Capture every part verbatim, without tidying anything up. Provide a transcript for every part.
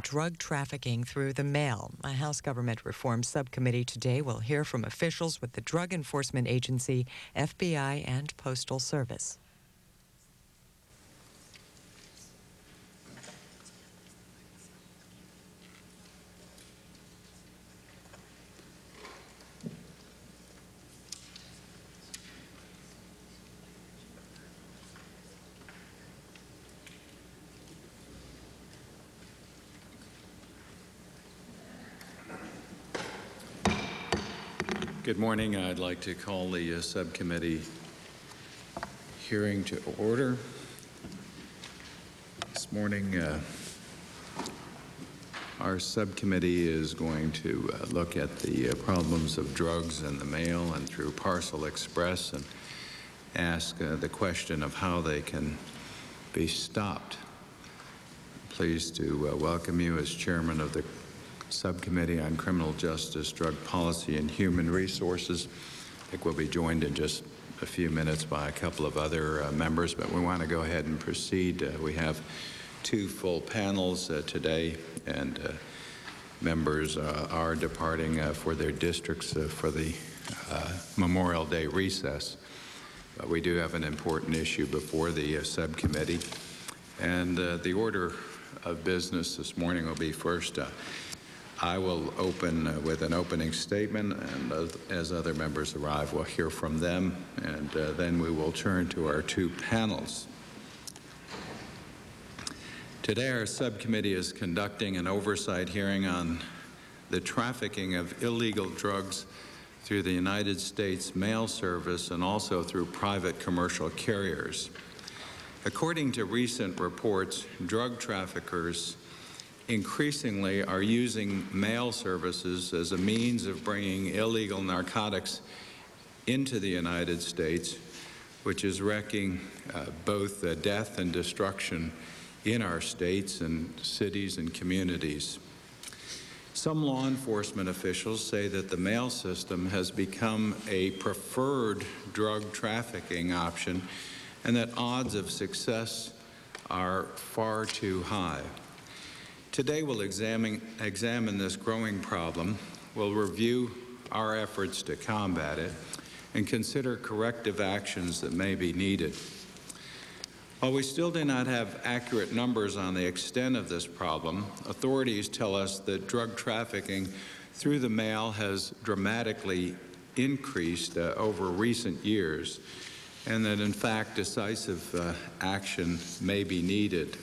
drug trafficking through the mail. A House Government Reform Subcommittee today will hear from officials with the Drug Enforcement Agency, F B I, and Postal Service. Good morning. I'd like to call the uh, subcommittee hearing to order. This morning, uh, our subcommittee is going to uh, look at the uh, problems of drugs in the mail and through Parcel Express and ask uh, the question of how they can be stopped. I'm pleased to uh, welcome you as chairman of the Subcommittee on Criminal Justice, Drug Policy, and Human Resources. I think we'll be joined in just a few minutes by a couple of other uh, members, but we want to go ahead and proceed. Uh, we have two full panels uh, today, and uh, members uh, are departing uh, for their districts uh, for the uh, Memorial Day recess. But we do have an important issue before the uh, subcommittee, and uh, the order of business this morning will be first, uh, I will open uh, with an opening statement, and uh, as other members arrive, we'll hear from them, and uh, then we will turn to our two panels. Today, our subcommittee is conducting an oversight hearing on the trafficking of illegal drugs through the United States mail service and also through private commercial carriers. According to recent reports, drug traffickers increasingly are using mail services as a means of bringing illegal narcotics into the United States, which is wreaking uh, both uh, death and destruction in our states and cities and communities. Some law enforcement officials say that the mail system has become a preferred drug trafficking option and that odds of success are far too high. Today we'll examine, examine this growing problem, we'll review our efforts to combat it, and consider corrective actions that may be needed. While we still do not have accurate numbers on the extent of this problem, authorities tell us that drug trafficking through the mail has dramatically increased uh, over recent years, and that in fact decisive uh, action may be needed.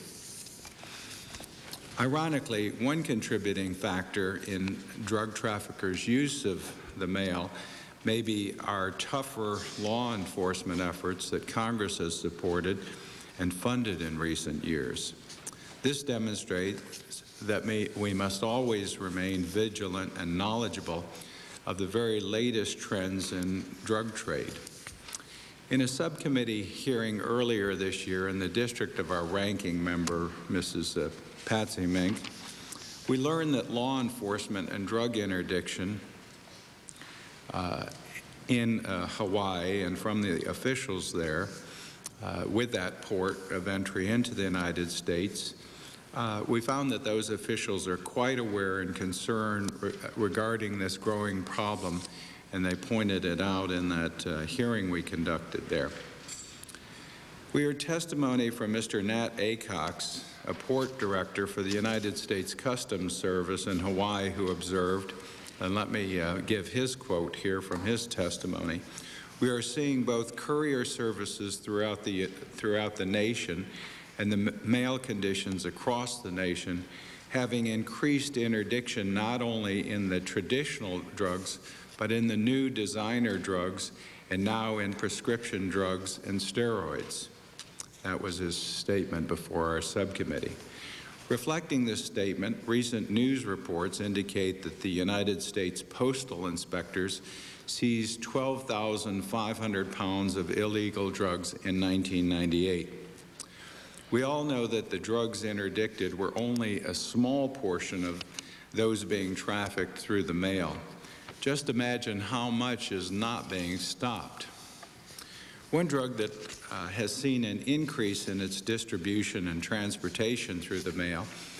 Ironically, one contributing factor in drug traffickers' use of the mail may be our tougher law enforcement efforts that Congress has supported and funded in recent years. This demonstrates that may, we must always remain vigilant and knowledgeable of the very latest trends in drug trade. In a subcommittee hearing earlier this year in the district of our ranking member, Missus Uh, Patsy Mink, we learned that law enforcement and drug interdiction uh, in uh, Hawaii and from the officials there uh, with that port of entry into the United States, uh, we found that those officials are quite aware and concerned re regarding this growing problem, and they pointed it out in that uh, hearing we conducted there. We heard testimony from Mister Nat Acox, a port director for the United States Customs Service in Hawaii, who observed, and let me uh, give his quote here from his testimony, "We are seeing both courier services throughout the, throughout the nation and the mail conditions across the nation having increased interdiction not only in the traditional drugs, but in the new designer drugs and now in prescription drugs and steroids." That was his statement before our subcommittee. Reflecting this statement, recent news reports indicate that the United States Postal inspectors seized twelve thousand five hundred pounds of illegal drugs in nineteen ninety-eight. We all know that the drugs interdicted were only a small portion of those being trafficked through the mail. Just imagine how much is not being stopped. One drug that uh, has seen an increase in its distribution and transportation through the mail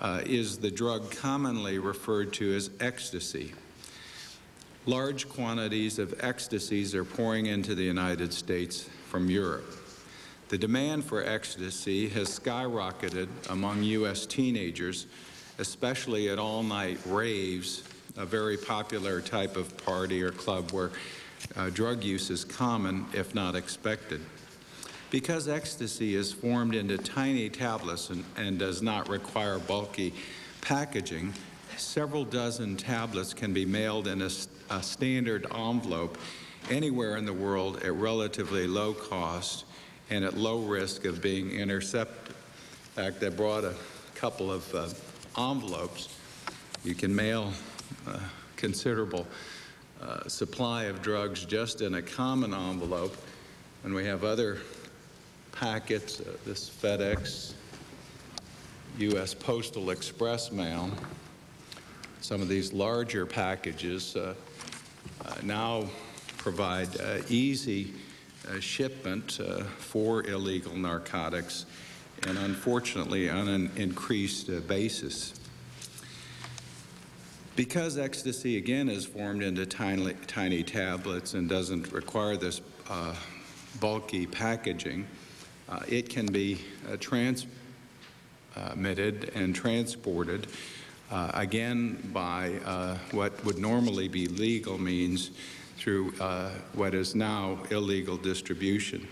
uh, is the drug commonly referred to as ecstasy. Large quantities of ecstasies are pouring into the United States from Europe. The demand for ecstasy has skyrocketed among U S teenagers, especially at all-night raves, a very popular type of party or club where uh, drug use is common, if not expected. Because ecstasy is formed into tiny tablets and, and does not require bulky packaging, several dozen tablets can be mailed in a, a standard envelope anywhere in the world at relatively low cost and at low risk of being intercepted. In fact, I brought a couple of uh, envelopes. You can mail a considerable uh, supply of drugs just in a common envelope, and we have other packets, uh, this FedEx, U S Postal Express mail. Some of these larger packages uh, uh, now provide uh, easy uh, shipment uh, for illegal narcotics, and unfortunately on an increased uh, basis. Because ecstasy, again, is formed into tiny, tiny tablets and doesn't require this uh, bulky packaging, uh, it can be uh, transmitted and transported, uh, again, by uh, what would normally be legal means through uh, what is now illegal distribution.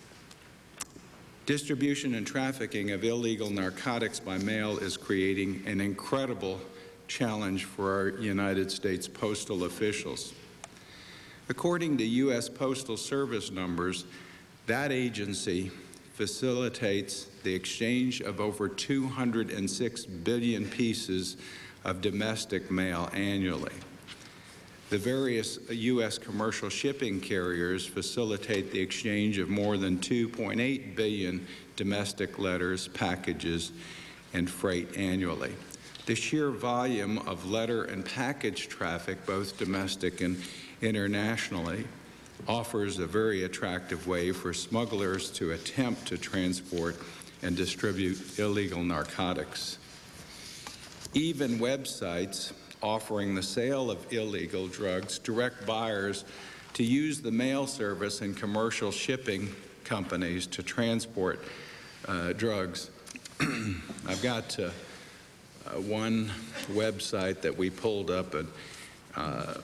Distribution and trafficking of illegal narcotics by mail is creating an incredible challenge for our United States postal officials. According to U S Postal Service numbers, that agency facilitates the exchange of over two hundred six billion pieces of domestic mail annually. The various U S commercial shipping carriers facilitate the exchange of more than two point eight billion domestic letters, packages, and freight annually. The sheer volume of letter and package traffic, both domestic and internationally, offers a very attractive way for smugglers to attempt to transport and distribute illegal narcotics. Even websites offering the sale of illegal drugs direct buyers to use the mail service and commercial shipping companies to transport uh, drugs. I've got uh, uh, one website that we pulled up a, uh,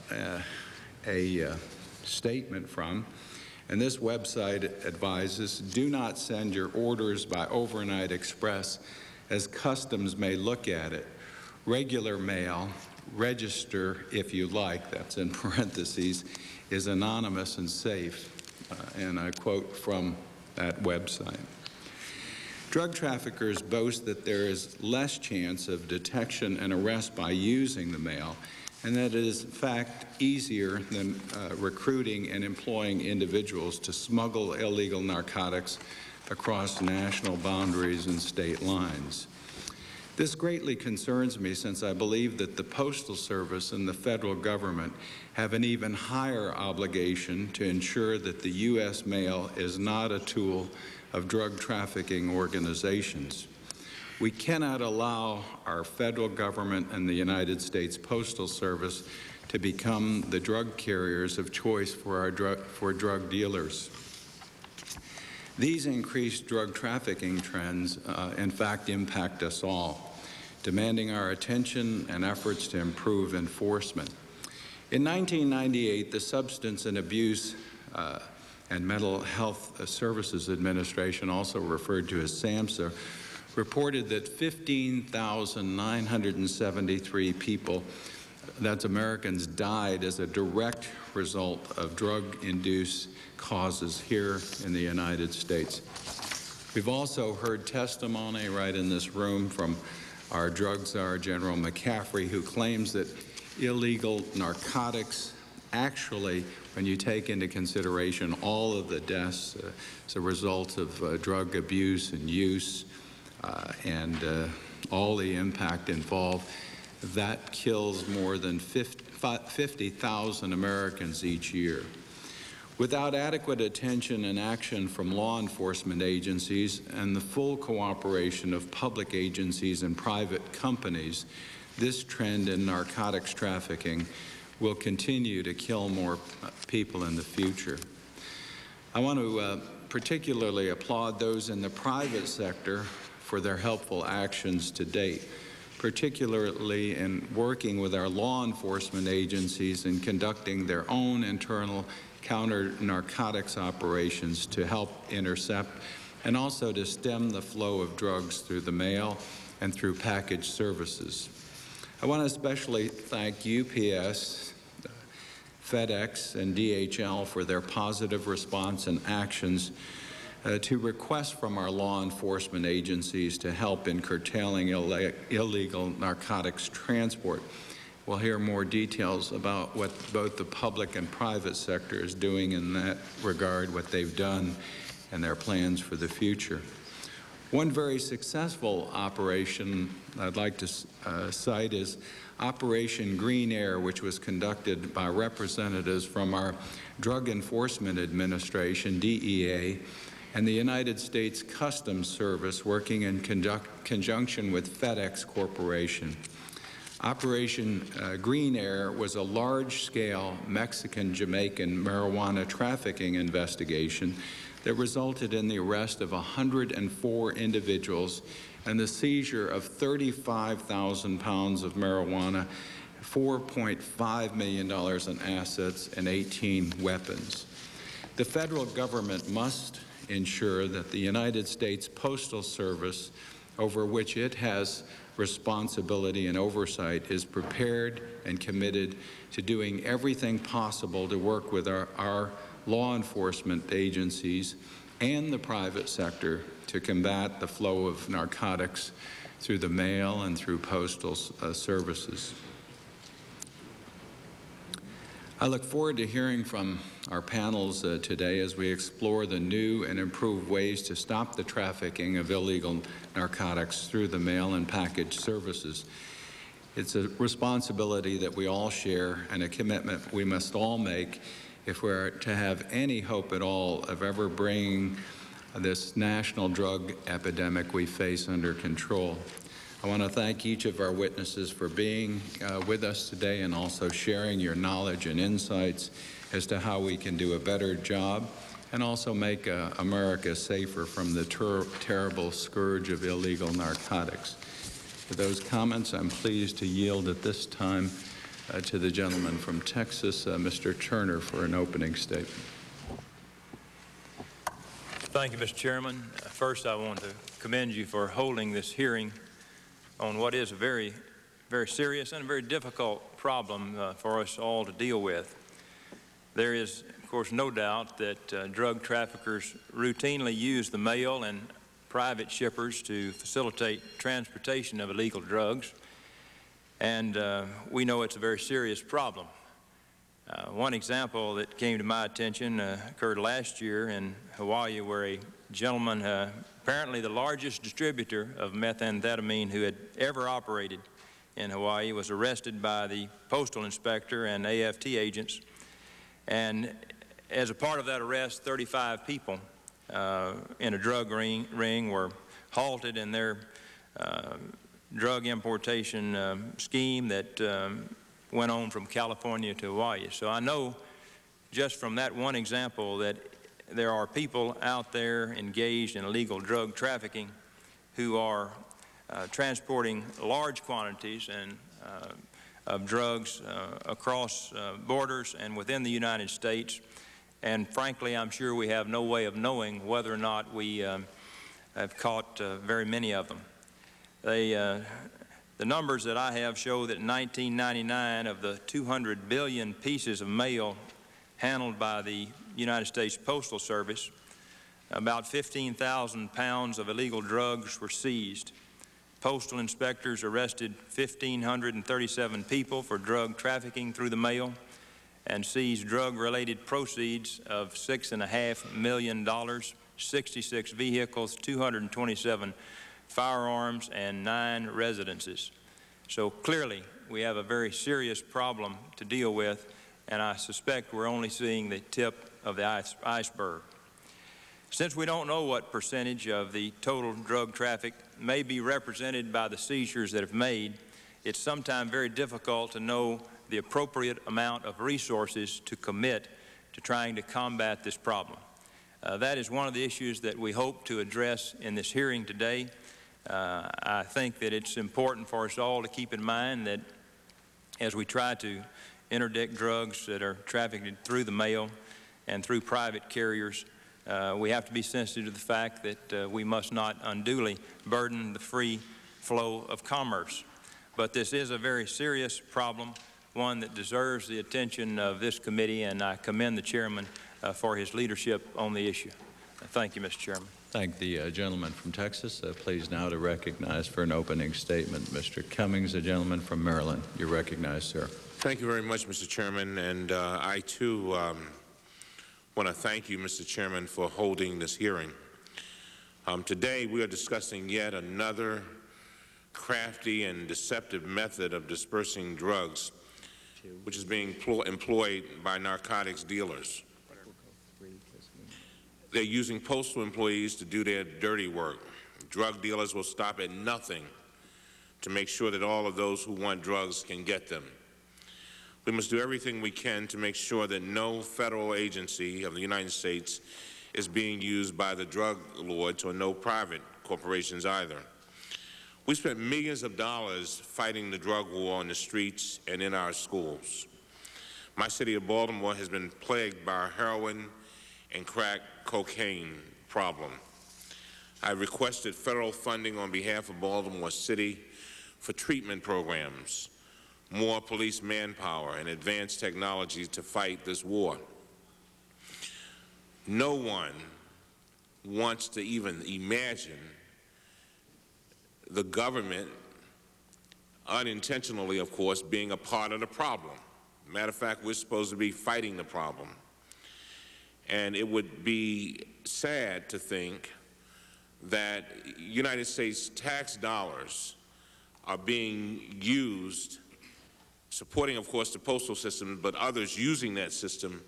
a, a uh, statement from, and this website advises, do not send your orders by overnight express, as customs may look at it. Regular mail, register if you like, that's in parentheses, is anonymous and safe. Uh, and I quote from that website. Drug traffickers boast that there is less chance of detection and arrest by using the mail, and that it is in fact easier than uh, recruiting and employing individuals to smuggle illegal narcotics across national boundaries and state lines. This greatly concerns me, since I believe that the Postal Service and the federal government have an even higher obligation to ensure that the U S mail is not a tool of drug trafficking organizations. We cannot allow our federal government and the United States Postal Service to become the drug carriers of choice for our drug, for drug dealers. These increased drug trafficking trends, uh, in fact, impact us all, demanding our attention and efforts to improve enforcement. In nineteen ninety-eight, the Substance and Abuse uh, and Mental Health Services Administration, also referred to as SAMHSA, reported that fifteen thousand nine hundred seventy-three people, that's Americans, died as a direct result of drug-induced causes here in the United States. We've also heard testimony right in this room from our drug czar, General McCaffrey, who claims that illegal narcotics actually, when you take into consideration all of the deaths uh, as a result of uh, drug abuse and use uh, and uh, all the impact involved, that kills more than fifty thousand Americans each year. Without adequate attention and action from law enforcement agencies and the full cooperation of public agencies and private companies, this trend in narcotics trafficking will continue to kill more people in the future. I want to uh, particularly applaud those in the private sector for their helpful actions to date, particularly in working with our law enforcement agencies in conducting their own internal counter-narcotics operations to help intercept and also to stem the flow of drugs through the mail and through package services. I want to especially thank U P S, FedEx, and D H L for their positive response and actions uh, to requests from our law enforcement agencies to help in curtailing Ill illegal narcotics transport. We'll hear more details about what both the public and private sector is doing in that regard, what they've done, and their plans for the future. One very successful operation I'd like to uh, cite is Operation Green Air, which was conducted by representatives from our Drug Enforcement Administration, D E A, and the United States Customs Service, working in conjunction with FedEx Corporation. Operation uh, Green Air was a large-scale Mexican-Jamaican marijuana trafficking investigation that resulted in the arrest of one hundred four individuals and the seizure of thirty-five thousand pounds of marijuana, four point five million dollars in assets, and eighteen weapons. The federal government must ensure that the United States Postal Service, over which it has responsibility and oversight, is prepared and committed to doing everything possible to work with our, our law enforcement agencies and the private sector to combat the flow of narcotics through the mail and through postal uh, services. I look forward to hearing from our panels uh, today as we explore the new and improved ways to stop the trafficking of illegal narcotics through the mail and package services. It's a responsibility that we all share and a commitment we must all make if we're to have any hope at all of ever bringing this national drug epidemic we face under control. I want to thank each of our witnesses for being uh, with us today and also sharing your knowledge and insights as to how we can do a better job and also make uh, America safer from the ter terrible scourge of illegal narcotics. For those comments, I'm pleased to yield at this time uh, to the gentleman from Texas, uh, Mister Turner, for an opening statement. Thank you, Mister Chairman. First, I want to commend you for holding this hearing on what is a very, very serious and a very difficult problem uh, for us all to deal with. There is, of course, no doubt that uh, drug traffickers routinely use the mail and private shippers to facilitate transportation of illegal drugs, and uh, we know it's a very serious problem. Uh, one example that came to my attention uh, occurred last year in Hawaii, where a gentleman, uh, apparently the largest distributor of methamphetamine who had ever operated in Hawaii, was arrested by the postal inspector and A F T agents. And as a part of that arrest, thirty-five people uh, in a drug ring, ring were halted in their uh, drug importation um, scheme that um, went on from California to Hawaii. So I know just from that one example that there are people out there engaged in illegal drug trafficking who are uh, transporting large quantities and, uh, of drugs uh, across uh, borders and within the United States. And frankly, I'm sure we have no way of knowing whether or not we um, have caught uh, very many of them. They, uh, the numbers that I have show that in nineteen ninety-nine, of the two hundred billion pieces of mail handled by the United States Postal Service, about fifteen thousand pounds of illegal drugs were seized. Postal inspectors arrested one thousand five hundred thirty-seven people for drug trafficking through the mail and seized drug-related proceeds of six point five million dollars, sixty-six vehicles, two hundred twenty-seven firearms, and nine residences. So clearly, we have a very serious problem to deal with, and I suspect we're only seeing the tip of the ice iceberg. Since we don't know what percentage of the total drug traffic may be represented by the seizures that have made, it's sometimes very difficult to know the appropriate amount of resources to commit to trying to combat this problem. Uh, that is one of the issues that we hope to address in this hearing today. Uh, I think that it's important for us all to keep in mind that as we try to interdict drugs that are trafficked through the mail and through private carriers, uh, we have to be sensitive to the fact that uh, we must not unduly burden the free flow of commerce. But this is a very serious problem, one that deserves the attention of this committee, and I commend the chairman uh, for his leadership on the issue. Uh, thank you, Mister Chairman. Thank the uh, gentleman from Texas. Uh, pleased now to recognize for an opening statement Mister Cummings, the gentleman from Maryland. You're recognized, sir. Thank you very much, Mister Chairman, and uh, I too um, want to thank you, Mister Chairman, for holding this hearing. Um, today we are discussing yet another crafty and deceptive method of dispersing drugs, which is being employed by narcotics dealers. They're using postal employees to do their dirty work. Drug dealers will stop at nothing to make sure that all of those who want drugs can get them. We must do everything we can to make sure that no federal agency of the United States is being used by the drug lords, or no private corporations either. We spent millions of dollars fighting the drug war on the streets and in our schools. My city of Baltimore has been plagued by a heroin and crack cocaine problem. I requested federal funding on behalf of Baltimore City for treatment programs, more police manpower, and advanced technology to fight this war. No one wants to even imagine the government, unintentionally, of course, being a part of the problem. Matter of fact, we're supposed to be fighting the problem. And it would be sad to think that United States tax dollars are being used, supporting, of course, the postal system, but others using that system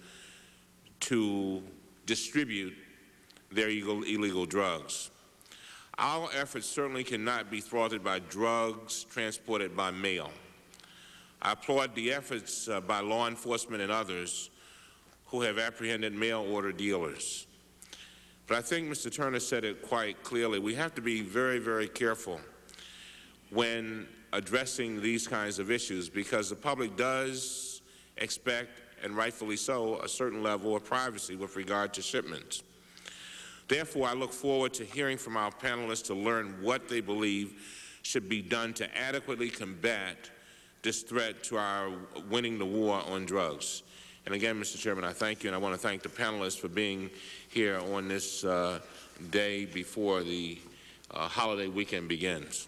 to distribute their illegal, illegal drugs. Our efforts certainly cannot be thwarted by drugs transported by mail. I applaud the efforts uh, by law enforcement and others who have apprehended mail order dealers. But I think Mister Turner said it quite clearly. We have to be very, very careful when addressing these kinds of issues, because the public does expect, and rightfully so, a certain level of privacy with regard to shipments. Therefore, I look forward to hearing from our panelists to learn what they believe should be done to adequately combat this threat to our winning the war on drugs. And again, Mister Chairman, I thank you, and I want to thank the panelists for being here on this uh, day before the uh, holiday weekend begins.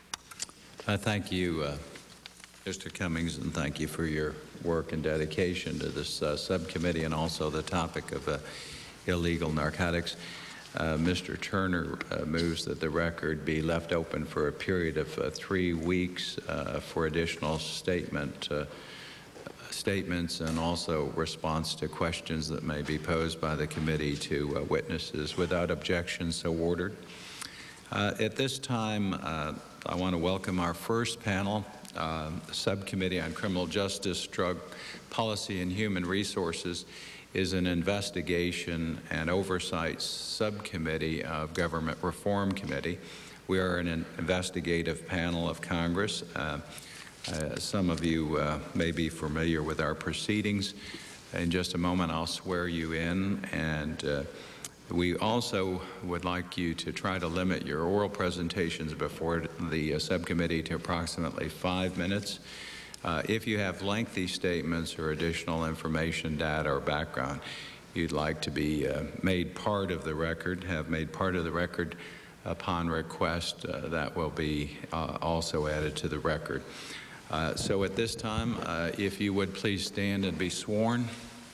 I thank you, uh, Mister Cummings, and thank you for your work and dedication to this uh, subcommittee and also the topic of uh, illegal narcotics. Uh, Mister Turner uh, moves that the record be left open for a period of uh, three weeks uh, for additional statement, uh, statements and also response to questions that may be posed by the committee to uh, witnesses. Without objection, so ordered. Uh, at this time, uh, I want to welcome our first panel, uh, Subcommittee on Criminal Justice, Drug Policy, and Human Resources is an investigation and oversight subcommittee of Government Reform Committee. We are an investigative panel of Congress. Uh, uh, some of you uh, may be familiar with our proceedings. In just a moment, I'll swear you in, and uh, we also would like you to try to limit your oral presentations before the uh, subcommittee to approximately five minutes. Uh, if you have lengthy statements or additional information, data, or background you'd like to be uh, made part of the record, have made part of the record upon request, uh, that will be uh, also added to the record. Uh, so at this time, uh, if you would please stand and be sworn.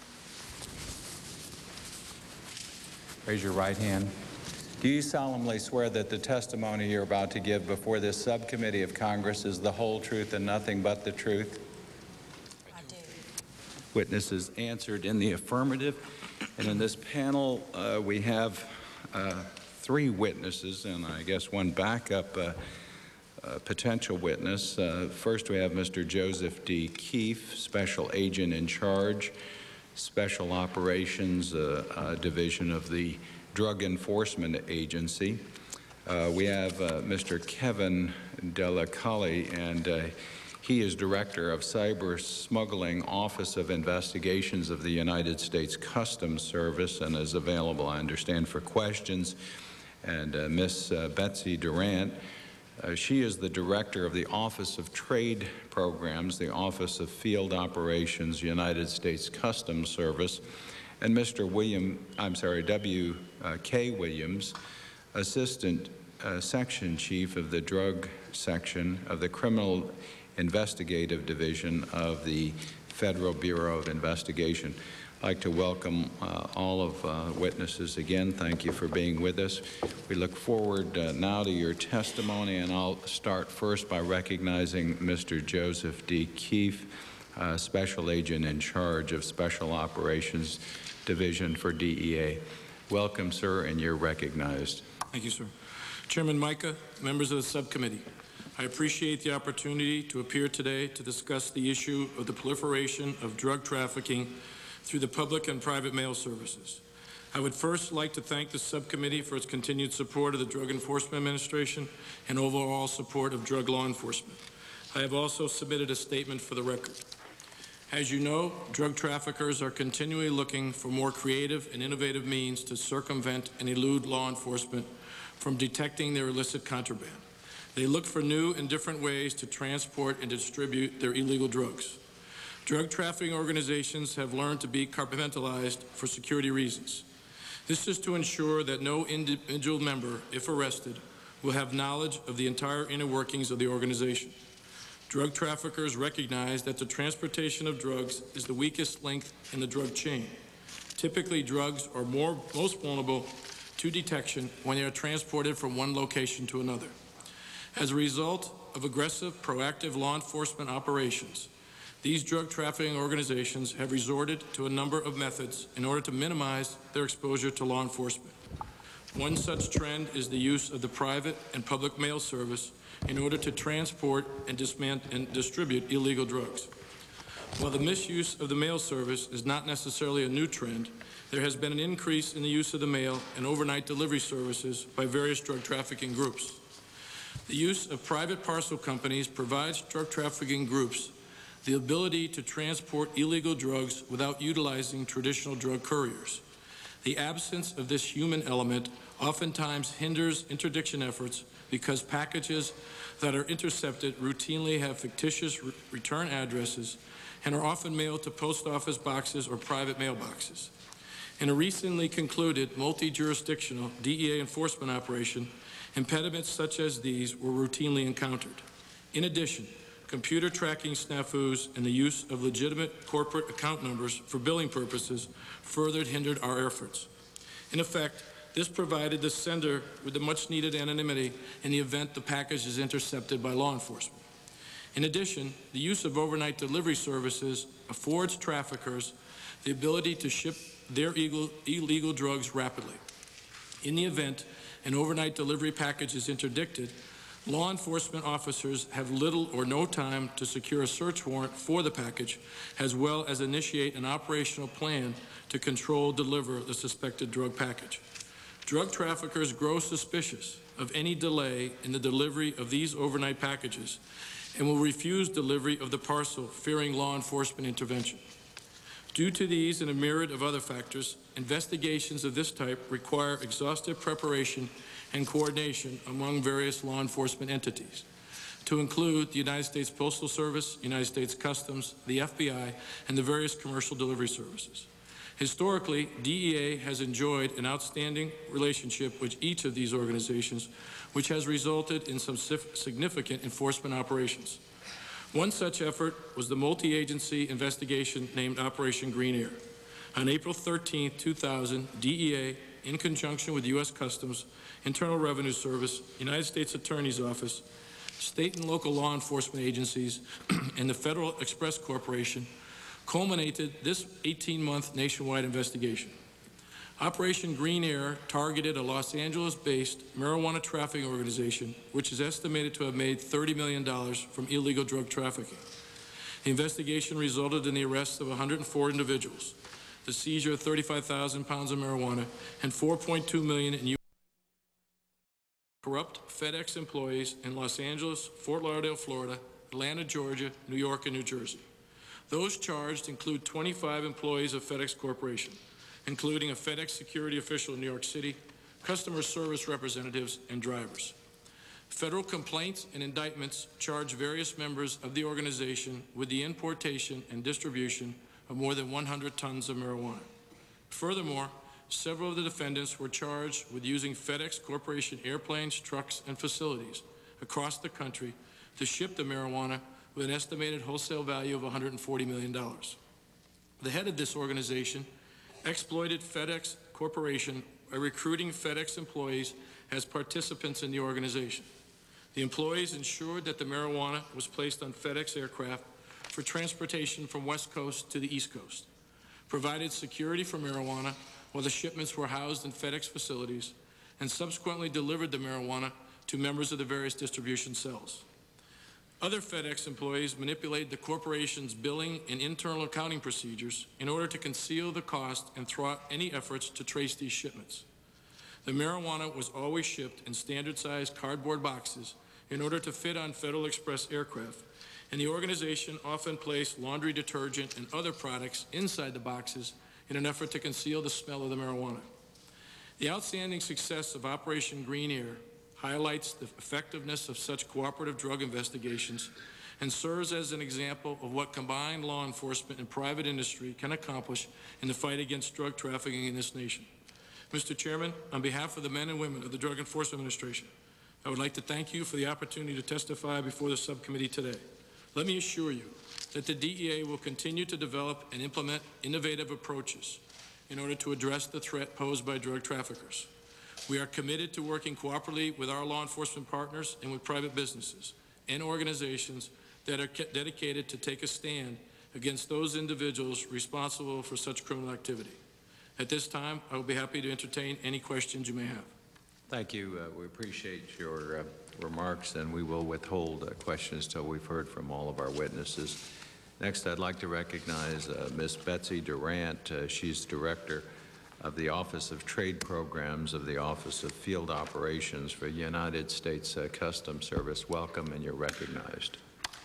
Raise your right hand. Do you solemnly swear that the testimony you're about to give before this subcommittee of Congress is the whole truth and nothing but the truth? I do. Witnesses answered in the affirmative. And in this panel, uh, we have uh, three witnesses, and I guess one backup uh, uh, potential witness. Uh, first, we have Mister Joseph D. Keefe, Special Agent in Charge, Special Operations uh, uh, Division of the Drug Enforcement Agency. Uh, we have uh, Mister Kevin Delacali, and uh, he is Director of Cyber Smuggling Office of Investigations of the United States Customs Service, and is available, I understand, for questions. And uh, Miss Uh, Betsy Durant, uh, she is the Director of the Office of Trade Programs, the Office of Field Operations, United States Customs Service. And Mister William, I'm sorry, W. Uh, K. Williams, Assistant uh, Section Chief of the Drug Section of the Criminal Investigative Division of the Federal Bureau of Investigation. I'd like to welcome uh, all of uh, witnesses again. Thank you for being with us. We look forward uh, now to your testimony, and I'll start first by recognizing Mister Joseph D. Keefe, uh, Special Agent in Charge of Special Operations Division for D E A. Welcome, sir, and you're recognized. Thank you, sir. Chairman Mica, members of the subcommittee, I appreciate the opportunity to appear today to discuss the issue of the proliferation of drug trafficking through the public and private mail services. I would first like to thank the subcommittee for its continued support of the Drug Enforcement Administration and overall support of drug law enforcement. I have also submitted a statement for the record. As you know, drug traffickers are continually looking for more creative and innovative means to circumvent and elude law enforcement from detecting their illicit contraband. They look for new and different ways to transport and distribute their illegal drugs. Drug trafficking organizations have learned to be compartmentalized for security reasons. This is to ensure that no individual member, if arrested, will have knowledge of the entire inner workings of the organization. Drug traffickers recognize that the transportation of drugs is the weakest link in the drug chain. Typically, drugs are more, most vulnerable to detection when they are transported from one location to another. As a result of aggressive, proactive law enforcement operations, these drug trafficking organizations have resorted to a number of methods in order to minimize their exposure to law enforcement. One such trend is the use of the private and public mail service in order to transport and dismantle and distribute illegal drugs. While the misuse of the mail service is not necessarily a new trend, there has been an increase in the use of the mail and overnight delivery services by various drug trafficking groups. The use of private parcel companies provides drug trafficking groups the ability to transport illegal drugs without utilizing traditional drug couriers. The absence of this human element oftentimes hinders interdiction efforts because packages that are intercepted routinely have fictitious re return addresses and are often mailed to post office boxes or private mailboxes. In a recently concluded multi-jurisdictional D E A enforcement operation, impediments such as these were routinely encountered. In addition, computer tracking snafus and the use of legitimate corporate account numbers for billing purposes further hindered our efforts. In effect, this provided the sender with the much-needed anonymity in the event the package is intercepted by law enforcement. In addition, the use of overnight delivery services affords traffickers the ability to ship their illegal, illegal drugs rapidly. In the event an overnight delivery package is interdicted, law enforcement officers have little or no time to secure a search warrant for the package, as well as initiate an operational plan to control deliver the suspected drug package. Drug traffickers grow suspicious of any delay in the delivery of these overnight packages and will refuse delivery of the parcel, fearing law enforcement intervention. Due to these and a myriad of other factors, investigations of this type require exhaustive preparation and coordination among various law enforcement entities, to include the United States Postal Service, United States Customs, the F B I, and the various commercial delivery services. Historically, D E A has enjoyed an outstanding relationship with each of these organizations, which has resulted in some significant enforcement operations. One such effort was the multi-agency investigation named Operation Green Air. On April thirteenth, two thousand, D E A, in conjunction with U S Customs, Internal Revenue Service, United States Attorney's Office, state and local law enforcement agencies, and the Federal Express Corporation, culminated this eighteen-month nationwide investigation. Operation Green Air targeted a Los Angeles-based marijuana trafficking organization, which is estimated to have made thirty million dollars from illegal drug trafficking. The investigation resulted in the arrest of one hundred four individuals, the seizure of thirty-five thousand pounds of marijuana, and four point two million dollars in U corrupt FedEx employees in Los Angeles, Fort Lauderdale, Florida, Atlanta, Georgia, New York, and New Jersey. Those charged include twenty-five employees of FedEx Corporation, including a FedEx security official in New York City, customer service representatives, and drivers. Federal complaints and indictments charge various members of the organization with the importation and distribution of more than one hundred tons of marijuana. Furthermore, several of the defendants were charged with using FedEx Corporation airplanes, trucks, and facilities across the country to ship the marijuana with an estimated wholesale value of one hundred forty million dollars. The head of this organization exploited FedEx Corporation by recruiting FedEx employees as participants in the organization. The employees ensured that the marijuana was placed on FedEx aircraft for transportation from West Coast to the East Coast, provided security for marijuana while the shipments were housed in FedEx facilities, and subsequently delivered the marijuana to members of the various distribution cells. Other FedEx employees manipulated the corporation's billing and internal accounting procedures in order to conceal the cost and thwart any efforts to trace these shipments. The marijuana was always shipped in standard-sized cardboard boxes in order to fit on Federal Express aircraft, and the organization often placed laundry detergent and other products inside the boxes in an effort to conceal the smell of the marijuana. The outstanding success of Operation Green Air highlights the effectiveness of such cooperative drug investigations and serves as an example of what combined law enforcement and private industry can accomplish in the fight against drug trafficking in this nation. Mister Chairman, on behalf of the men and women of the Drug Enforcement Administration, I would like to thank you for the opportunity to testify before the subcommittee today. Let me assure you that the D E A will continue to develop and implement innovative approaches in order to address the threat posed by drug traffickers. We are committed to working cooperatively with our law enforcement partners and with private businesses and organizations that are dedicated to take a stand against those individuals responsible for such criminal activity. At this time, I will be happy to entertain any questions you may have. Thank you. Uh, we appreciate your uh, remarks, and we will withhold uh, questions till we've heard from all of our witnesses. Next, I'd like to recognize uh, Miz Betsy Durant. Uh, she's Director of the Office of Trade Programs of the Office of Field Operations for United States uh, Customs Service. Welcome, and you're recognized.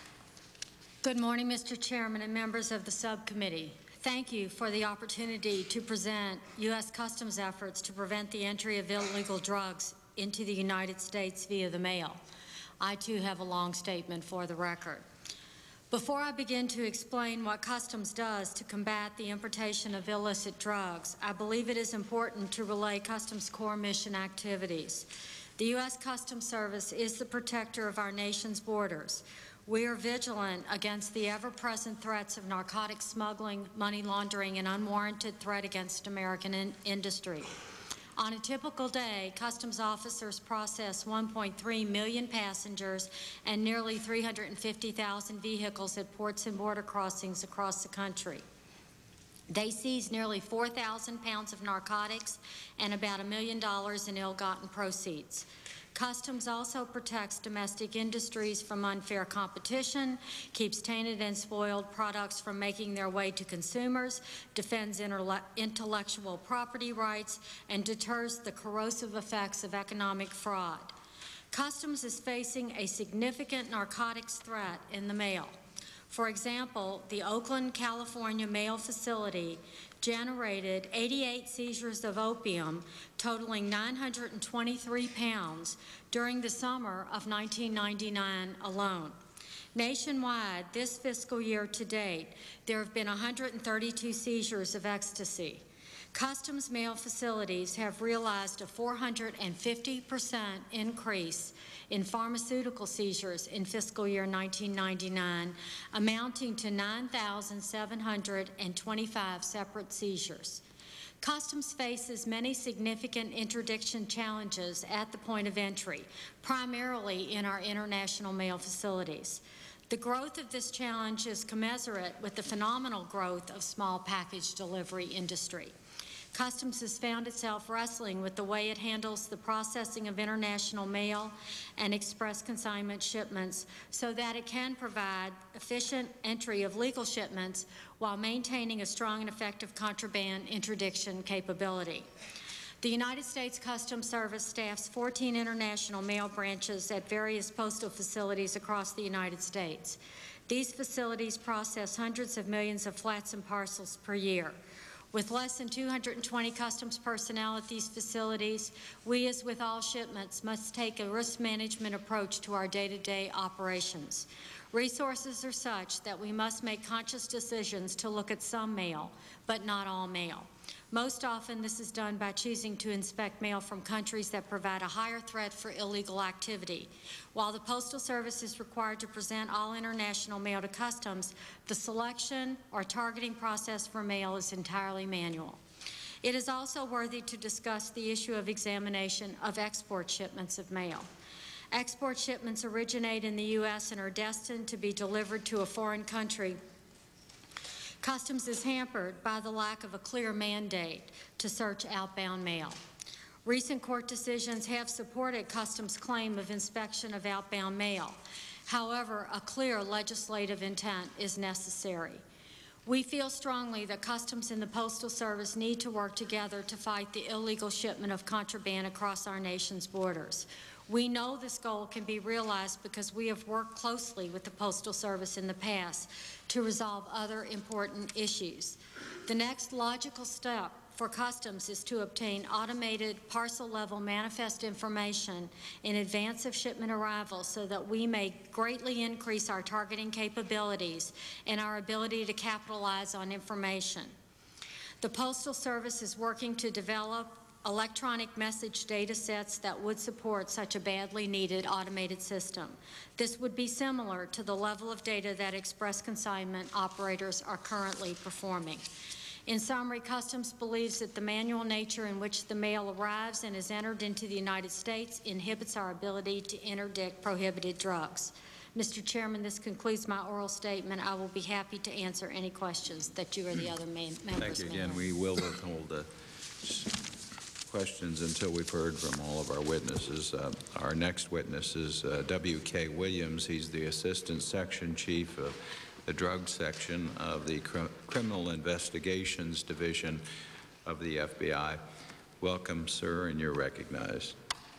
Good morning, Mister Chairman and members of the subcommittee. Thank you for the opportunity to present U S Customs efforts to prevent the entry of illegal drugs into the United States via the mail. I, too, have a long statement for the record. Before I begin to explain what Customs does to combat the importation of illicit drugs, I believe it is important to relay Customs' core mission activities. The U S Customs Service is the protector of our nation's borders. We are vigilant against the ever-present threats of narcotics smuggling, money laundering, and unwarranted threat against American in industry. On a typical day, Customs officers process one point three million passengers and nearly three hundred fifty thousand vehicles at ports and border crossings across the country. They seize nearly four thousand pounds of narcotics and about a million dollars in ill-gotten proceeds. Customs also protects domestic industries from unfair competition, keeps tainted and spoiled products from making their way to consumers, defends intellectual property rights, and deters the corrosive effects of economic fraud. Customs is facing a significant narcotics threat in the mail. For example, the Oakland, California mail facility generated eighty-eight seizures of opium totaling nine hundred twenty-three pounds during the summer of nineteen ninety-nine alone. Nationwide, this fiscal year to date, there have been one hundred thirty-two seizures of ecstasy. Customs mail facilities have realized a four hundred fifty percent increase in pharmaceutical seizures in fiscal year nineteen ninety-nine, amounting to nine thousand seven hundred twenty-five separate seizures. Customs faces many significant interdiction challenges at the point of entry, primarily in our international mail facilities. The growth of this challenge is commensurate with the phenomenal growth of small package delivery industry. Customs has found itself wrestling with the way it handles the processing of international mail and express consignment shipments so that it can provide efficient entry of legal shipments while maintaining a strong and effective contraband interdiction capability. The United States Customs Service staffs fourteen international mail branches at various postal facilities across the United States. These facilities process hundreds of millions of flats and parcels per year. With less than two hundred twenty customs personnel at these facilities, we, as with all shipments, must take a risk management approach to our day-to-day operations. Resources are such that we must make conscious decisions to look at some mail, but not all mail. Most often, this is done by choosing to inspect mail from countries that provide a higher threat for illegal activity. While the Postal Service is required to present all international mail to Customs, the selection or targeting process for mail is entirely manual. It is also worthy to discuss the issue of examination of export shipments of mail. Export shipments originate in the U S and are destined to be delivered to a foreign country. Customs is hampered by the lack of a clear mandate to search outbound mail. Recent court decisions have supported Customs' claim of inspection of outbound mail. However, a clear legislative intent is necessary. We feel strongly that Customs and the Postal Service need to work together to fight the illegal shipment of contraband across our nation's borders. We know this goal can be realized because we have worked closely with the Postal Service in the past to resolve other important issues. The next logical step for Customs is to obtain automated parcel-level manifest information in advance of shipment arrival so that we may greatly increase our targeting capabilities and our ability to capitalize on information. The Postal Service is working to develop electronic message data sets that would support such a badly needed automated system. This would be similar to the level of data that express consignment operators are currently performing. In summary, Customs believes that the manual nature in which the mail arrives and is entered into the United States inhibits our ability to interdict prohibited drugs. Mister Chairman, this concludes my oral statement. I will be happy to answer any questions that you or the other members may have. Thank you again. We will withhold the questions until we've heard from all of our witnesses. Uh, our next witness is uh, W K Williams. He's the Assistant Section Chief of the Drug Section of the Cr Criminal Investigations Division of the F B I. Welcome, sir, and you're recognized.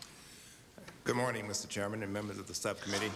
Good morning, Mister Chairman and members of the subcommittee.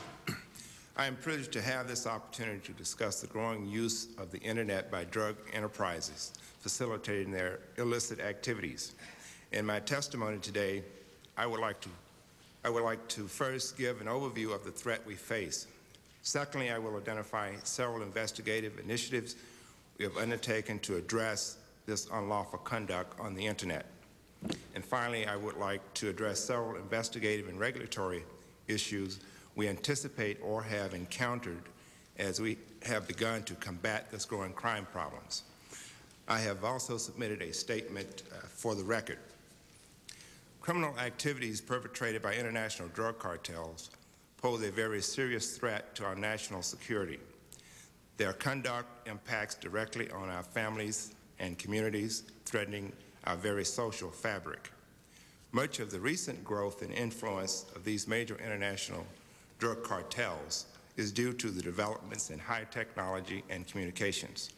I am privileged to have this opportunity to discuss the growing use of the Internet by drug enterprises, facilitating their illicit activities. In my testimony today, I would like to, I would like to first give an overview of the threat we face. Secondly, I will identify several investigative initiatives we have undertaken to address this unlawful conduct on the Internet. And finally, I would like to address several investigative and regulatory issues we anticipate or have encountered as we have begun to combat this growing crime problems. I have also submitted a statement uh, for the record. Criminal activities perpetrated by international drug cartels pose a very serious threat to our national security. Their conduct impacts directly on our families and communities, threatening our very social fabric. Much of the recent growth and influence of these major international drug cartels is due to the developments in high technology and communications.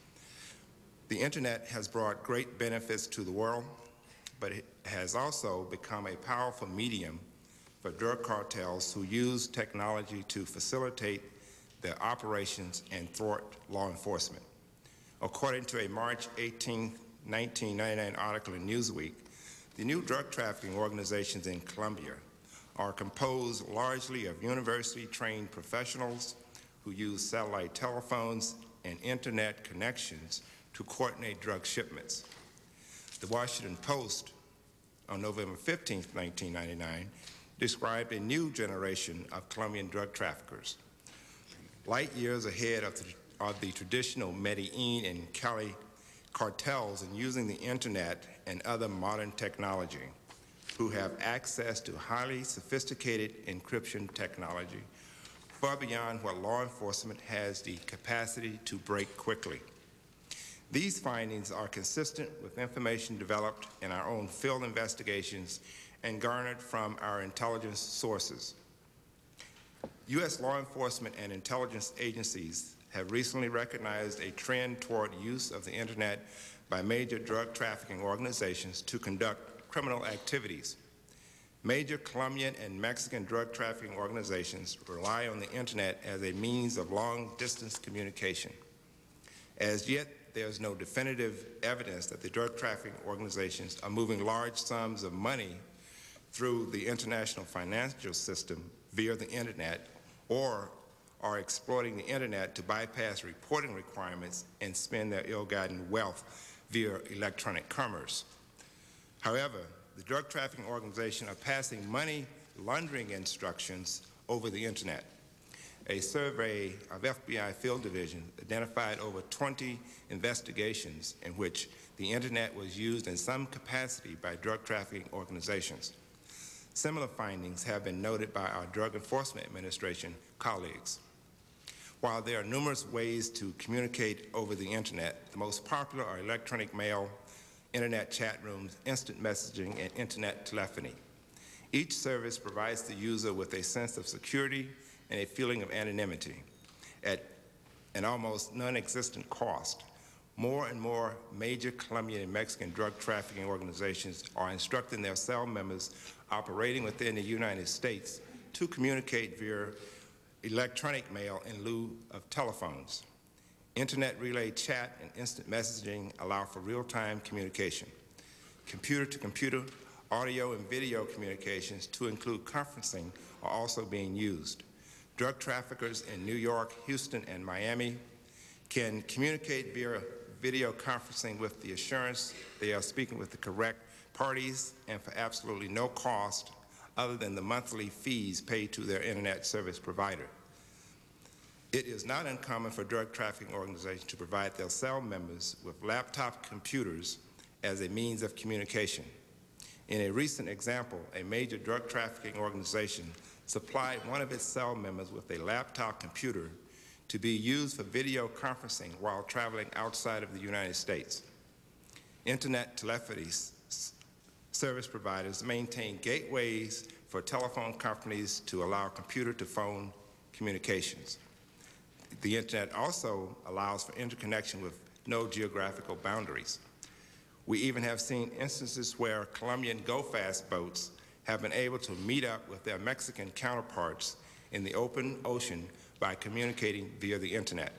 The Internet has brought great benefits to the world, but it has also become a powerful medium for drug cartels who use technology to facilitate their operations and thwart law enforcement. According to a March eighteenth, nineteen ninety-nine article in Newsweek, the new drug trafficking organizations in Colombia are composed largely of university-trained professionals who use satellite telephones and internet connections to coordinate drug shipments. The Washington Post on November fifteenth, nineteen ninety-nine, described a new generation of Colombian drug traffickers. Light years ahead of the, of the traditional Medellin and Cali cartels in using the internet and other modern technology, who have access to highly sophisticated encryption technology far beyond what law enforcement has the capacity to break quickly. These findings are consistent with information developed in our own field investigations and garnered from our intelligence sources. U S law enforcement and intelligence agencies have recently recognized a trend toward use of the Internet by major drug trafficking organizations to conduct criminal activities. Major Colombian and Mexican drug trafficking organizations rely on the Internet as a means of long-distance communication. As yet, there is no definitive evidence that the drug trafficking organizations are moving large sums of money through the international financial system via the Internet, or are exploiting the Internet to bypass reporting requirements and spend their ill-gotten wealth via electronic commerce. However, the drug trafficking organizations are passing money laundering instructions over the Internet. A survey of F B I field division identified over twenty investigations in which the Internet was used in some capacity by drug trafficking organizations. Similar findings have been noted by our Drug Enforcement Administration colleagues. While there are numerous ways to communicate over the Internet, the most popular are electronic mail, Internet chat rooms, instant messaging, and Internet telephony. Each service provides the user with a sense of security and a feeling of anonymity at an almost non-existent cost. More and more major Colombian and Mexican drug trafficking organizations are instructing their cell members operating within the United States to communicate via electronic mail in lieu of telephones. Internet relay chat and instant messaging allow for real-time communication. Computer-to-computer audio and video communications, to include conferencing, are also being used. Drug traffickers in New York, Houston, and Miami can communicate via video conferencing with the assurance they are speaking with the correct parties and for absolutely no cost other than the monthly fees paid to their Internet service provider. It is not uncommon for drug trafficking organizations to provide their cell members with laptop computers as a means of communication. In a recent example, a major drug trafficking organization supplied one of its cell members with a laptop computer to be used for video conferencing while traveling outside of the United States. Internet telephony service providers maintain gateways for telephone companies to allow computer-to-phone communications. The Internet also allows for interconnection with no geographical boundaries. We even have seen instances where Colombian go-fast boats have been able to meet up with their Mexican counterparts in the open ocean by communicating via the Internet.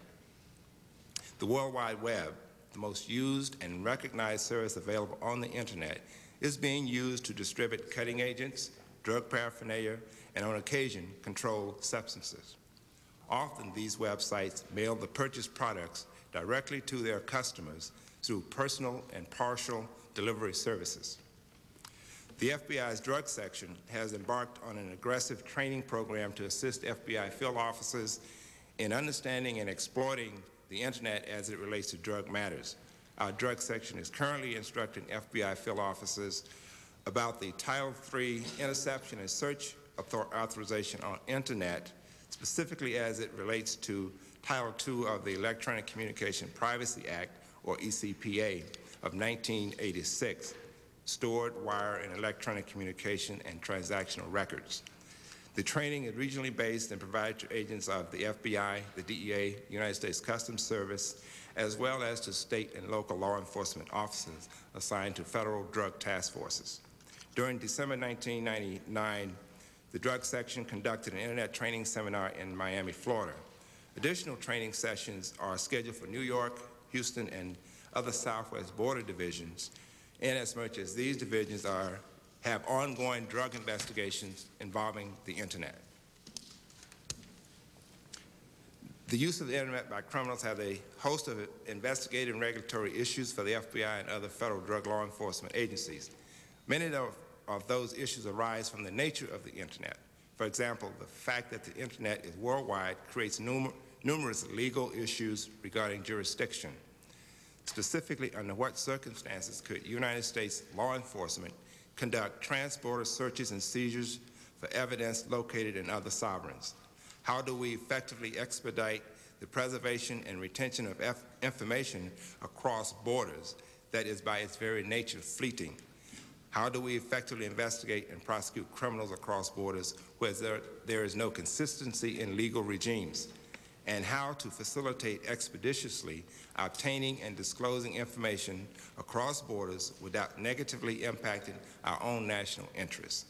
The World Wide Web, the most used and recognized service available on the Internet, is being used to distribute cutting agents, drug paraphernalia, and on occasion, controlled substances. Often these websites mail the purchased products directly to their customers through personal and partial delivery services. The F B I's drug section has embarked on an aggressive training program to assist F B I field officers in understanding and exploiting the Internet as it relates to drug matters. Our drug section is currently instructing F B I field officers about the Title three interception and search authorization on Internet, specifically as it relates to Title two of the Electronic Communication Privacy Act, or E C P A, of nineteen eighty-six, stored wire and electronic communication and transactional records. The training is regionally based and provided to agents of the F B I, the D E A, United States Customs Service, as well as to state and local law enforcement officers assigned to federal drug task forces. During December nineteen ninety-nine, the drug section conducted an Internet training seminar in Miami, Florida. Additional training sessions are scheduled for New York, Houston, and other Southwest border divisions, inasmuch as these divisions are, have ongoing drug investigations involving the Internet. The use of the Internet by criminals has a host of investigative and regulatory issues for the F B I and other federal drug law enforcement agencies. Many of, of those issues arise from the nature of the Internet. For example, the fact that the Internet is worldwide creates numer numerous legal issues regarding jurisdiction. Specifically, under what circumstances could United States law enforcement conduct trans-border searches and seizures for evidence located in other sovereigns? How do we effectively expedite the preservation and retention of F information across borders that is by its very nature fleeting? How do we effectively investigate and prosecute criminals across borders where there, there is no consistency in legal regimes? And how to facilitate expeditiously obtaining and disclosing information across borders without negatively impacting our own national interests?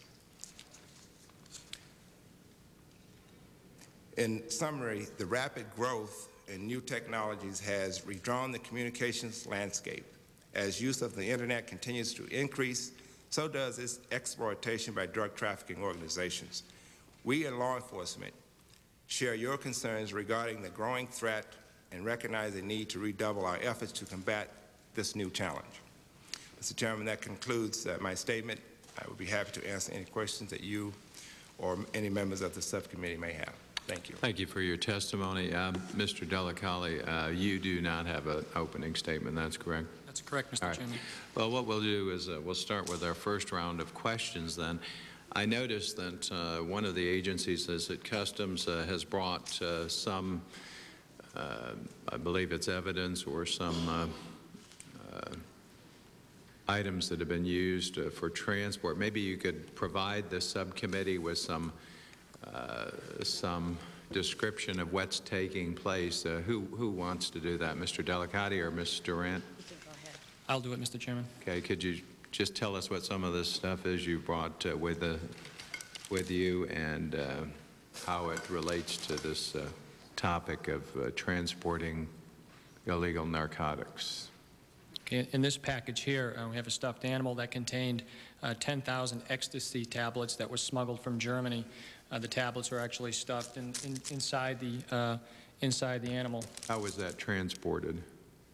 In summary, the rapid growth in new technologies has redrawn the communications landscape. As use of the internet continues to increase, so does its exploitation by drug trafficking organizations. We in law enforcement share your concerns regarding the growing threat and recognize the need to redouble our efforts to combat this new challenge. Mister Chairman, that concludes uh, my statement. I would be happy to answer any questions that you or any members of the subcommittee may have. Thank you. Thank you for your testimony. Um, Mister Delacalle, uh, you do not have an opening statement, that's correct? That's correct, Mister All right. Chairman. Well, what we'll do is uh, we'll start with our first round of questions then. I noticed that uh, one of the agencies says that Customs uh, has brought uh, some, uh, I believe it's evidence or some uh, uh, items that have been used uh, for transport. Maybe you could provide the subcommittee with some uh, some description of what's taking place. Uh, who, who wants to do that, Mister Delacalle or Miz Durant? I'll do it, Mister Chairman. Okay, could you just tell us what some of this stuff is you brought uh, with, the, with you and uh, how it relates to this uh, topic of uh, transporting illegal narcotics? Okay, in this package here, uh, we have a stuffed animal that contained uh, ten thousand ecstasy tablets that were smuggled from Germany. Uh, the tablets were actually stuffed in, in, inside, the, uh, inside the animal. How was that transported?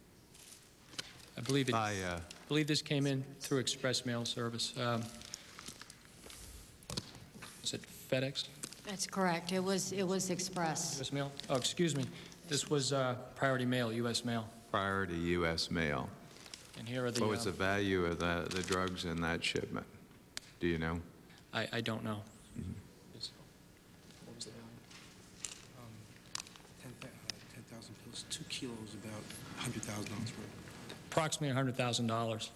I believe, it, By, uh, I believe this came in through express mail service. Um, is it FedEx? That's correct. It was, it was express. U S mail? Oh, excuse me. This was uh, priority mail, U S mail. prior to U S mail. And here are the... What was uh, the value of the, the drugs in that shipment? Do you know? I, I don't know. Mm-hmm. What was the value? Um, ten thousand plus two kilos, about one hundred thousand dollars worth. Approximately one hundred thousand dollars.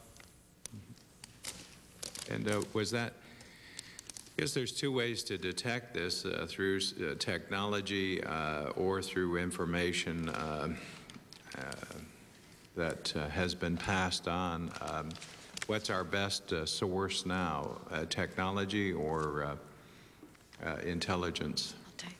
And uh, was that, I guess there's two ways to detect this, uh, through uh, technology uh, or through information uh, uh, that uh, has been passed on. Um, what's our best uh, source now, uh, technology or uh, uh, intelligence?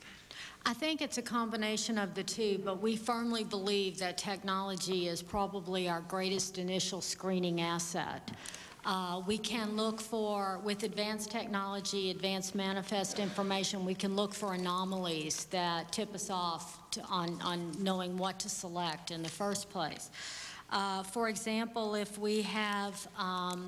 I think it's a combination of the two, but we firmly believe that technology is probably our greatest initial screening asset. Uh, we can look for, with advanced technology, advanced manifest information, we can look for anomalies that tip us off to, on, on knowing what to select in the first place. Uh, for example, if we have um,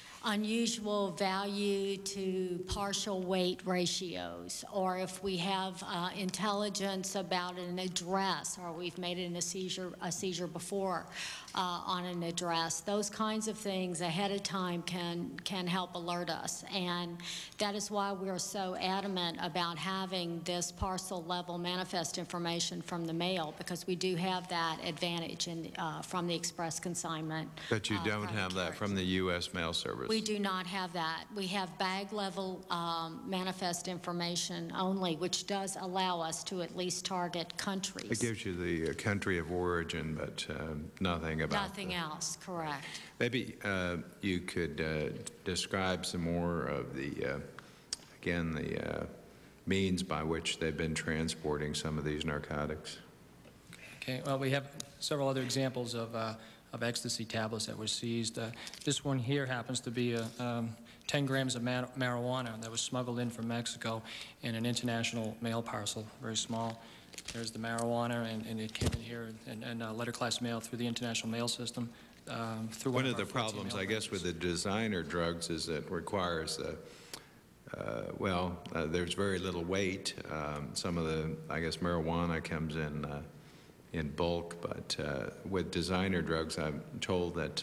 unusual value to partial weight ratios, or if we have uh, intelligence about an address, or we've made it in a seizure, a seizure before uh, on an address, those kinds of things ahead of time can, can help alert us. And that is why we're so adamant about having this parcel level manifest information from the mail, because we do have that advantage in, uh, from the express consignment. But you uh, don't have that from the U S Mail Service? We do not have that. We have bag level um, manifest information only, which does allow us to at least target countries. It gives you the uh, country of origin, but uh, nothing about Nothing the, else, correct. Maybe uh, you could uh, describe some more of the, uh, again, the uh, means by which they've been transporting some of these narcotics. Okay, well, we have several other examples of, uh, of ecstasy tablets that were seized. Uh, this one here happens to be a, um, ten grams of mar marijuana that was smuggled in from Mexico in an international mail parcel, very small. There's the marijuana, and, and it came in here in, in uh, letter class mail through the international mail system. Um, through one, one of, of the problems, I guess, with the designer drugs is it requires, uh, uh, well, uh, there's very little weight. Um, some of the, I guess, marijuana comes in uh, in bulk, but uh, with designer drugs, I'm told that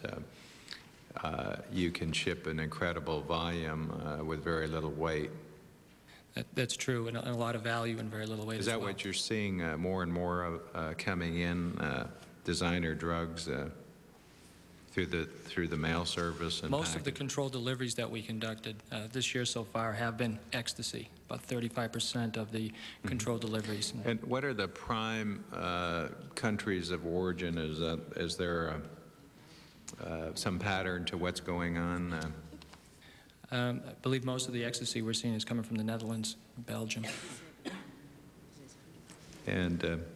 uh, uh, you can ship an incredible volume uh, with very little weight. That, that's true, and a, and a lot of value and very little weight. Is as that well. what you're seeing uh, more and more of uh, coming in, uh, designer drugs uh, through the through the mail service? And most of the package? controlled deliveries that we conducted uh, this year so far have been ecstasy. About thirty-five percent of the mm-hmm. controlled deliveries. And what are the prime uh, countries of origin? Is that is there a, uh, some pattern to what's going on? Uh, Um, I believe most of the ecstasy we're seeing is coming from the Netherlands, Belgium. And uh,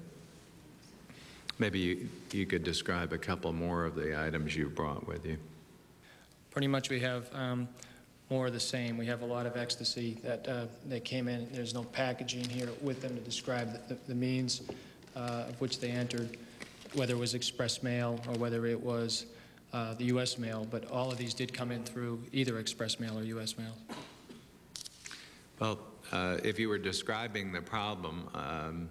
maybe you, you could describe a couple more of the items you brought with you. Pretty much we have um, more of the same. We have a lot of ecstasy that, uh, that came in. There's no packaging here with them to describe the, the, the means uh, of which they entered, whether it was express mail or whether it was Uh, the U S mail, but all of these did come in through either express mail or U S mail. Well, uh, if you were describing the problem, um,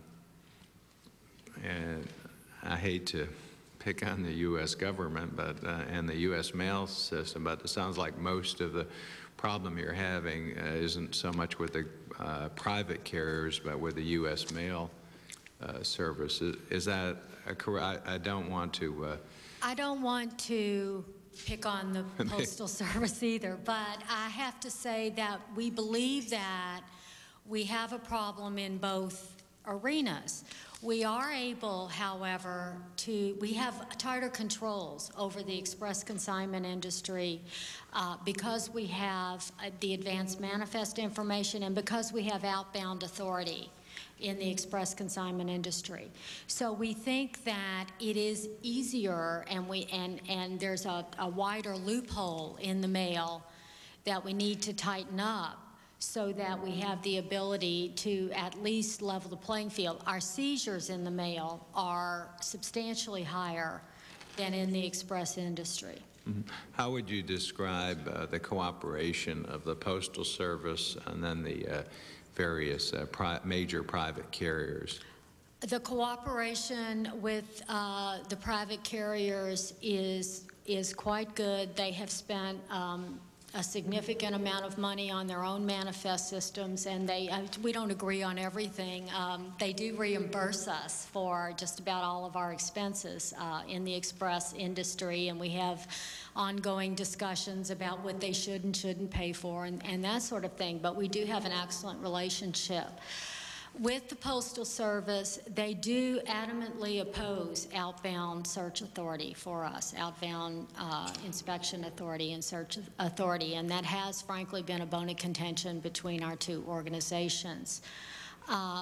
and I hate to pick on the U S government, but uh, and the U S mail system, but it sounds like most of the problem you're having uh, isn't so much with the uh, private carriers, but with the U S mail uh, service. Is, is that a correct? I, I don't want to. Uh, I don't want to pick on the Postal Service either, but I have to say that we believe that we have a problem in both arenas. We are able, however, to, we have tighter controls over the express consignment industry uh, because we have uh, the advanced manifest information and because we have outbound authority in the express consignment industry. So we think that it is easier and we and and there's a, a wider loophole in the mail that we need to tighten up so that we have the ability to at least level the playing field. Our seizures in the mail are substantially higher than in the express industry. Mm-hmm. How would you describe uh, the cooperation of the Postal Service and then the uh, various uh, pri major private carriers? The cooperation with uh, the private carriers is is quite good. They have spent um, a significant amount of money on their own manifest systems, and they uh, we don't agree on everything. Um, they do reimburse us for just about all of our expenses uh, in the express industry, and we have ongoing discussions about what they should and shouldn't pay for and, and that sort of thing. But we do have an excellent relationship. With the Postal Service, they do adamantly oppose outbound search authority for us, outbound uh, inspection authority and search authority, and that has frankly been a bone of contention between our two organizations. Uh,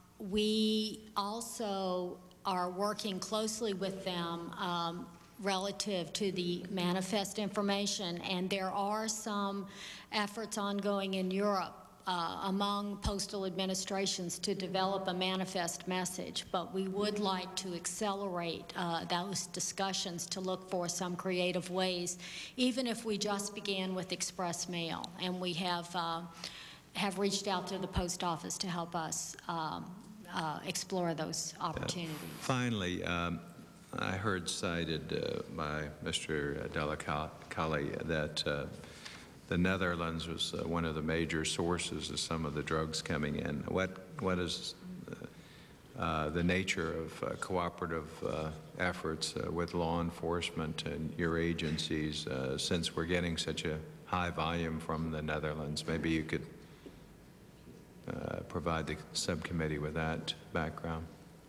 we also are working closely with them um, relative to the manifest information, and there are some efforts ongoing in Europe Uh, among postal administrations to develop a manifest message, but we would like to accelerate uh, those discussions to look for some creative ways, even if we just began with express mail. And we have, uh, have reached out to the post office to help us um, uh, explore those opportunities. Uh, finally, um, I heard cited uh, by Mister Delicali that uh, the Netherlands was uh, one of the major sources of some of the drugs coming in. What what is uh, uh, the nature of uh, cooperative uh, efforts uh, with law enforcement and your agencies uh, since we're getting such a high volume from the Netherlands? Maybe you could uh, provide the subcommittee with that background.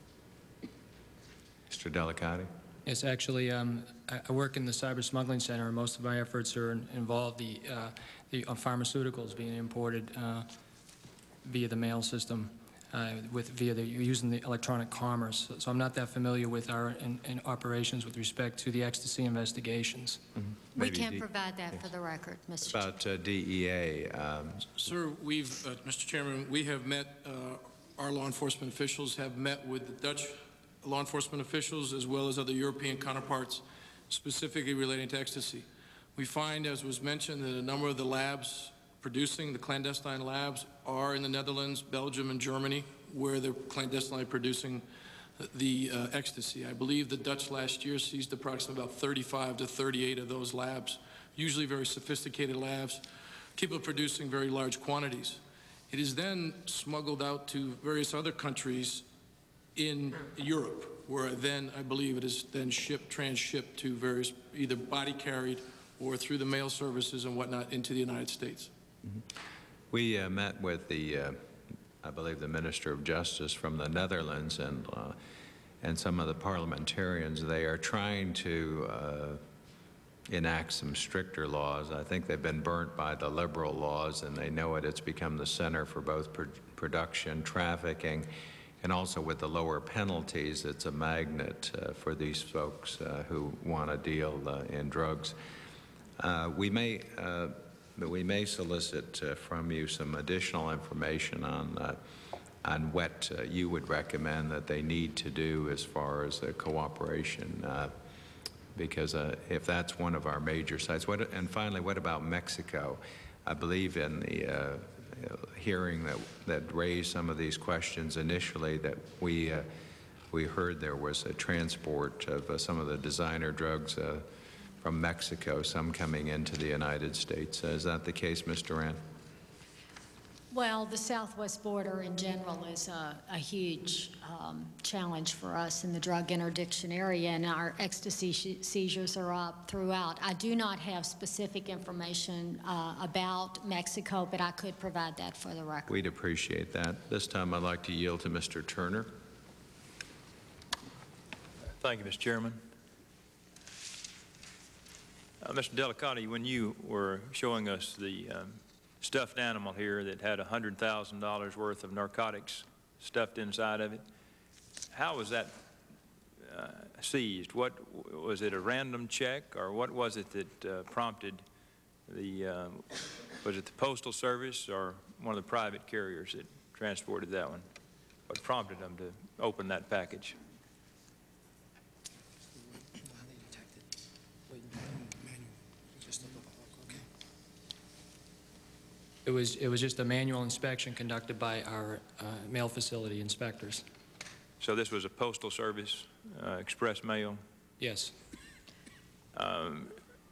Mister Delicati? Yes, actually, um, I, I work in the cyber smuggling center, and most of my efforts are in, involved the, uh, the uh, pharmaceuticals being imported uh, via the mail system, uh, with via the using the electronic commerce. So, so I'm not that familiar with our in, in operations with respect to the ecstasy investigations. Mm-hmm. We can provide that for the record, Mister Chairman. About uh, D E A. Um, Sir, we've, uh, Mister Chairman, we have met, uh, our law enforcement officials have met with the Dutch law enforcement officials as well as other European counterparts, specifically relating to ecstasy. We find, as was mentioned, that a number of the labs producing, the clandestine labs, are in the Netherlands, Belgium, and Germany, where they're clandestinely producing the uh, ecstasy. I believe the Dutch last year seized approximately about thirty-five to thirty-eight of those labs, usually very sophisticated labs, capable of producing very large quantities. It is then smuggled out to various other countries in Europe, where then I believe it is then shipped, transshipped to various, either body carried or through the mail services and whatnot into the United States. Mm-hmm. We uh, met with the, uh, I believe, the Minister of Justice from the Netherlands and uh, and some of the parliamentarians. They are trying to uh, enact some stricter laws. I think they've been burnt by the liberal laws, and they know it. It's become the center for both pr production, trafficking, and also with the lower penalties, it's a magnet uh, for these folks uh, who want to deal uh, in drugs. Uh, we may, uh, we may solicit uh, from you some additional information on uh, on what uh, you would recommend that they need to do as far as uh, cooperation. Uh, because uh, if that's one of our major sites. What, and finally, what about Mexico? I believe in the uh, hearing that, that raised some of these questions initially, that we, uh, we heard there was a transport of uh, some of the designer drugs uh, from Mexico, some coming into the United States. Uh, is that the case, Miz Duran? Well, the southwest border in general is a, a huge um, challenge for us in the drug interdiction area, and our ecstasy seizures are up throughout. I do not have specific information uh, about Mexico, but I could provide that for the record. We'd appreciate that. This time I'd like to yield to Mister Turner. Thank you, Mister Chairman. Uh, Mister Delicati, when you were showing us the um, stuffed animal here that had one hundred thousand dollars worth of narcotics stuffed inside of it, how was that uh, seized? What was it, a random check, or what was it that uh, prompted the, uh, was it the Postal Service or one of the private carriers that transported that one? What prompted them to open that package? It was, it was just a manual inspection conducted by our uh, mail facility inspectors. So this was a Postal Service uh, express mail? Yes. Um,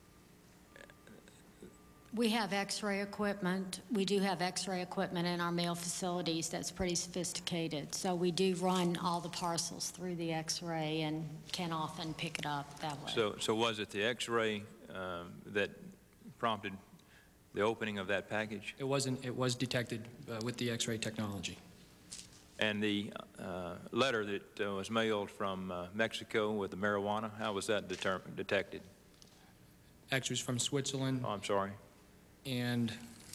We have x-ray equipment. We do have x-ray equipment in our mail facilities that's pretty sophisticated. So we do run all the parcels through the x-ray and can often pick it up that way. so, so was it the x-ray um, that prompted the opening of that package? It wasn't, it was detected uh, with the x-ray technology. And the uh, letter that uh, was mailed from uh, Mexico with the marijuana, how was that detected? Actually, it was from Switzerland. Oh, I'm sorry. And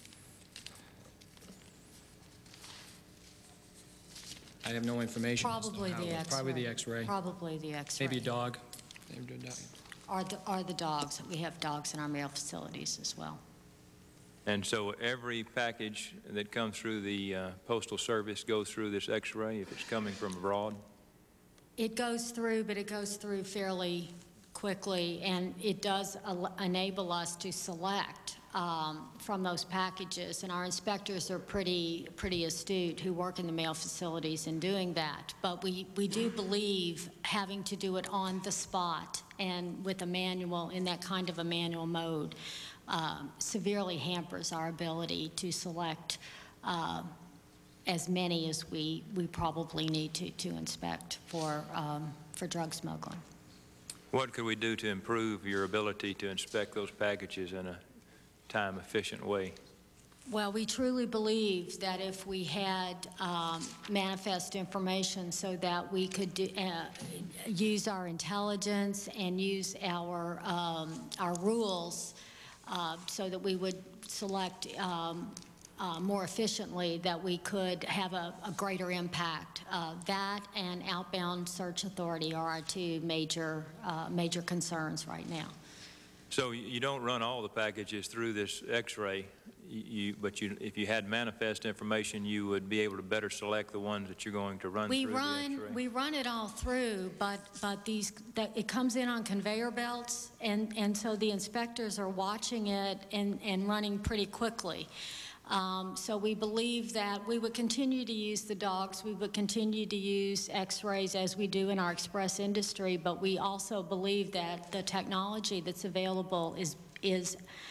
I have no information. Probably the x-ray. Probably the x-ray. Probably the x-ray. Maybe a dog. Or the, or the dogs. We have dogs in our mail facilities as well. And so every package that comes through the uh, Postal Service goes through this x-ray if it's coming from abroad? It goes through, but it goes through fairly quickly, and it does enable us to select um, from those packages, and our inspectors are pretty pretty astute who work in the mail facilities in doing that. But we, we do believe having to do it on the spot and with a manual, in that kind of a manual mode, uh, severely hampers our ability to select uh, as many as we, we probably need to, to inspect for, um, for drug smuggling. What could we do to improve your ability to inspect those packages in a time-efficient way? Well, we truly believe that if we had um, manifest information so that we could do, uh, use our intelligence and use our, um, our rules uh, so that we would select um, uh, more efficiently, that we could have a, a greater impact. Uh, that and outbound search authority are our two major, uh, major concerns right now. So you don't run all the packages through this x-ray, you, but you, if you had manifest information, you would be able to better select the ones that you're going to run we through run, the x-ray? We run it all through, but, but these, that, it comes in on conveyor belts, and, and so the inspectors are watching it and, and running pretty quickly. Um, so we believe that we would continue to use the dogs, we would continue to use x-rays as we do in our express industry, but we also believe that the technology that's available is, is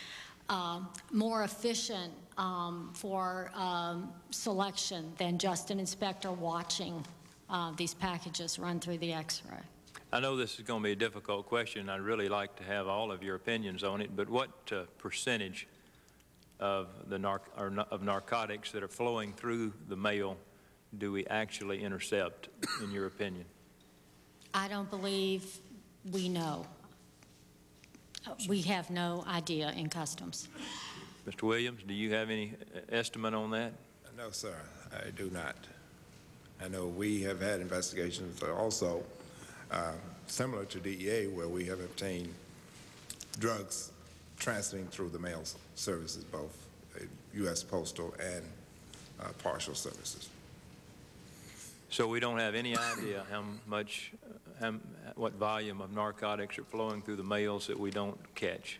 um, more efficient um, for um, selection than just an inspector watching uh, these packages run through the X-ray. I know this is going to be a difficult question. I'd really like to have all of your opinions on it, but what uh, percentage of the nar or of narcotics that are flowing through the mail do we actually intercept, in your opinion? I don't believe we know. We have no idea in Customs. Mister Williams, do you have any estimate on that? No, sir, I do not. I know we have had investigations also uh, similar to D E A where we have obtained drugs transiting through the mail services, both uh, U S Postal and uh, partial services. So we don't have any idea how much, uh, how, what volume of narcotics are flowing through the mails that we don't catch?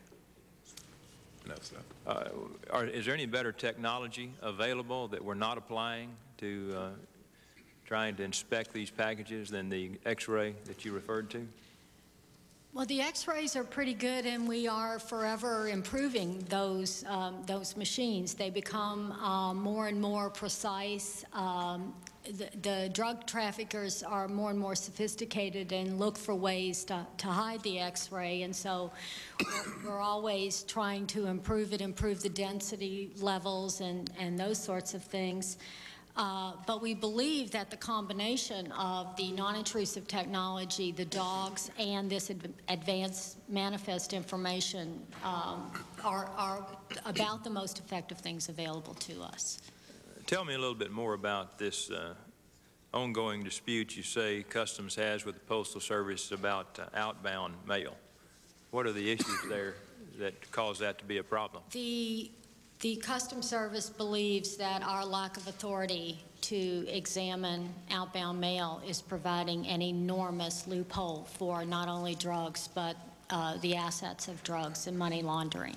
No, sir. Uh, are, is there any better technology available that we're not applying to uh, trying to inspect these packages than the X-ray that you referred to? Well, the X-rays are pretty good, and we are forever improving those um, those machines. They become um, more and more precise. Um, the, the drug traffickers are more and more sophisticated and look for ways to, to hide the X-ray, and so we're, we're always trying to improve it, improve the density levels, and and those sorts of things. Uh, but we believe that the combination of the non-intrusive technology, the dogs, and this ad advanced manifest information um, are, are about the most effective things available to us. Tell me a little bit more about this uh, ongoing dispute you say Customs has with the Postal Service about uh, outbound mail. What are the issues there that cause that to be a problem? The The Customs Service believes that our lack of authority to examine outbound mail is providing an enormous loophole for not only drugs, but uh, the assets of drugs and money laundering.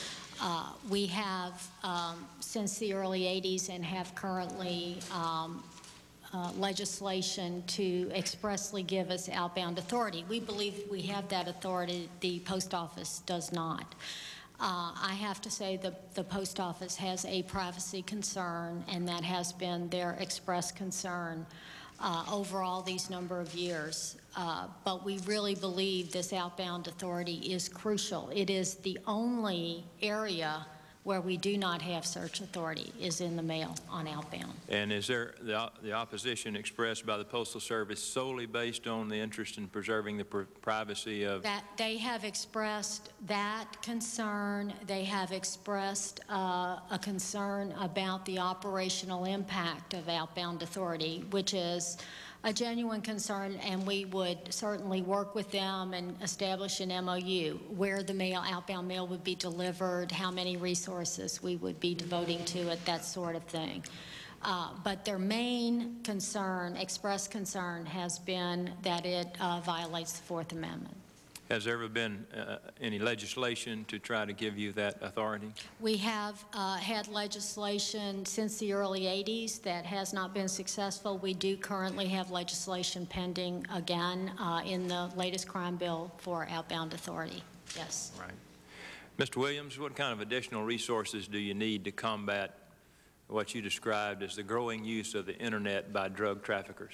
Uh, we have, um, since the early eighties, and have currently um, uh, legislation to expressly give us outbound authority. We believe we have that authority. The Post Office does not. Uh, I have to say the, the Post Office has a privacy concern, and that has been their express concern uh, over all these number of years. Uh, but we really believe this outbound authority is crucial. It is the only area where we do not have search authority is in the mail on outbound. And is there the, the opposition expressed by the Postal Service solely based on the interest in preserving the pr privacy of? That they have expressed that concern. They have expressed uh, a concern about the operational impact of outbound authority, which is a genuine concern, and we would certainly work with them and establish an M O U where the mail, outbound mail would be delivered, how many resources we would be devoting to it, that sort of thing. Uh, but their main concern, express concern, has been that it uh, violates the Fourth Amendment. Has there ever been uh, any legislation to try to give you that authority? We have uh, had legislation since the early eighties that has not been successful. We do currently have legislation pending again uh, in the latest crime bill for outbound authority. Yes. Right. Mister Williams, what kind of additional resources do you need to combat what you described as the growing use of the internet by drug traffickers?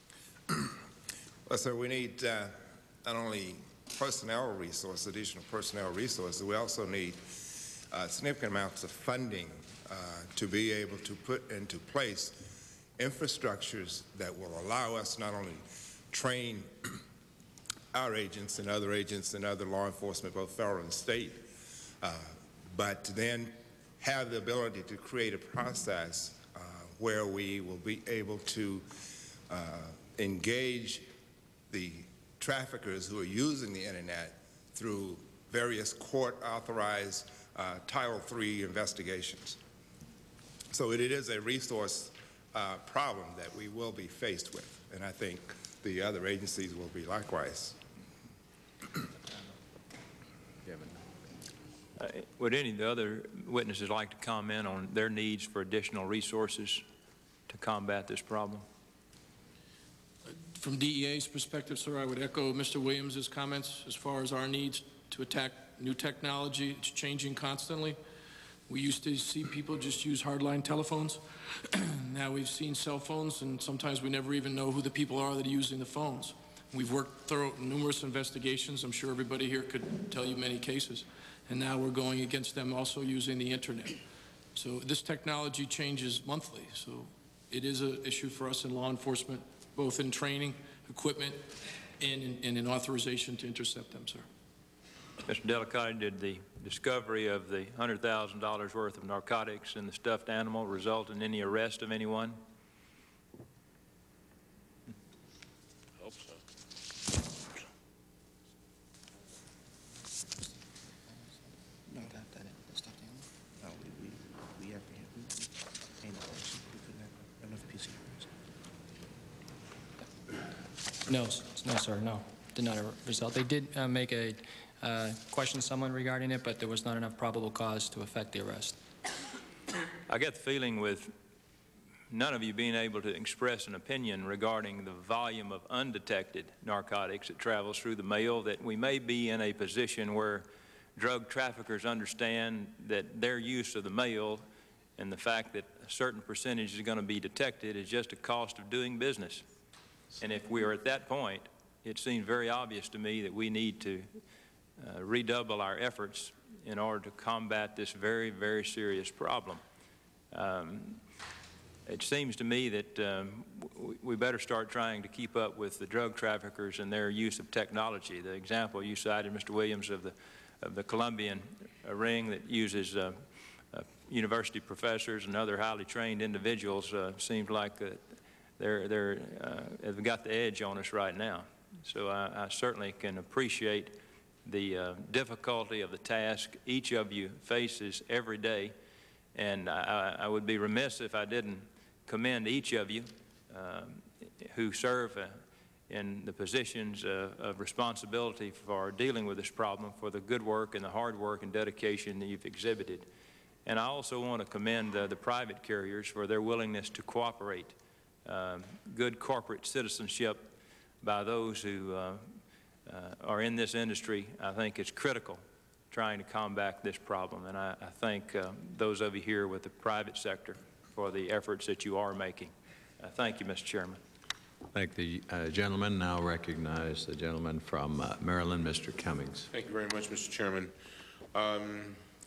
Well, sir, we need uh, not only personnel resources, additional personnel resources, we also need uh, significant amounts of funding uh, to be able to put into place infrastructures that will allow us not only train our agents and other agents and other law enforcement, both federal and state, uh, but to then have the ability to create a process uh, where we will be able to uh, engage the traffickers who are using the internet through various court-authorized uh, Title three investigations. So it is a resource uh, problem that we will be faced with, and I think the other agencies will be likewise. Uh, would any of the other witnesses like to comment on their needs for additional resources to combat this problem? From D E A's perspective, sir, I would echo Mister Williams's comments as far as our needs to attack new technology. It's changing constantly. We used to see people just use hardline telephones. Now we've seen cell phones, and sometimes we never even know who the people are that are using the phones. We've worked through numerous investigations. I'm sure everybody here could tell you many cases. And now we're going against them also using the internet. So this technology changes monthly. So it is an issue for us in law enforcement, both in training, equipment, and in, and in authorization to intercept them, sir. Mister Delicati, did the discovery of the one hundred thousand dollars worth of narcotics in the stuffed animal result in any arrest of anyone? I hope so. No, that, that, that stuff down. No, we, we, we apprehended. We, we ain't arrested. We couldn't have enough P C Rs. No, s- no, sir, no. Did not result. They did uh, make a uh, question someone regarding it, but there was not enough probable cause to effect the arrest. I get the feeling with none of you being able to express an opinion regarding the volume of undetected narcotics that travels through the mail that we may be in a position where drug traffickers understand that their use of the mail and the fact that a certain percentage is going to be detected is just a cost of doing business. And if we are at that point, it seems very obvious to me that we need to uh, redouble our efforts in order to combat this very, very serious problem. Um, it seems to me that um, we better start trying to keep up with the drug traffickers and their use of technology. The example you cited, Mister Williams, of the, of the Colombian uh, ring that uses uh, uh, university professors and other highly trained individuals uh, seems like uh, they're, they're, uh, they've got the edge on us right now. So I, I certainly can appreciate the uh, difficulty of the task each of you faces every day. And I, I would be remiss if I didn't commend each of you uh, who serve uh, in the positions uh, of responsibility for dealing with this problem for the good work and the hard work and dedication that you've exhibited. And I also want to commend uh, the private carriers for their willingness to cooperate. Uh, good corporate citizenship by those who uh, uh, are in this industry, I think, is critical trying to combat this problem. And I, I thank uh, those of you here with the private sector for the efforts that you are making. Uh, thank you, Mister Chairman. Thank the uh, gentleman. Now recognize the gentleman from uh, Maryland, Mister Cummings. Thank you very much, Mister Chairman. Um,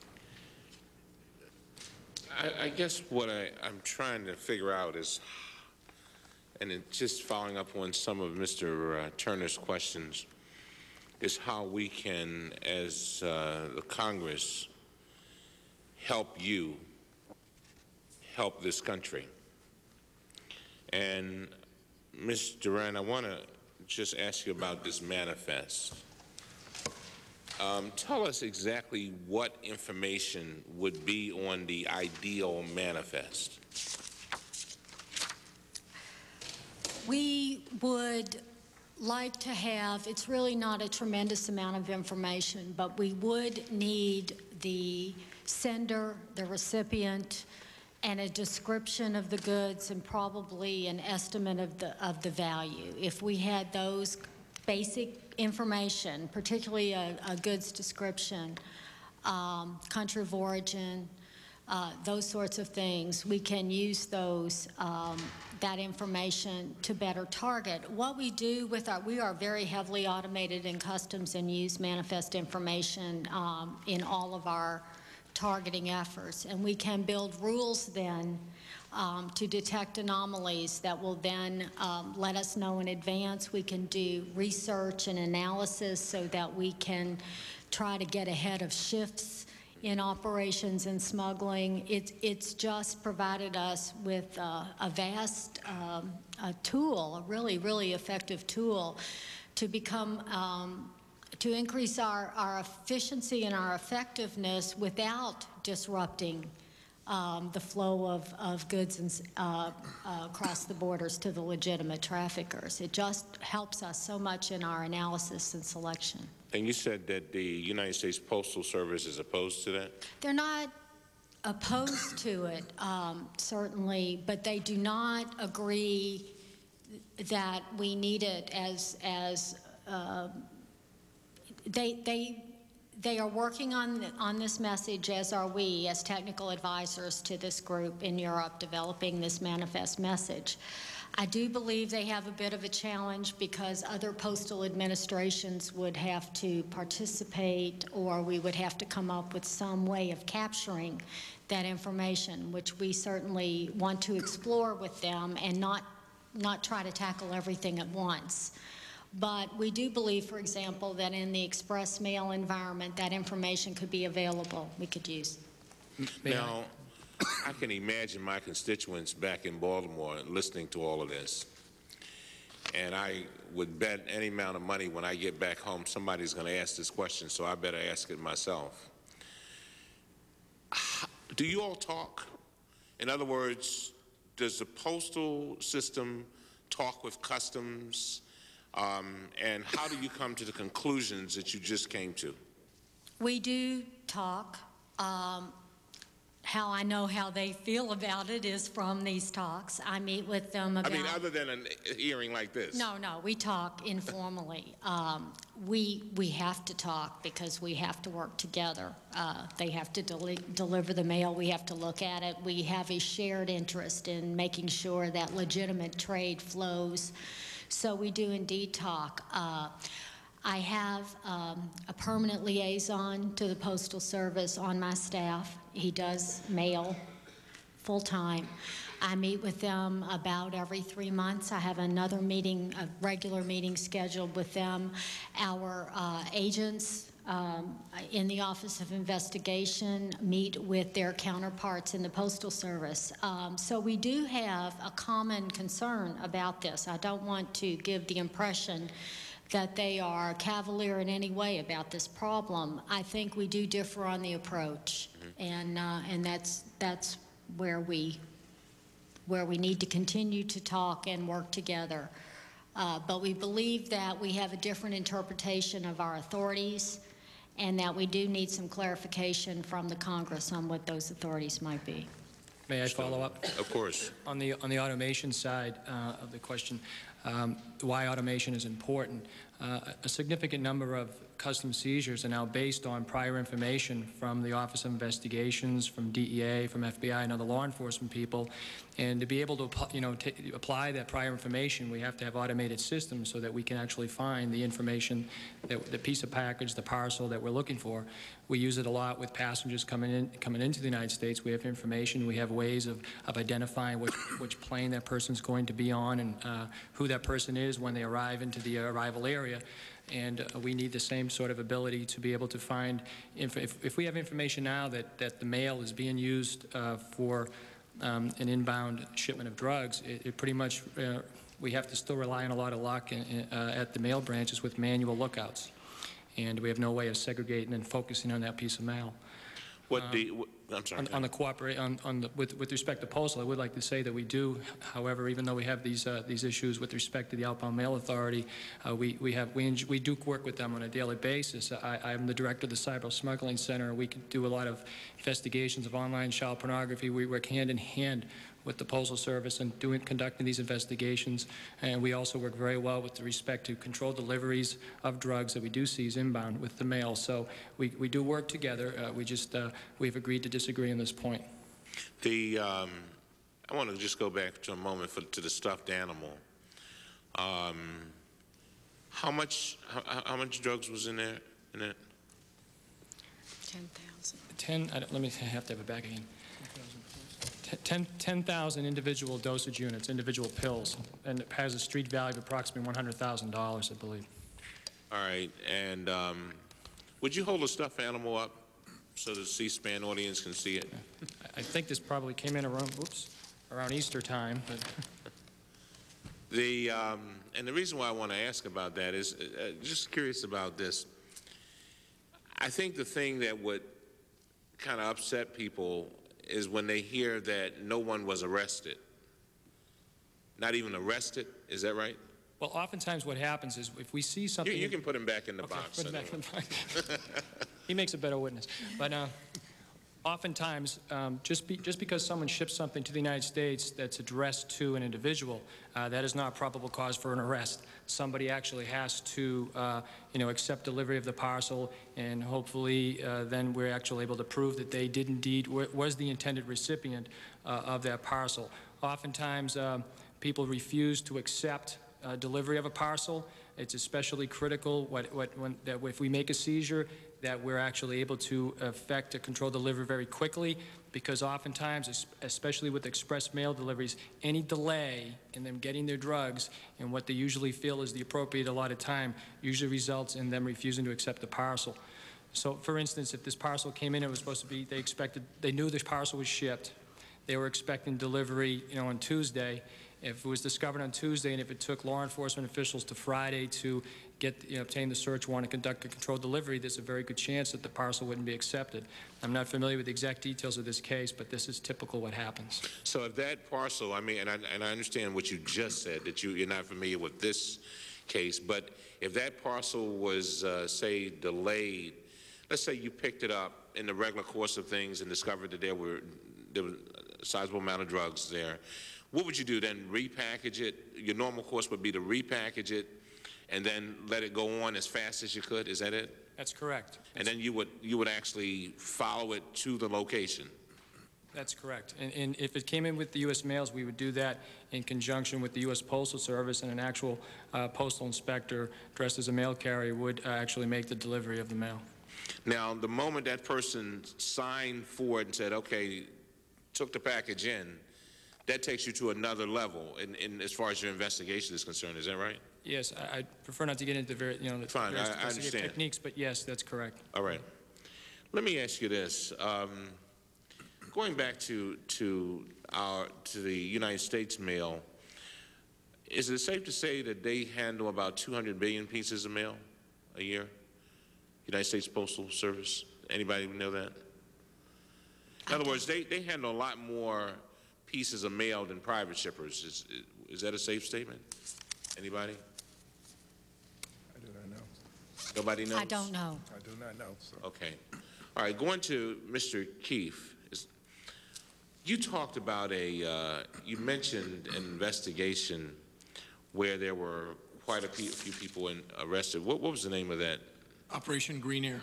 I, I guess what I, I'm trying to figure out is, and it, just following up on some of Mister Uh, Turner's questions, is how we can, as uh, the Congress, help you help this country. And Miz Duran, I want to just ask you about this manifest. Um, tell us exactly what information would be on the ideal manifest. We would like to have, it's really not a tremendous amount of information, but we would need the sender, the recipient, and a description of the goods and probably an estimate of the, of the value. If we had those basic information, particularly a, a goods description, um, country of origin, uh, those sorts of things, we can use those um, that information to better target. What we do with our, we are very heavily automated in customs and use manifest information um, in all of our targeting efforts. And we can build rules then um, to detect anomalies that will then um, let us know in advance. We can do research and analysis so that we can try to get ahead of shifts in operations and smuggling. It, it's just provided us with uh, a vast um, a tool, a really, really effective tool to become, um, to increase our, our efficiency and our effectiveness without disrupting um, the flow of, of goods and, uh, uh, across the borders to the legitimate traffickers. It just helps us so much in our analysis and selection. And you said that the United States Postal Service is opposed to that? They're not opposed to it, um, certainly, but they do not agree that we need it as, as uh, they, they, They are working on, on this message, as are we, as technical advisors to this group in Europe, developing this manifest message. I do believe they have a bit of a challenge because other postal administrations would have to participate, or we would have to come up with some way of capturing that information, which we certainly want to explore with them and not, not try to tackle everything at once. But we do believe, for example, that in the express mail environment, that information could be available, we could use. Now, I can imagine my constituents back in Baltimore listening to all of this. And I would bet any amount of money when I get back home, somebody's going to ask this question, so I better ask it myself. Do you all talk? In other words, does the postal system talk with customs? Um, and how do you come to the conclusions that you just came to? We do talk. Um, how I know how they feel about it is from these talks. I meet with them about... I mean, other than a hearing like this. No, no, we talk informally. Um, we, we have to talk because we have to work together. Uh, they have to deli deliver the mail. We have to look at it. We have a shared interest in making sure that legitimate trade flows. So we do indeed talk. Uh, I have um, a permanent liaison to the Postal Service on my staff. He does mail full-time. I meet with them about every three months. I have another meeting, a regular meeting scheduled with them. Our uh, agents um, in the Office of Investigation meet with their counterparts in the Postal Service. Um, so we do have a common concern about this. I don't want to give the impression that they are cavalier in any way about this problem. I think we do differ on the approach, mm-hmm. and uh, and that's that's where we where we need to continue to talk and work together. Uh, but we believe that we have a different interpretation of our authorities, and that we do need some clarification from the Congress on what those authorities might be. May I follow up? Of course. On the on the automation side uh, of the question, um, why automation is important. Uh, a significant number of custom seizures are now based on prior information from the Office of Investigations, from D E A, from F B I, and other law enforcement people. And to be able to, you know, t apply that prior information, we have to have automated systems so that we can actually find the information, that, the piece of package, the parcel that we're looking for. We use it a lot with passengers coming in, coming into the United States. We have information. We have ways of, of identifying which, which plane that person's going to be on, and uh, who that person is when they arrive into the arrival area. And uh, we need the same sort of ability to be able to find, if, if, if we have information now that, that the mail is being used uh, for um, an inbound shipment of drugs, it, it pretty much, uh, we have to still rely on a lot of luck in, in, uh, at the mail branches with manual lookouts. And we have no way of segregating and focusing on that piece of mail. What um, the, what, I'm sorry. On, on the cooperate, on, on the, with, with respect to Postal, I would like to say that we do, however, even though we have these uh, these issues with respect to the Outbound Mail Authority, uh, we we have we we do work with them on a daily basis. I, I'm the director of the Cyber Smuggling Center. We can do a lot of investigations of online child pornography. We work hand in hand with the Postal Service and doing conducting these investigations, and we also work very well with respect to controlled deliveries of drugs that we do seize inbound with the mail. So we we do work together. Uh, we just uh, we've agreed to disagree on this point. The um, I want to just go back to a moment for, to the stuffed animal. Um, how much how, how much drugs was in there in it? Ten thousand. Ten. I don't, let me I have to have it back again. ten thousand individual dosage units, individual pills, and it has a street value of approximately one hundred thousand dollars, I believe. All right, and um, would you hold a stuffed animal up so the C-SPAN audience can see it? I think this probably came in around, oops, around Easter time. But the um, and the reason why I want to ask about that is uh, just curious about this. I think the thing that would kind of upset people is when they hear that no one was arrested. Not even arrested, is that right? Well, oftentimes what happens is if we see something... You, you can put him back in the okay, box. Put him back in the box. He makes a better witness. But uh, Oftentimes, um, just, be, just because someone ships something to the United States that's addressed to an individual, uh, that is not probable cause for an arrest. Somebody actually has to, uh, you know, accept delivery of the parcel, and hopefully uh, then we're actually able to prove that they did indeed was the intended recipient uh, of that parcel. Oftentimes, um, people refuse to accept uh, delivery of a parcel. It's especially critical what, what, when, that if we make a seizure, that we're actually able to effect a controlled delivery very quickly, because oftentimes, especially with express mail deliveries, any delay in them getting their drugs and what they usually feel is the appropriate allotted time usually results in them refusing to accept the parcel. So, for instance, if this parcel came in, it was supposed to be, they expected, they knew this parcel was shipped. They were expecting delivery, you know, on Tuesday. If it was discovered on Tuesday, and if it took law enforcement officials to Friday to get, you know, obtain the search warrant and conduct a controlled delivery, there's a very good chance that the parcel wouldn't be accepted. I'm not familiar with the exact details of this case, but this is typical what happens. So if that parcel, I mean, and I, and I understand what you just said, that you, you're not familiar with this case, but if that parcel was, uh, say, delayed, let's say you picked it up in the regular course of things and discovered that there were, there was a sizable amount of drugs there, what would you do then? Repackage it? Your normal course would be to repackage it and then let it go on as fast as you could? Is that it? That's correct. And then you would you would actually follow it to the location? That's correct. And, and if it came in with the U S mails, we would do that in conjunction with the U S Postal Service, and an actual uh, postal inspector dressed as a mail carrier would uh, actually make the delivery of the mail. Now, the moment that person signed for it and said, okay, took the package in, that takes you to another level in, in as far as your investigation is concerned. Is that right? Yes, I, I prefer not to get into very, you know, the Fine, various I, I understand. techniques, but yes, that's correct. All right. Let me ask you this: um, going back to to our to the United States mail, is it safe to say that they handle about two hundred billion pieces of mail a year? United States Postal Service. Anybody know that? In other words, they they handle a lot more pieces of mail than private shippers. Is, is that a safe statement? Anybody? I do not know. Nobody knows? I don't know. I do not know. So. Okay. All right, going to Mister Keefe. Is, you talked about a, uh, you mentioned an investigation where there were quite a few, few people in, arrested. What, what was the name of that? Operation Green Air.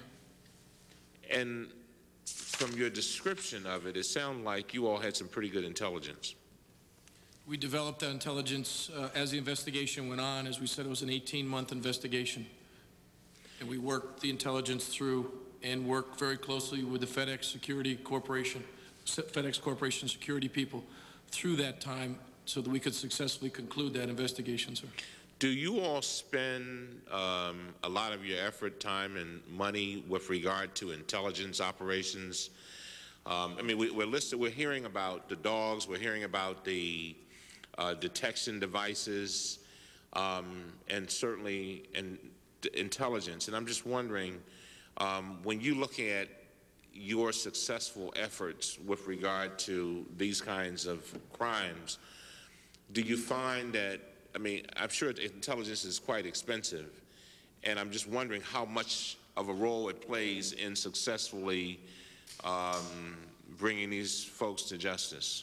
And from your description of it, it sounded like you all had some pretty good intelligence. We developed that intelligence uh, as the investigation went on. As we said, it was an eighteen month investigation. And we worked the intelligence through and worked very closely with the FedEx Security Corporation, FedEx Corporation security people through that time so that we could successfully conclude that investigation, sir. Do you all spend um, a lot of your effort, time, and money with regard to intelligence operations? Um, I mean, we, we're listed, we're hearing about the dogs, we're hearing about the uh, detection devices, um, and certainly in, intelligence. And I'm just wondering, um, when you look at your successful efforts with regard to these kinds of crimes, do you find that, I mean, I'm sure intelligence is quite expensive, and I'm just wondering how much of a role it plays in successfully um, bringing these folks to justice?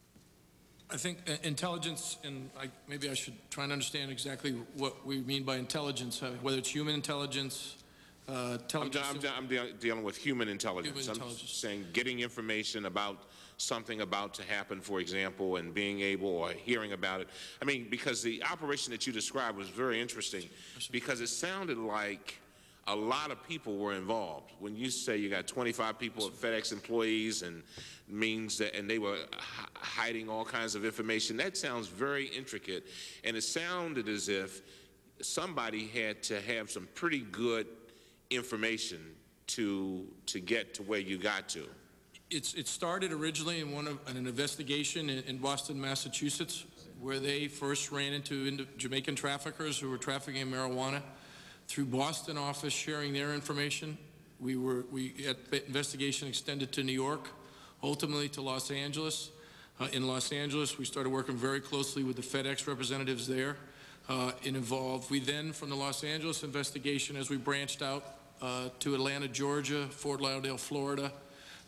I think uh, intelligence, and I, maybe I should try and understand exactly what we mean by intelligence, uh, whether it's human intelligence, uh, intelligence. I'm, I'm, I'm de dealing with human intelligence. Human I'm intelligence. saying getting information about something about to happen, for example, and being able or hearing about it. I mean, because the operation that you described was very interesting, because it sounded like a lot of people were involved. When you say you got twenty-five people of FedEx employees and means that, and they were hiding all kinds of information, that sounds very intricate, and it sounded as if somebody had to have some pretty good information to to get to where you got to. It's, it started originally in one of in an investigation in, in Boston, Massachusetts, where they first ran into, into Jamaican traffickers who were trafficking marijuana. Through Boston office sharing their information, we were we had investigation extended to New York, ultimately to Los Angeles. Uh, in Los Angeles, we started working very closely with the FedEx representatives there. Uh, it involved, we then, from the Los Angeles investigation, as we branched out uh, to Atlanta, Georgia, Fort Lauderdale, Florida,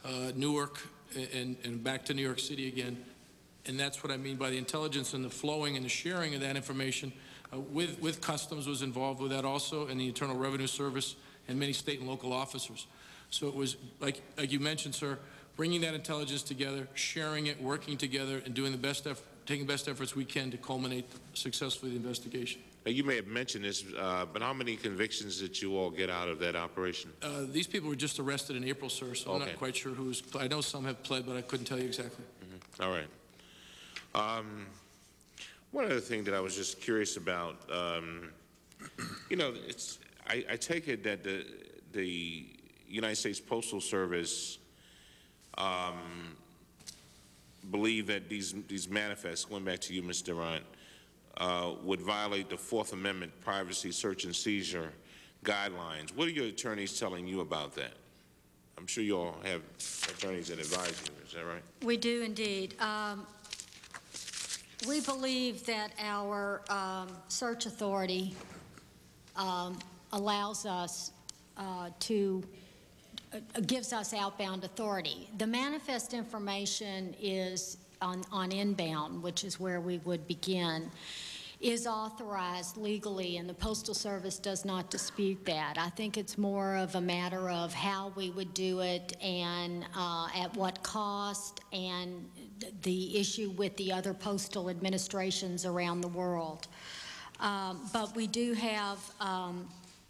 uh, Newark, and, and back to New York City again. And that's what I mean by the intelligence and the flowing and the sharing of that information. Uh, with, with Customs was involved with that also, and the Internal Revenue Service, and many state and local officers. So it was, like, like you mentioned, sir, bringing that intelligence together, sharing it, working together, and doing the best effort, taking best efforts we can to culminate successfully the investigation. Now, you may have mentioned this, uh, but how many convictions did you all get out of that operation? Uh, these people were just arrested in April, sir, so Okay. I'm not quite sure who's. I know some have pled, but I couldn't tell you exactly. Mm-hmm. All right. Um, one other thing that I was just curious about, um, you know, it's, I, I take it that the, the United States Postal Service um, believe that these, these manifests, going back to you, Mister Durant, uh, would violate the Fourth Amendment privacy search and seizure guidelines. What are your attorneys telling you about that? I'm sure you all have attorneys that advise you. Is that right? We do indeed. Um, we believe that our um, search authority um, allows us uh, to uh, gives us outbound authority. The manifest information is on, on inbound, which is where we would begin, is authorized legally, and the Postal Service does not dispute that. I think it's more of a matter of how we would do it and uh, at what cost, and the issue with the other postal administrations around the world. Um, but we do have, um,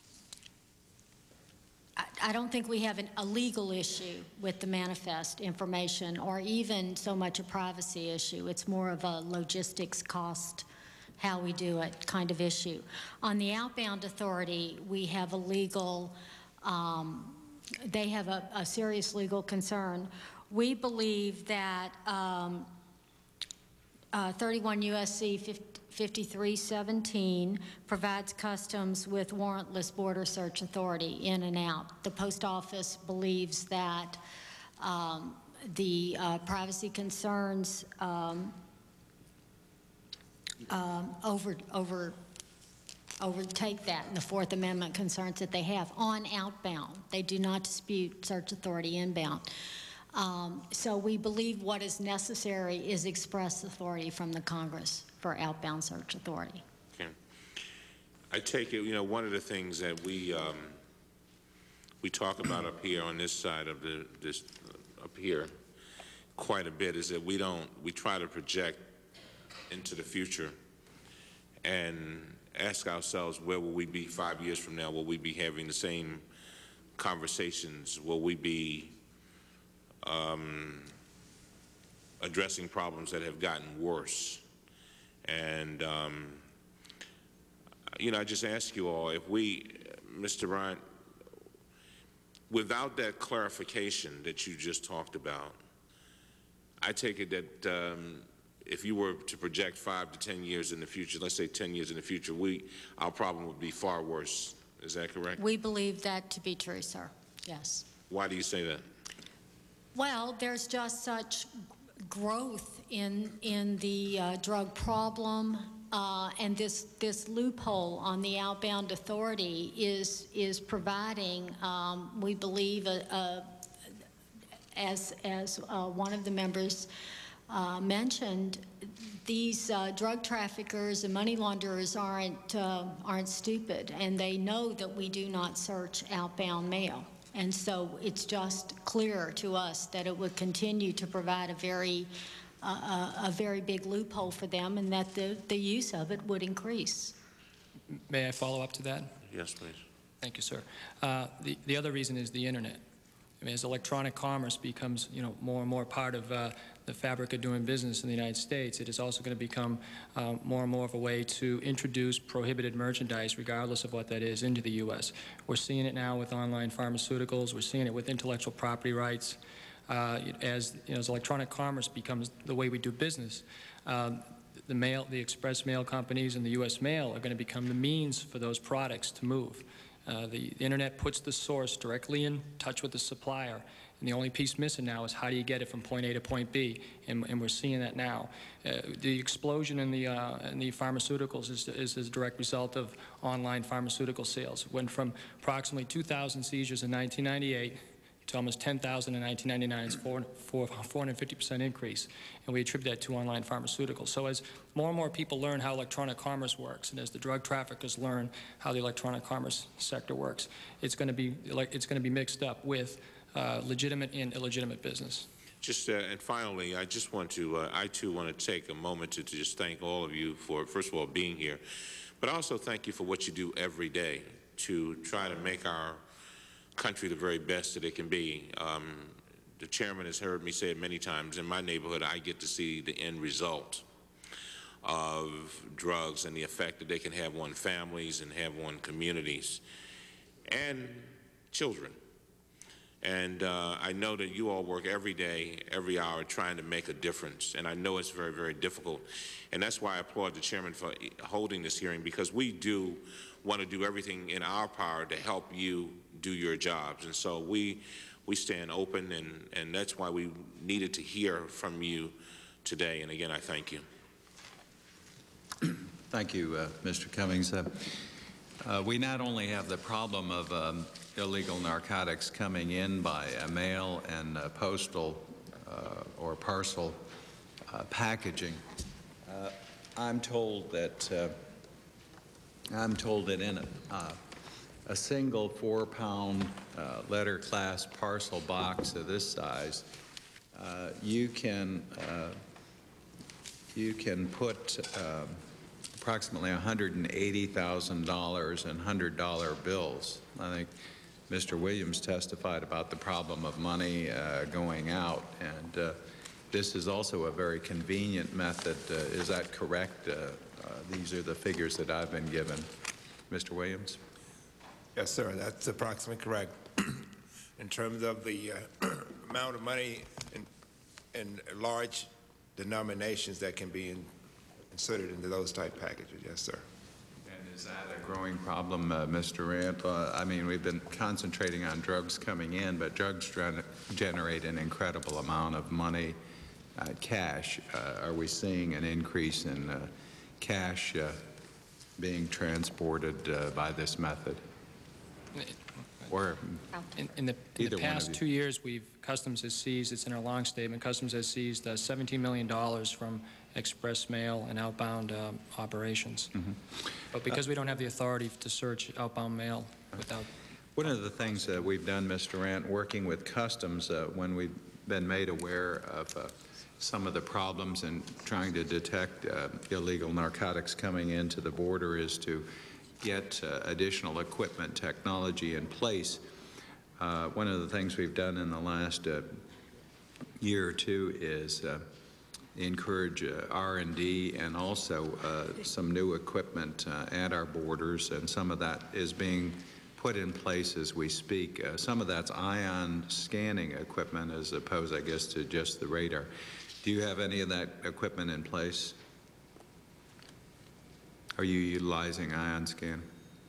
I, I don't think we have an, a legal issue with the manifest information, or even so much a privacy issue. It's more of a logistics cost, how we do it kind of issue. On the outbound authority, we have a legal, um, they have a, a serious legal concern. We believe that um, uh, thirty-one U S C fifty-three seventeen provides Customs with warrantless border search authority in and out. The Post Office believes that um, the uh, privacy concerns um, Um, over, over, overtake that and the Fourth Amendment concerns that they have on outbound. They do not dispute search authority inbound. Um, so we believe what is necessary is express authority from the Congress for outbound search authority. Okay. I take it, you know, one of the things that we um, we talk about up here on this side of the this uh, up here quite a bit is that we don't we try to project into the future and ask ourselves, where will we be five years from now? Will we be having the same conversations? Will we be um, addressing problems that have gotten worse? And, um, you know, I just ask you all, if we, Mister Bryant, without that clarification that you just talked about, I take it that um, if you were to project five to ten years in the future, let's say ten years in the future, we, our problem would be far worse. Is that correct? We believe that to be true, sir. Yes. Why do you say that? Well, there's just such growth in in the uh, drug problem, uh, and this this loophole on the outbound authority is is providing, um, we believe, a, a, as as uh, one of the members Uh, mentioned, these uh, drug traffickers and money launderers aren't uh, aren't stupid, and they know that we do not search outbound mail, and so it's just clear to us that it would continue to provide a very uh, a, a very big loophole for them, and that the the use of it would increase. May I follow up to that? Yes, please. Thank you, sir. Uh, the the other reason is the internet. I mean, as electronic commerce becomes, you know, more and more part of uh, the fabric of doing business in the United States, it is also going to become uh, more and more of a way to introduce prohibited merchandise, regardless of what that is, into the U S We're seeing it now with online pharmaceuticals. We're seeing it with intellectual property rights. Uh, as, you know, as electronic commerce becomes the way we do business, um, the mail, the express mail companies and the U S mail are going to become the means for those products to move. Uh, the, the internet puts the source directly in touch with the supplier, and the only piece missing now is how do you get it from point A to point B, and, and we're seeing that now. Uh, the explosion in the, uh, in the pharmaceuticals is, is, is a direct result of online pharmaceutical sales. It went from approximately two thousand seizures in nineteen ninety-eight to almost ten thousand in nineteen ninety-nine. It's four hundred fifty percent increase, and we attribute that to online pharmaceuticals. So as more and more people learn how electronic commerce works, and as the drug traffickers learn how the electronic commerce sector works, it's going to be like it's going to be mixed up with uh, legitimate and illegitimate business. Just uh, and finally, I just want to, uh, I too want to take a moment to, to just thank all of you for, first of all, being here, but also thank you for what you do every day to try to make our country the very best that it can be. Um, the chairman has heard me say it many times. In my neighborhood, I get to see the end result of drugs and the effect that they can have on families and have on communities and children. And uh, I know that you all work every day, every hour, trying to make a difference. And I know it's very, very difficult. And that's why I applaud the chairman for holding this hearing, because we do want to do everything in our power to help you do your jobs. And so we, we stand open, and, and that's why we needed to hear from you today. And again, I thank you. Thank you, uh, Mister Cummings. Uh, uh, we not only have the problem of um, illegal narcotics coming in by uh, mail and uh, postal uh, or parcel uh, packaging. Uh, I'm told that uh, I'm told that in a, uh, a single four-pound uh, letter class parcel box of this size, uh, you can uh, you can put um, approximately one hundred eighty thousand dollars in one hundred dollar bills. I think Mister Williams testified about the problem of money uh, going out, and uh, this is also a very convenient method. Uh, is that correct? Uh, uh, these are the figures that I've been given. Mister Williams? Yes, sir, that's approximately correct. In terms of the uh, amount of money in, in large denominations that can be in, inserted into those type packages, yes, sir. And is that a growing problem, uh, Mister Rant? Uh, I mean, we've been concentrating on drugs coming in, but drugs generate an incredible amount of money, uh, cash. Uh, are we seeing an increase in uh, cash uh, being transported uh, by this method? Or in, in the, in the past two years, we've Customs has seized. It's in our long statement. Customs has seized uh, seventeen million dollars from express mail and outbound um, operations. Mm-hmm. But because uh, we don't have the authority to search outbound mail without. One of the things that we've done, Mister Rant, working with Customs uh, when we've been made aware of uh, some of the problems in trying to detect uh, illegal narcotics coming into the border, is to get uh, additional equipment technology in place. Uh, one of the things we've done in the last uh, year or two is uh, encourage uh, R and D and also uh, some new equipment uh, at our borders, and some of that is being put in place as we speak. Uh, some of that's ion scanning equipment as opposed, I guess, to just the radar. Do you have any of that equipment in place? Are you utilizing ion scan?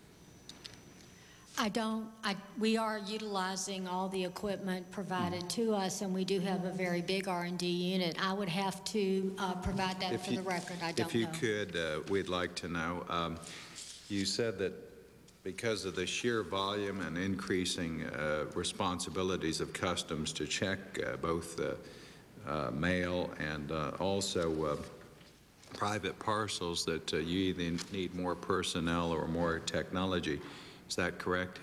I don't. I, we are utilizing all the equipment provided to us, and we do have a very big R and D unit. I would have to uh, provide that if for you, the record. I don't know. If you know. could, uh, we'd like to know. Um, you said that because of the sheer volume and increasing uh, responsibilities of Customs to check uh, both uh, uh, mail and uh, also uh, private parcels, that uh, you either need more personnel or more technology. Is that correct?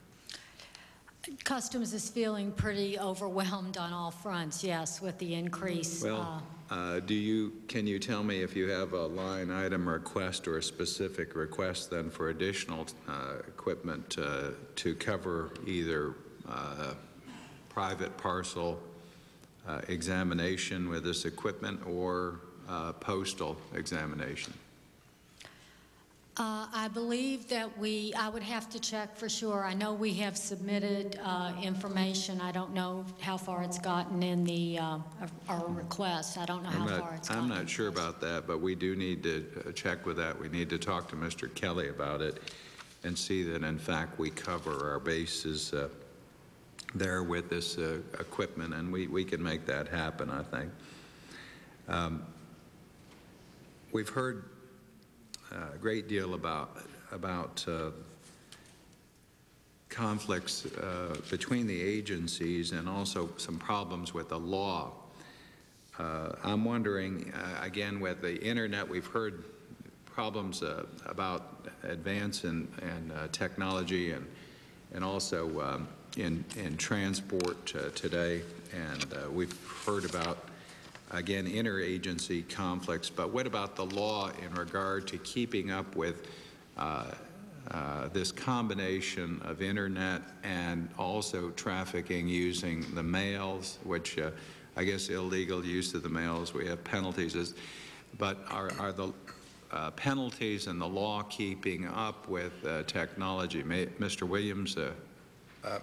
Customs is feeling pretty overwhelmed on all fronts, yes, with the increase. Well, uh, uh, do you, can you tell me if you have a line item request or a specific request then for additional uh, equipment uh, to cover either uh, private parcel uh, examination with this equipment or uh, postal examination? Uh, I believe that we, I would have to check for sure. I know we have submitted uh, information. I don't know how far it's gotten in the, uh, our request. I don't know how I'm not, far it's gotten. I'm not sure about that, but we do need to uh, check with that. We need to talk to Mister Kelly about it and see that, in fact, we cover our bases uh, there with this uh, equipment, and we, we can make that happen, I think. Um, we've heard a great deal about about uh, conflicts uh, between the agencies and also some problems with the law. Uh, I'm wondering, uh, again, with the internet, we've heard problems uh, about advance in, in uh, technology and, and also um, in, in transport uh, today. And uh, we've heard about, again, interagency conflicts. But what about the law in regard to keeping up with uh, uh, this combination of internet and also trafficking using the mails, which uh, I guess illegal use of the mails, we have penalties. But are, are the uh, penalties and the law keeping up with uh, technology? May, Mister Williams? Uh, uh,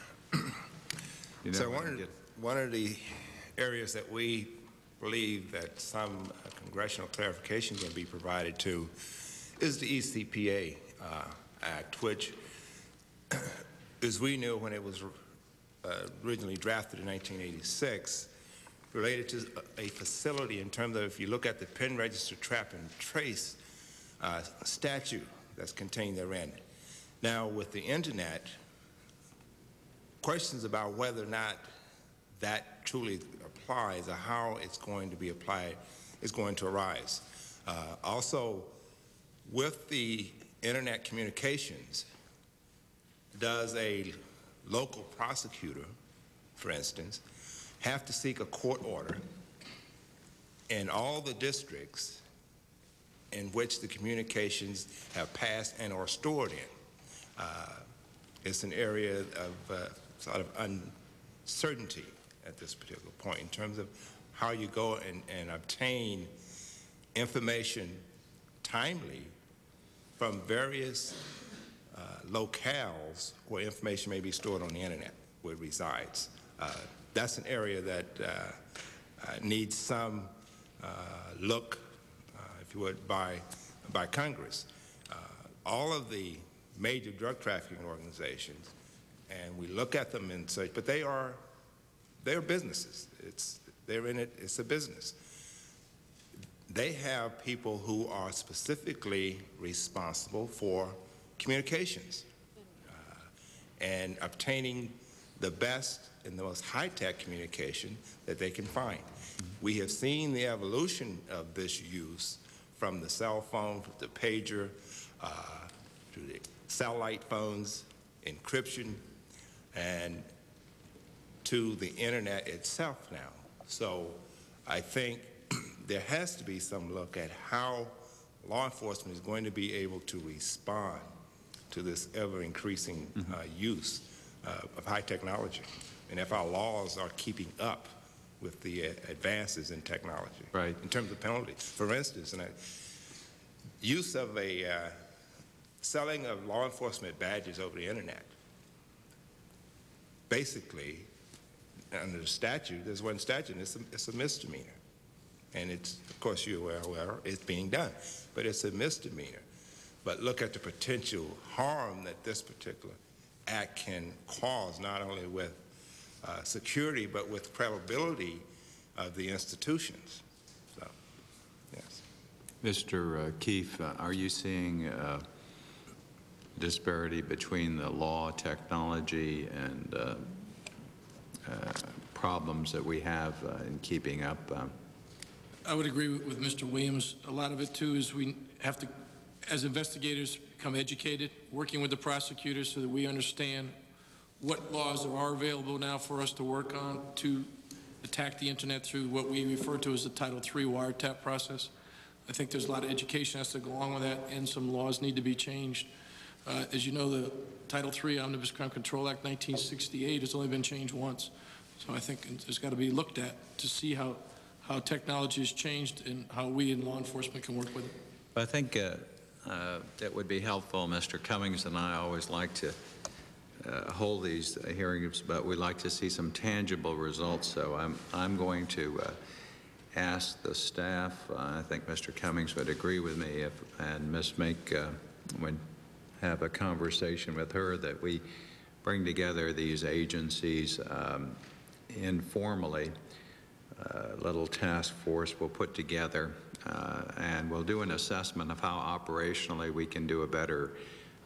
you know, so one of, one of the areas that we believe that some uh, congressional clarification can be provided to is the E C P A uh, Act, which, as we knew when it was uh, originally drafted in nineteen eighty-six, related to a facility in terms of, if you look at the pen register trap and trace uh, statute that's contained therein. Now, with the internet, questions about whether or not that truly applies or how it's going to be applied is going to arise. Uh, also, with the internet communications, does a local prosecutor, for instance, have to seek a court order in all the districts in which the communications have passed and are stored in? Uh, it's an area of uh, sort of uncertainty at this particular point in terms of how you go and, and obtain information timely from various uh, locales where information may be stored on the internet, where it resides. Uh, that's an area that uh, uh, needs some uh, look, uh, if you would, by, by Congress. Uh, all of the major drug trafficking organizations, and we look at them and such, but they are, they're businesses. It's, they're in it, it's a business. They have people who are specifically responsible for communications uh, and obtaining the best and the most high-tech communication that they can find. We have seen the evolution of this use from the cell phone, to the pager, uh, to the satellite phones, encryption, and to the internet itself now. So I think there has to be some look at how law enforcement is going to be able to respond to this ever-increasing mm-hmm. uh, use uh, of high technology, and if our laws are keeping up with the uh, advances in technology. Right. In terms of penalties. For instance, in a use of a uh, selling of law enforcement badges over the internet, basically, under the statute, there's one statute, and it's a, it's a misdemeanor. And it's, of course, you're aware, aware it's being done, but it's a misdemeanor. But look at the potential harm that this particular act can cause, not only with uh, security, but with credibility of the institutions. So, yes. Mister Uh, Keefe, uh, are you seeing uh, disparity between the law, technology, and uh, uh, problems that we have uh, in keeping up? Uh, I would agree with, with Mister Williams. A lot of it, too, is we have to, as investigators, become educated, working with the prosecutors so that we understand what laws are available now for us to work on to attack the internet through what we refer to as the Title three wiretap process. I think there's a lot of education has to go along with that, and some laws need to be changed. Uh, as you know, the Title three Omnibus Crime Control Act nineteen sixty-eight has only been changed once. So I think it's got to be looked at to see how how technology has changed and how we in law enforcement can work with it. I think uh, uh, that would be helpful. Mister Cummings and I always like to uh, hold these uh, hearings, but we like to see some tangible results. So I'm, I'm going to uh, ask the staff, uh, I think Mister Cummings would agree with me, if, and Miz Mink uh, would have a conversation with her, that we bring together these agencies um, informally. A little task force we'll put together, uh, and we'll do an assessment of how operationally we can do a better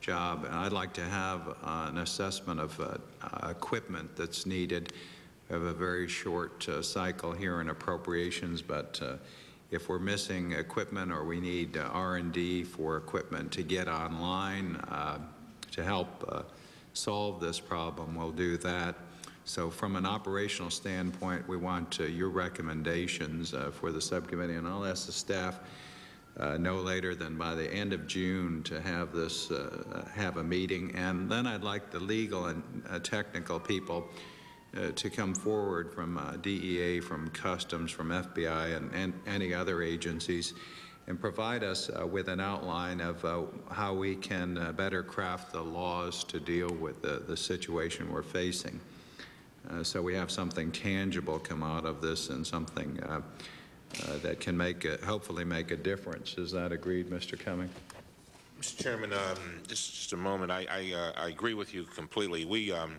job. And I'd like to have uh, an assessment of uh, uh, equipment that's needed. We have a very short uh, cycle here in appropriations, but uh, if we're missing equipment or we need uh, R and D for equipment to get online uh, to help uh, solve this problem, we'll do that. So from an operational standpoint, we want uh, your recommendations uh, for the subcommittee, and I'll ask the staff uh, no later than by the end of June to have this, uh, have a meeting. And then I'd like the legal and uh, technical people Uh, to come forward from uh, D E A, from Customs, from F B I, and, and any other agencies, and provide us uh, with an outline of uh, how we can uh, better craft the laws to deal with the, the situation we're facing. Uh, so we have something tangible come out of this, and something uh, uh, that can make a, hopefully make a difference. Is that agreed, Mister Cumming? Mister Chairman, um, just, just a moment. I, I, uh, I agree with you completely. We um,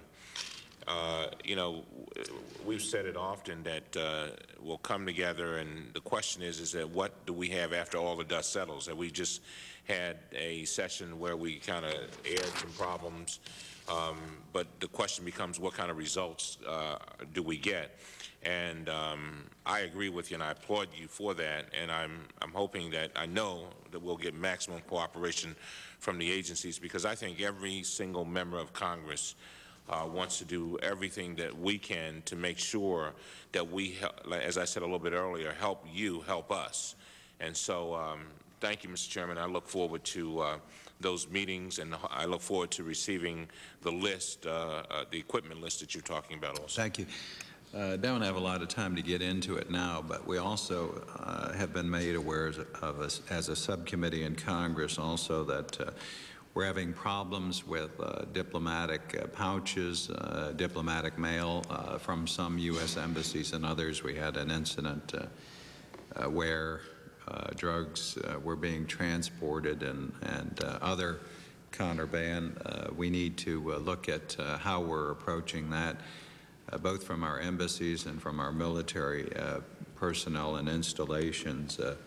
Uh, you know, we've said it often that uh, we'll come together, and the question is, is that what do we have after all the dust settles? That we just had a session where we kind of aired some problems, um, but the question becomes, what kind of results uh, do we get? And um, I agree with you, and I applaud you for that. And I'm I'm hoping that I know that we'll get maximum cooperation from the agencies, because I think every single member of Congress Uh, wants to do everything that we can to make sure that we, as I said a little bit earlier, help you help us. And so um, thank you, Mister Chairman. I look forward to uh, those meetings, and I look forward to receiving the list, uh, uh, the equipment list that you're talking about also. Thank you. Uh, don't have a lot of time to get into it now, but we also uh, have been made aware of us as a subcommittee in Congress also that uh, we're having problems with uh, diplomatic uh, pouches, uh, diplomatic mail uh, from some U S embassies and others. We had an incident uh, uh, where uh, drugs uh, were being transported, and, and uh, other contraband. Uh, we need to uh, look at uh, how we're approaching that, uh, both from our embassies and from our military uh, personnel and installations. Uh,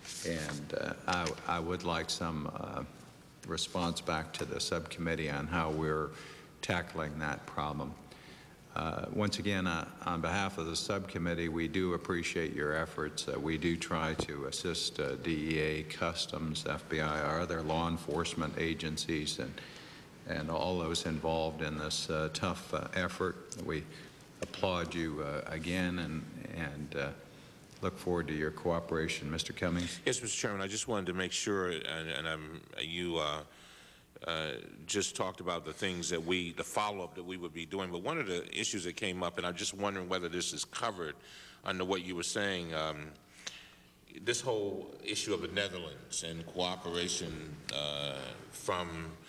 and uh, I, I would like some uh, response back to the subcommittee on how we're tackling that problem. Uh, once again, uh, on behalf of the subcommittee, we do appreciate your efforts. Uh, we do try to assist uh, D E A, Customs, F B I, our other law enforcement agencies, and, and all those involved in this uh, tough uh, effort. We applaud you uh, again, and, and uh, look forward to your cooperation. Mister Cummings? Yes, Mister Chairman, I just wanted to make sure, and, and I'm, you uh, uh, just talked about the things that we, the follow-up that we would be doing, but one of the issues that came up, and I'm just wondering whether this is covered under what you were saying, um, this whole issue of the Netherlands and cooperation uh, from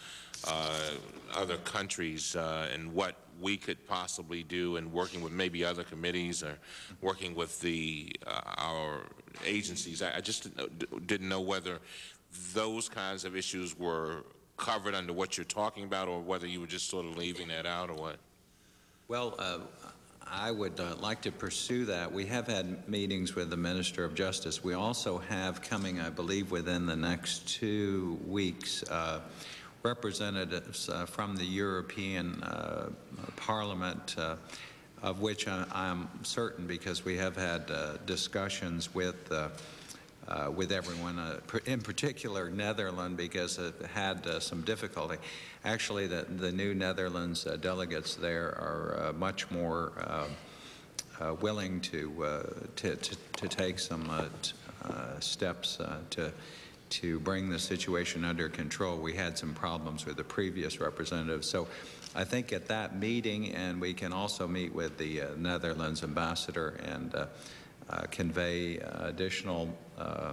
uh, other countries uh, and what we could possibly do, and working with maybe other committees or working with the uh, our agencies. I, I just didn't know whether those kinds of issues were covered under what you're talking about, or whether you were just sort of leaving that out, or what. Well, uh, I would uh, like to pursue that. We have had meetings with the Minister of Justice. We also have coming, I believe, within the next two weeks, uh, representatives uh, from the European uh, Parliament, uh, of which I, I'm certain, because we have had uh, discussions with uh, uh, with everyone, uh, in particular Netherlands, because it had uh, some difficulty. Actually, the, the new Netherlands uh, delegates there are uh, much more uh, uh, willing to, uh, to, to, to take some uh, t uh, steps uh, to to bring the situation under control. We had some problems with the previous representative. So I think at that meeting, and we can also meet with the uh, Netherlands ambassador and uh, uh, convey uh, additional uh,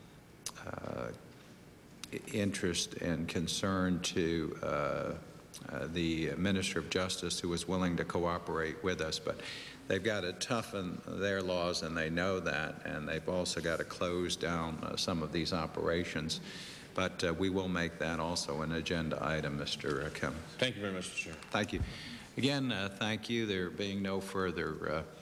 uh, interest and concern to uh, uh, the Minister of Justice, who was willing to cooperate with us. But they've got to toughen their laws, and they know that, and they've also got to close down uh, some of these operations. But uh, we will make that also an agenda item, Mister Cummings. Thank you very much, Mister Chair. Thank you. Again, uh, thank you. There being no further uh, uh,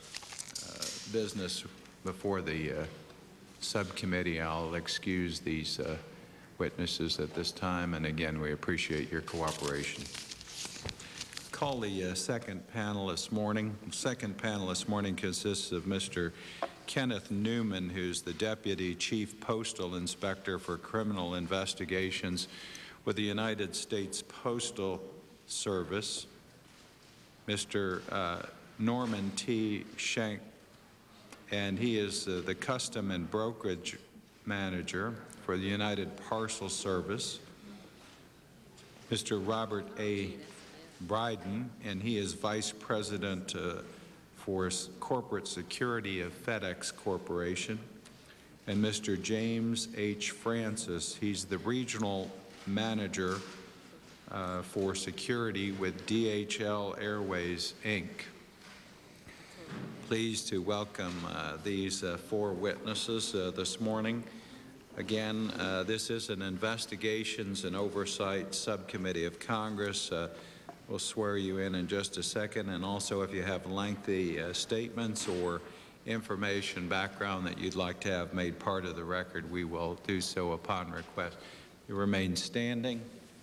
business before the uh, subcommittee, I'll excuse these uh, witnesses at this time, and again, we appreciate your cooperation. Call the uh, second panel this morning. The second panel this morning consists of Mister Kenneth Newman, who's the Deputy Chief Postal Inspector for Criminal Investigations with the United States Postal Service, Mister Uh, Norman T. Schenk, and he is uh, the Custom and Brokerage Manager for the United Parcel Service, Mister Robert A. Bryden, and he is Vice President uh, for Corporate Security of FedEx Corporation, and Mister James H. Francis, he's the Regional Manager uh, for Security with D H L Airways, Incorporated. Pleased to welcome uh, these uh, four witnesses uh, this morning. Again, uh, this is an Investigations and Oversight Subcommittee of Congress. Uh, we'll swear you in in just a second, and also if you have lengthy uh, statements or information background that you'd like to have made part of the record, we will do so upon request. You remain standing.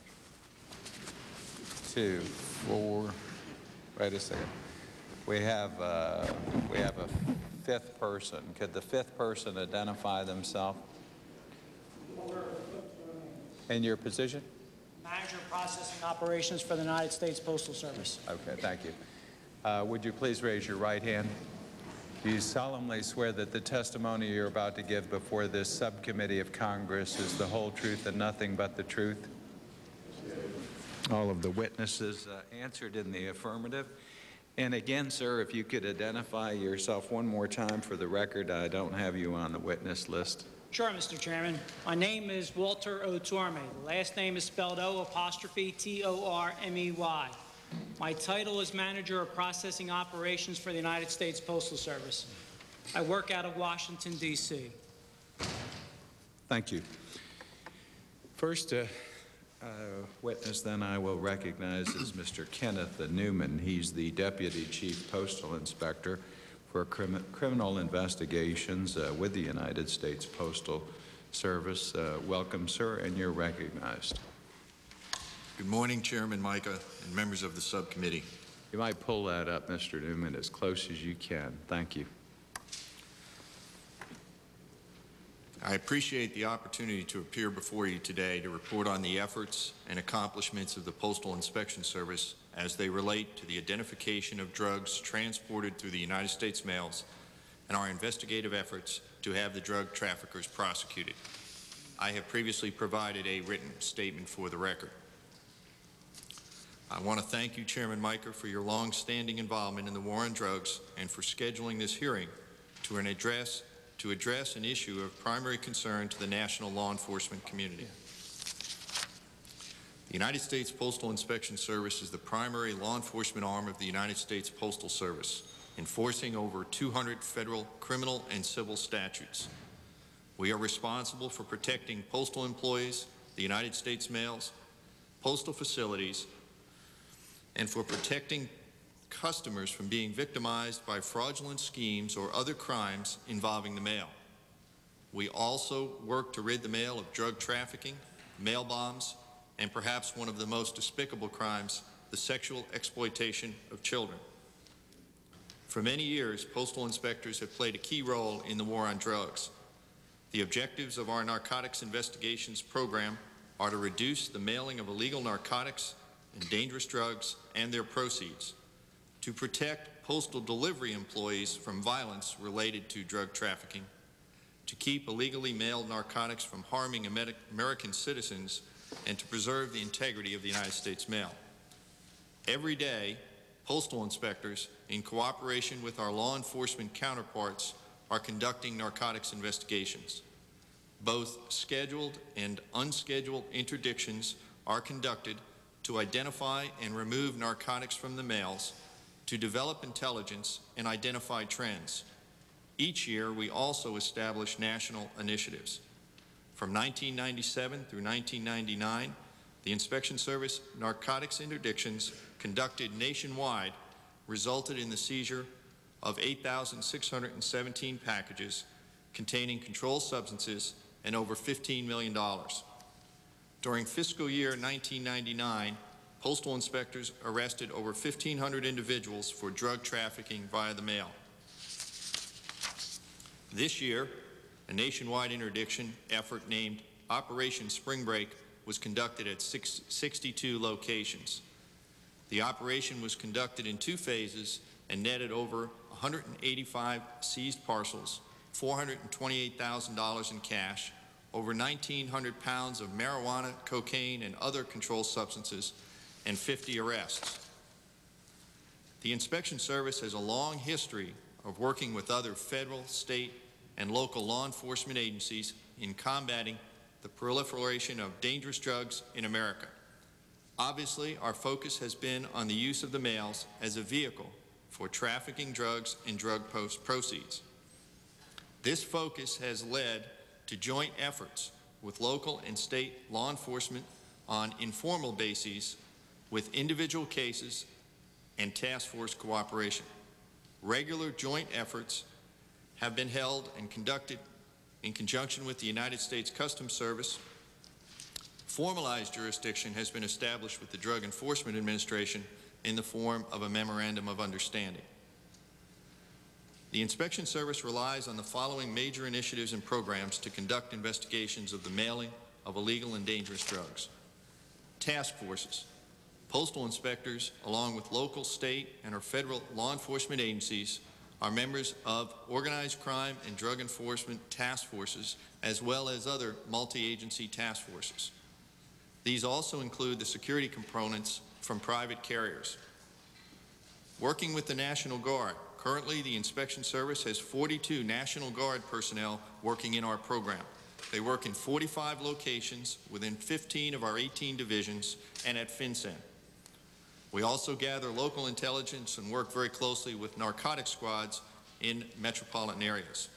Two, four, wait a second. We have, uh, we have a fifth person. Could the fifth person identify themselves? And your position? Manager of Processing Operations for the United States Postal Service. Okay, thank you. Uh, would you please raise your right hand? Do you solemnly swear that the testimony you're about to give before this subcommittee of Congress is the whole truth and nothing but the truth? All of the witnesses uh, answered in the affirmative. And again, sir, if you could identify yourself one more time for the record. I don't have you on the witness list. Sure, Mister Chairman. My name is Walter Otorme. The last name is spelled O apostrophe T O R M E Y. My title is Manager of Processing Operations for the United States Postal Service. I work out of Washington, D C Thank you. First uh, uh, witness then I will recognize is Mister Kenneth Newman. He's the Deputy Chief Postal Inspector for crim criminal investigations uh, with the United States Postal Service. Uh, welcome, sir, and you're recognized. Good morning, Chairman Micah and members of the subcommittee. You might pull that up, Mister Newman, as close as you can. Thank you. I appreciate the opportunity to appear before you today to report on the efforts and accomplishments of the Postal Inspection Service as they relate to the identification of drugs transported through the United States mails and our investigative efforts to have the drug traffickers prosecuted. I have previously provided a written statement for the record. I want to thank you, Chairman Micah, for your long-standing involvement in the war on drugs and for scheduling this hearing to an address to address an issue of primary concern to the national law enforcement community. The United States Postal Inspection Service is the primary law enforcement arm of the United States Postal Service, enforcing over two hundred federal criminal and civil statutes. We are responsible for protecting postal employees, the United States mails, postal facilities, and for protecting customers from being victimized by fraudulent schemes or other crimes involving the mail. We also work to rid the mail of drug trafficking, mail bombs, and perhaps one of the most despicable crimes, the sexual exploitation of children. For many years, postal inspectors have played a key role in the war on drugs. The objectives of our narcotics investigations program are to reduce the mailing of illegal narcotics and dangerous drugs and their proceeds, to protect postal delivery employees from violence related to drug trafficking, to keep illegally mailed narcotics from harming American citizens, and to preserve the integrity of the United States mail. Every day, postal inspectors, in cooperation with our law enforcement counterparts, are conducting narcotics investigations. Both scheduled and unscheduled interdictions are conducted to identify and remove narcotics from the mails, to develop intelligence and identify trends. Each year, we also establish national initiatives. From nineteen ninety-seven through nineteen ninety-nine, the Inspection Service narcotics interdictions conducted nationwide resulted in the seizure of eight thousand six hundred seventeen packages containing controlled substances and over fifteen million dollars. During fiscal year nineteen ninety-nine, postal inspectors arrested over fifteen hundred individuals for drug trafficking via the mail. This year, a nationwide interdiction effort named Operation Spring Break was conducted at six, sixty-two locations. The operation was conducted in two phases and netted over one hundred eighty-five seized parcels, four hundred twenty-eight thousand dollars in cash, over nineteen hundred pounds of marijuana, cocaine, and other controlled substances, and fifty arrests. The Inspection Service has a long history of working with other federal, state, and local law enforcement agencies in combating the proliferation of dangerous drugs in America. Obviously, our focus has been on the use of the mails as a vehicle for trafficking drugs and drug post proceeds. This focus has led to joint efforts with local and state law enforcement on informal bases with individual cases and task force cooperation. Regular joint efforts have been held and conducted in conjunction with the United States Customs Service. Formalized jurisdiction has been established with the Drug Enforcement Administration in the form of a Memorandum of Understanding. The Inspection Service relies on the following major initiatives and programs to conduct investigations of the mailing of illegal and dangerous drugs. Task forces. Postal inspectors, along with local, state, and or federal law enforcement agencies, are members of organized crime and drug enforcement task forces, as well as other multi-agency task forces. These also include the security components from private carriers. Working with the National Guard, currently the Inspection Service has forty-two National Guard personnel working in our program. They work in forty-five locations within fifteen of our eighteen divisions and at FinCEN. We also gather local intelligence and work very closely with narcotic squads in metropolitan areas.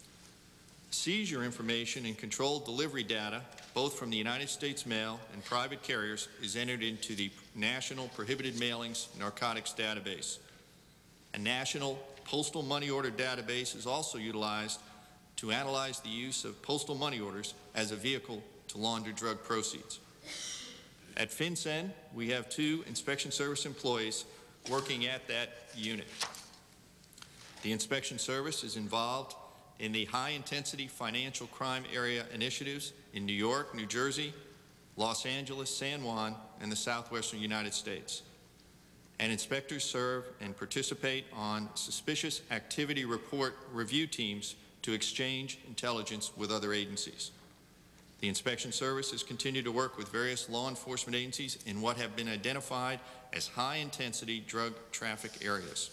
Seizure information and controlled delivery data, both from the United States Mail and private carriers, is entered into the National Prohibited Mailings Narcotics Database. A national postal money order database is also utilized to analyze the use of postal money orders as a vehicle to launder drug proceeds. At FinCEN, we have two Inspection Service employees working at that unit. The Inspection Service is involved in the high-intensity financial crime area initiatives in New York, New Jersey, Los Angeles, San Juan, and the southwestern United States. And inspectors serve and participate on suspicious activity report review teams to exchange intelligence with other agencies. The Inspection Service has continued to work with various law enforcement agencies in what have been identified as high-intensity drug traffic areas.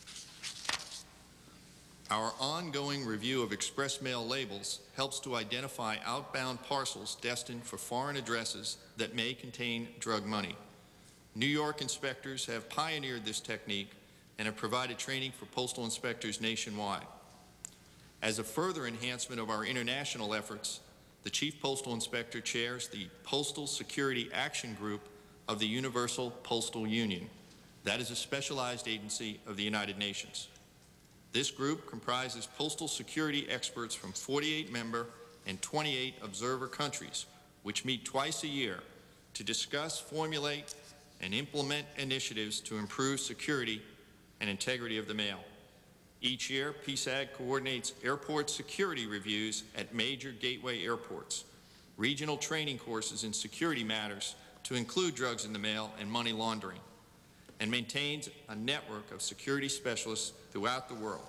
Our ongoing review of express mail labels helps to identify outbound parcels destined for foreign addresses that may contain drug money. New York inspectors have pioneered this technique and have provided training for postal inspectors nationwide. As a further enhancement of our international efforts, the Chief Postal Inspector chairs the Postal Security Action Group of the Universal Postal Union. That is a specialized agency of the United Nations. This group comprises postal security experts from forty-eight member and twenty-eight observer countries, which meet twice a year to discuss, formulate, and implement initiatives to improve security and integrity of the mail. Each year, P S A G coordinates airport security reviews at major gateway airports, regional training courses in security matters to include drugs in the mail and money laundering, and maintains a network of security specialists throughout the world.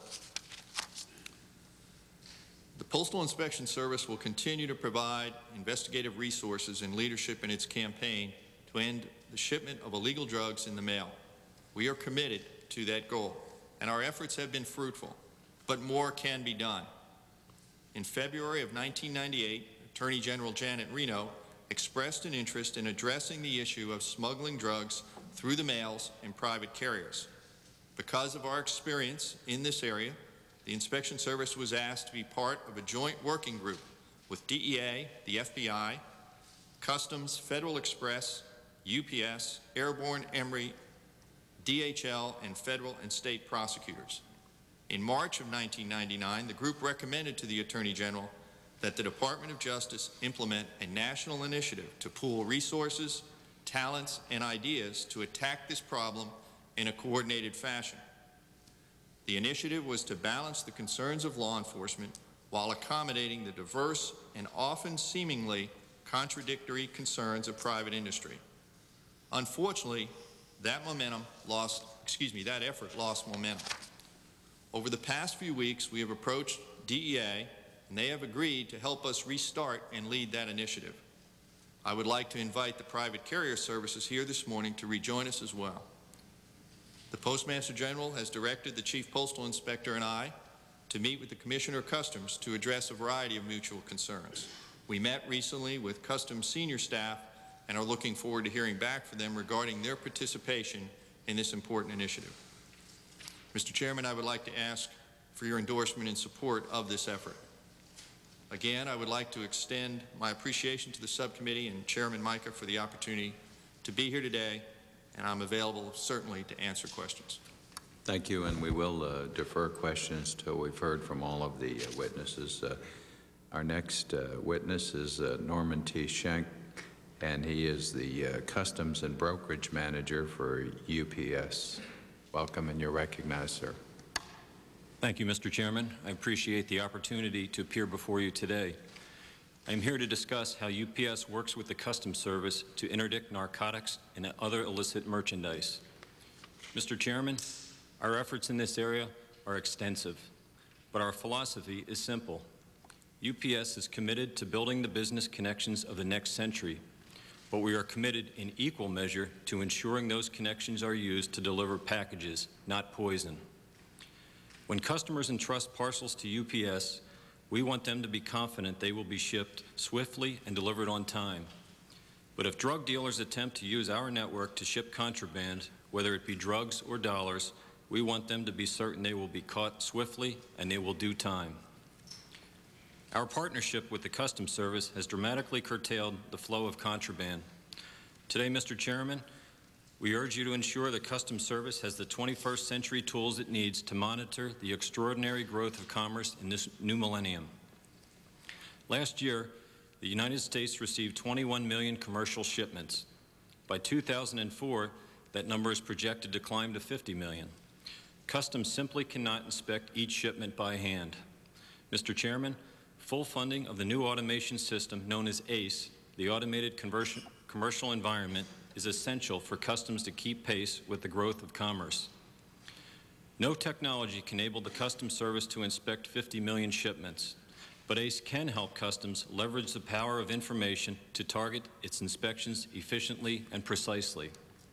The Postal Inspection Service will continue to provide investigative resources and leadership in its campaign to end the shipment of illegal drugs in the mail. We are committed to that goal, and our efforts have been fruitful, but more can be done. In February of nineteen ninety-eight, Attorney General Janet Reno expressed an interest in addressing the issue of smuggling drugs through the mails and private carriers. Because of our experience in this area, the Inspection Service was asked to be part of a joint working group with D E A, the F B I, Customs, Federal Express, U P S, Airborne, Emory, D H L, and federal and state prosecutors. In March of nineteen ninety-nine, the group recommended to the Attorney General that the Department of Justice implement a national initiative to pool resources, talents, and ideas to attack this problem in a coordinated fashion. The initiative was to balance the concerns of law enforcement while accommodating the diverse and often seemingly contradictory concerns of private industry. Unfortunately, that momentum lost, excuse me, that effort lost momentum. Over the past few weeks, we have approached D E A, and they have agreed to help us restart and lead that initiative. I would like to invite the private carrier services here this morning to rejoin us as well. The Postmaster General has directed the Chief Postal Inspector and I to meet with the Commissioner of Customs to address a variety of mutual concerns. We met recently with Customs senior staff and are looking forward to hearing back from them regarding their participation in this important initiative. Mister Chairman, I would like to ask for your endorsement and support of this effort. Again, I would like to extend my appreciation to the subcommittee and Chairman Micah for the opportunity to be here today, and I'm available certainly to answer questions. Thank you, and we will uh, defer questions till we've heard from all of the uh, witnesses. Uh, our next uh, witness is uh, Norman T. Schenk, and he is the uh, Customs and Brokerage Manager for U P S. Welcome, and you're recognized, sir. Thank you, Mister Chairman. I appreciate the opportunity to appear before you today. I am here to discuss how U P S works with the Customs Service to interdict narcotics and other illicit merchandise. Mister Chairman, our efforts in this area are extensive, but our philosophy is simple. U P S is committed to building the business connections of the next century, but we are committed in equal measure to ensuring those connections are used to deliver packages, not poison. When customers entrust parcels to U P S, we want them to be confident they will be shipped swiftly and delivered on time. But if drug dealers attempt to use our network to ship contraband, whether it be drugs or dollars, we want them to be certain they will be caught swiftly and they will do time. Our partnership with the Customs Service has dramatically curtailed the flow of contraband. Today, Mister Chairman, we urge you to ensure the Customs Service has the twenty-first century tools it needs to monitor the extraordinary growth of commerce in this new millennium. Last year, the United States received twenty-one million commercial shipments. By two thousand four, that number is projected to climb to fifty million. Customs simply cannot inspect each shipment by hand. Mister Chairman, full funding of the new automation system known as ACE, the Automated Conversion, Commercial Environment, is essential for Customs to keep pace with the growth of commerce. No technology can enable the Customs Service to inspect fifty million shipments, but ACE can help Customs leverage the power of information to target its inspections efficiently and precisely.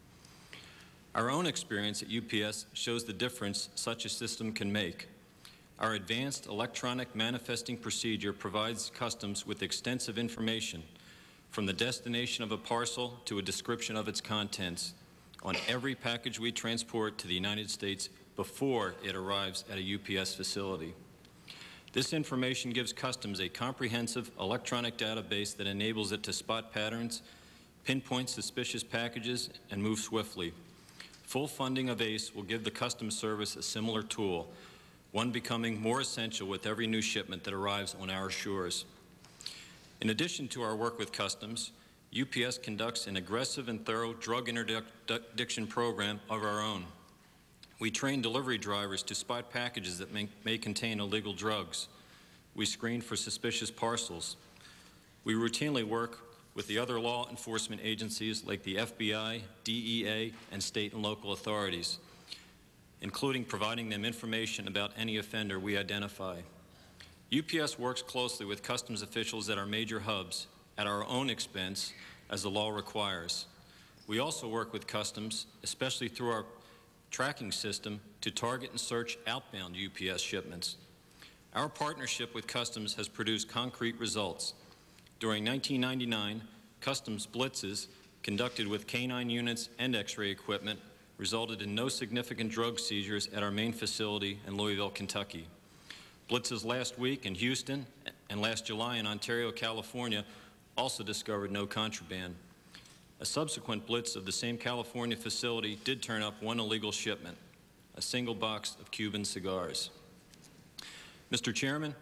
Our own experience at U P S shows the difference such a system can make. Our advanced electronic manifesting procedure provides Customs with extensive information, from the destination of a parcel to a description of its contents, on every package we transport to the United States before it arrives at a U P S facility. This information gives Customs a comprehensive electronic database that enables it to spot patterns, pinpoint suspicious packages, and move swiftly. Full funding of ACE will give the Customs Service a similar tool, one becoming more essential with every new shipment that arrives on our shores. In addition to our work with Customs, U P S conducts an aggressive and thorough drug interdiction program of our own. We train delivery drivers to spot packages that may, may contain illegal drugs. We screen for suspicious parcels. We routinely work with the other law enforcement agencies like the F B I, D E A, and state and local authorities, including providing them information about any offender we identify. U P S works closely with Customs officials at our major hubs at our own expense as the law requires. We also work with Customs, especially through our tracking system, to target and search outbound U P S shipments. Our partnership with Customs has produced concrete results. During nineteen ninety-nine, Customs blitzes conducted with canine units and X-ray equipment resulted in no significant drug seizures at our main facility in Louisville, Kentucky. Blitzes last week in Houston and last July in Ontario, California also discovered no contraband. A subsequent blitz of the same California facility did turn up one illegal shipment, a single box of Cuban cigars. Mister Chairman,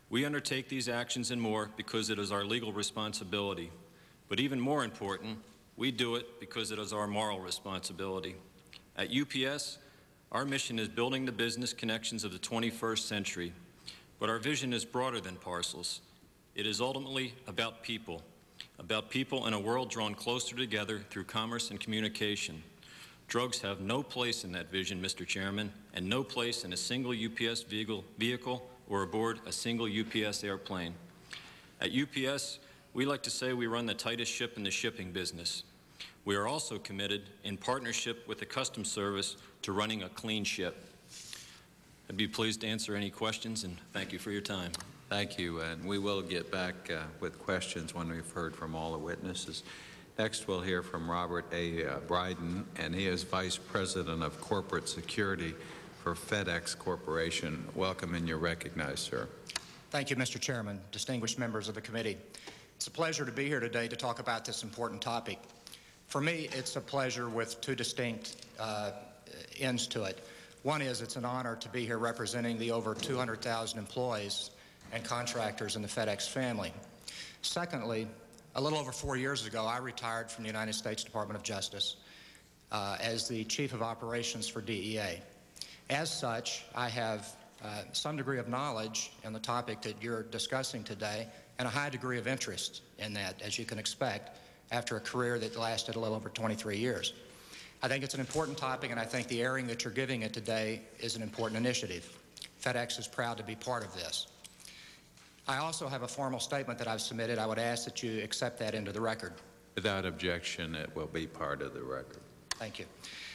We undertake these actions and more because it is our legal responsibility. But even more important, we do it because it is our moral responsibility. At U P S, our mission is building the business connections of the twenty-first century. But our vision is broader than parcels. It is ultimately about people, about people in a world drawn closer together through commerce and communication. Drugs have no place in that vision, Mister Chairman, and no place in a single U P S vehicle, vehicle or aboard a single U P S airplane. At U P S, we like to say we run the tightest ship in the shipping business. We are also committed, in partnership with the Customs Service, to running a clean ship. I'd be pleased to answer any questions, and thank you for your time. Thank you, and we will get back uh, with questions when we've heard from all the witnesses. Next, we'll hear from Robert A. Uh, Bryden, and he is Vice President of Corporate Security for FedEx Corporation. Welcome, and you're recognized, sir. Thank you, Mister Chairman, distinguished members of the committee. It's a pleasure to be here today to talk about this important topic. For me, it's a pleasure with two distinct uh, ends to it. One is it's an honor to be here representing the over two hundred thousand employees and contractors in the FedEx family. Secondly, a little over four years ago, I retired from the United States Department of Justice uh, as the Chief of Operations for D E A. As such, I have uh, some degree of knowledge in the topic that you're discussing today and a high degree of interest in that, as you can expect, after a career that lasted a little over twenty-three years. I think it's an important topic, and I think the airing that you're giving it today is an important initiative. FedEx is proud to be part of this. I also have a formal statement that I've submitted. I would ask that you accept that into the record. Without objection, it will be part of the record. Thank you.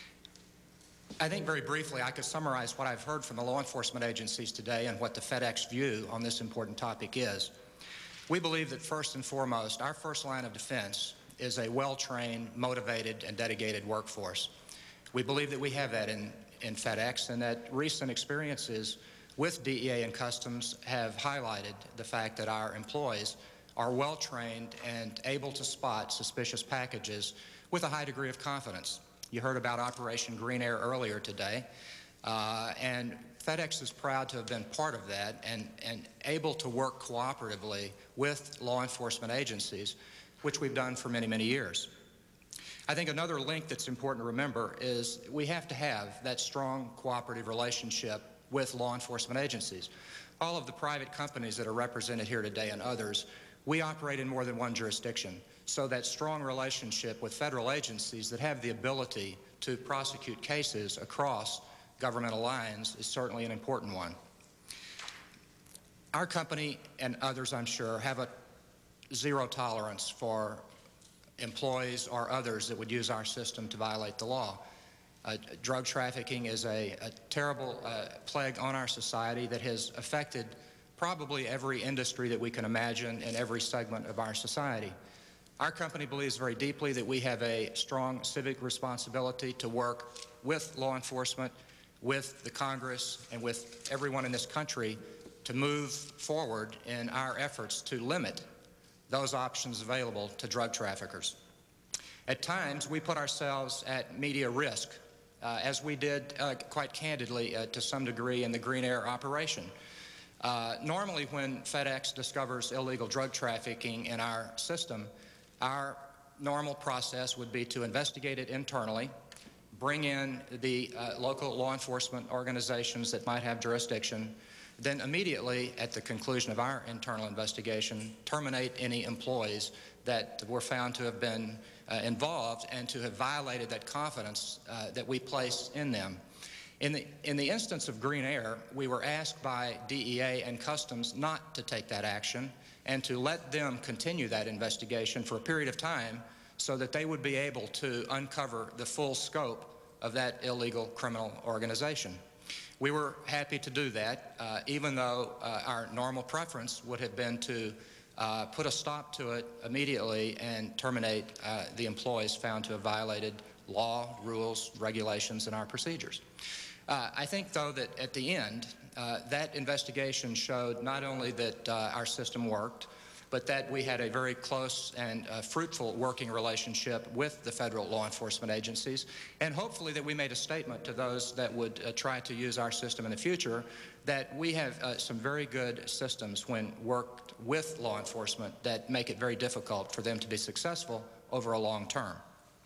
I think very briefly I could summarize what I've heard from the law enforcement agencies today and what the FedEx view on this important topic is. We believe that first and foremost, our first line of defense is a well-trained, motivated, and dedicated workforce. We believe that we have that in, in FedEx, and that recent experiences with D E A and Customs have highlighted the fact that our employees are well-trained and able to spot suspicious packages with a high degree of confidence. You heard about Operation Green Air earlier today, uh, and FedEx is proud to have been part of that and, and able to work cooperatively with law enforcement agencies, which we've done for many, many years. I think another link that's important to remember is we have to have that strong cooperative relationship with law enforcement agencies. All of the private companies that are represented here today and others, we operate in more than one jurisdiction. So that strong relationship with federal agencies that have the ability to prosecute cases across governmental lines is certainly an important one. Our company and others, I'm sure, have a zero tolerance for employees or others that would use our system to violate the law. Uh, drug trafficking is a, a terrible uh, plague on our society that has affected probably every industry that we can imagine in every segment of our society. Our company believes very deeply that we have a strong civic responsibility to work with law enforcement, with the Congress, and with everyone in this country to move forward in our efforts to limit those options available to drug traffickers. At times, we put ourselves at media risk, uh, as we did uh, quite candidly uh, to some degree in the Green Air operation. Uh, normally, when FedEx discovers illegal drug trafficking in our system, our normal process would be to investigate it internally, bring in the uh, local law enforcement organizations that might have jurisdiction, then immediately at the conclusion of our internal investigation, terminate any employees that were found to have been uh, involved and to have violated that confidence uh, that we place in them. In the, in the instance of Green Air, we were asked by D E A and Customs not to take that action and to let them continue that investigation for a period of time so that they would be able to uncover the full scope of that illegal criminal organization. We were happy to do that, uh, even though uh, our normal preference would have been to uh, put a stop to it immediately and terminate uh, the employees found to have violated law, rules, regulations, and our procedures. Uh, I think, though, that at the end, uh, that investigation showed not only that uh, our system worked, but that we had a very close and uh, fruitful working relationship with the federal law enforcement agencies, and hopefully that we made a statement to those that would uh, try to use our system in the future that we have uh, some very good systems when worked with law enforcement that make it very difficult for them to be successful over a long term.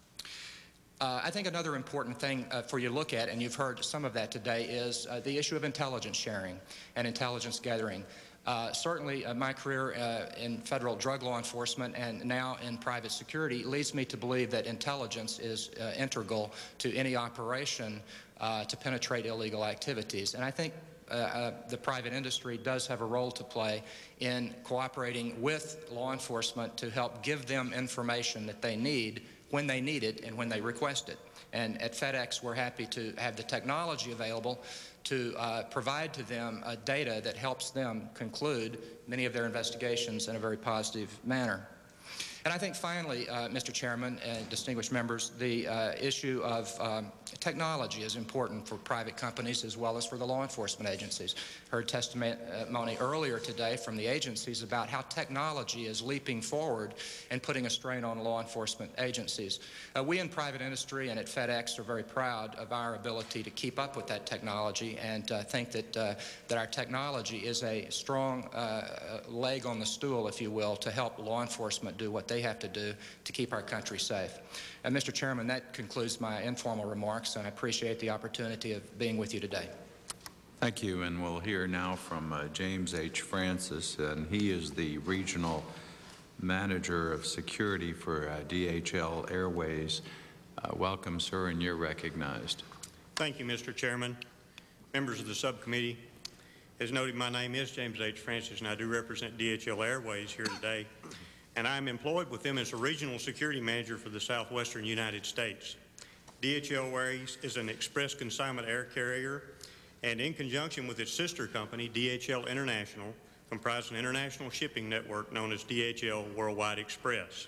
Uh, I think another important thing uh, for you to look at, and you've heard some of that today, is uh, the issue of intelligence sharing and intelligence gathering. Uh, certainly, uh, my career uh, in federal drug law enforcement and now in private security leads me to believe that intelligence is uh, integral to any operation uh, to penetrate illegal activities. And I think uh, uh, the private industry does have a role to play in cooperating with law enforcement to help give them information that they need when they need it and when they request it. And at FedEx, we're happy to have the technology available to uh, provide to them uh, data that helps them conclude many of their investigations in a very positive manner. And I think finally, uh, Mister Chairman and distinguished members, the uh, issue of um, technology is important for private companies as well as for the law enforcement agencies. Heard testimony earlier today from the agencies about how technology is leaping forward and putting a strain on law enforcement agencies. Uh, we in private industry and at FedEx are very proud of our ability to keep up with that technology and uh, think that, uh, that our technology is a strong uh, leg on the stool, if you will, to help law enforcement do what they have to do to keep our country safe. And Mister Chairman, that concludes my informal remarks, and I appreciate the opportunity of being with you today. Thank you, and we'll hear now from uh, James H. Francis, and he is the Regional Manager of Security for uh, D H L Airways. Uh, welcome, sir, and you're recognized. Thank you, Mister Chairman. Members of the subcommittee, as noted, my name is James H. Francis, and I do represent D H L Airways here today. And I'm employed with them as a Regional Security Manager for the Southwestern United States. D H L Airways is an express consignment air carrier, and in conjunction with its sister company, D H L International, comprise an international shipping network known as D H L Worldwide Express.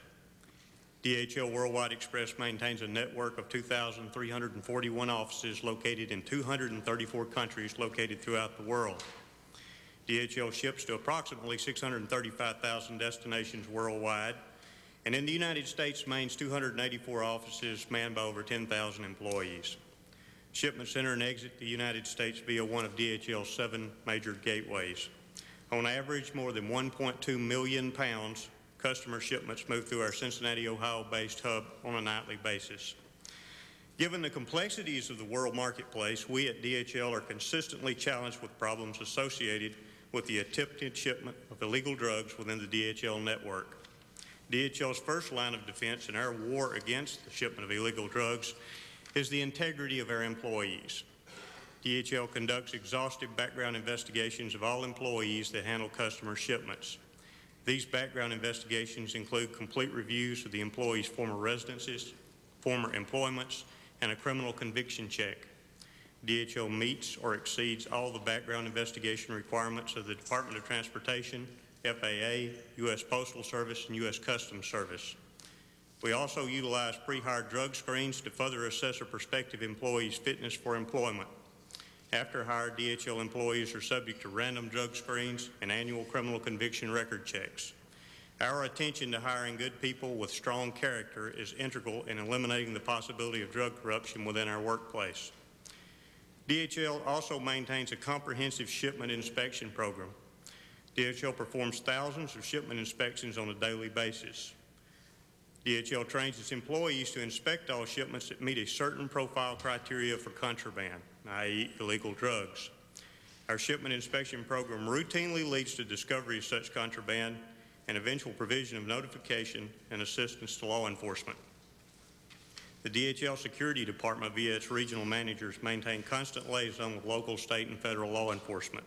D H L Worldwide Express maintains a network of two thousand three hundred forty-one offices located in two hundred thirty-four countries located throughout the world. D H L ships to approximately six hundred thirty-five thousand destinations worldwide, and in the United States mains two hundred eighty-four offices manned by over ten thousand employees. Shipments enter and exit the United States via one of D H L's seven major gateways. On average, more than one point two million pounds customer shipments move through our Cincinnati, Ohio-based hub on a nightly basis. Given the complexities of the world marketplace, we at D H L are consistently challenged with problems associated with the attempted shipment of illegal drugs within the D H L network. D H L's first line of defense in our war against the shipment of illegal drugs is the integrity of our employees. D H L conducts exhaustive background investigations of all employees that handle customer shipments. These background investigations include complete reviews of the employees' former residences, former employments, and a criminal conviction check. D H L meets or exceeds all the background investigation requirements of the Department of Transportation, F A A, U S Postal Service, and U S Customs Service. We also utilize pre-hire drug screens to further assess a prospective employee's fitness for employment. After hire, D H L employees are subject to random drug screens and annual criminal conviction record checks. Our attention to hiring good people with strong character is integral in eliminating the possibility of drug corruption within our workplace. D H L also maintains a comprehensive shipment inspection program. D H L performs thousands of shipment inspections on a daily basis. D H L trains its employees to inspect all shipments that meet a certain profile criteria for contraband, that is illegal drugs. Our shipment inspection program routinely leads to discovery of such contraband and eventual provision of notification and assistance to law enforcement. The D H L Security Department, via its regional managers, maintain constant liaison with local, state, and federal law enforcement.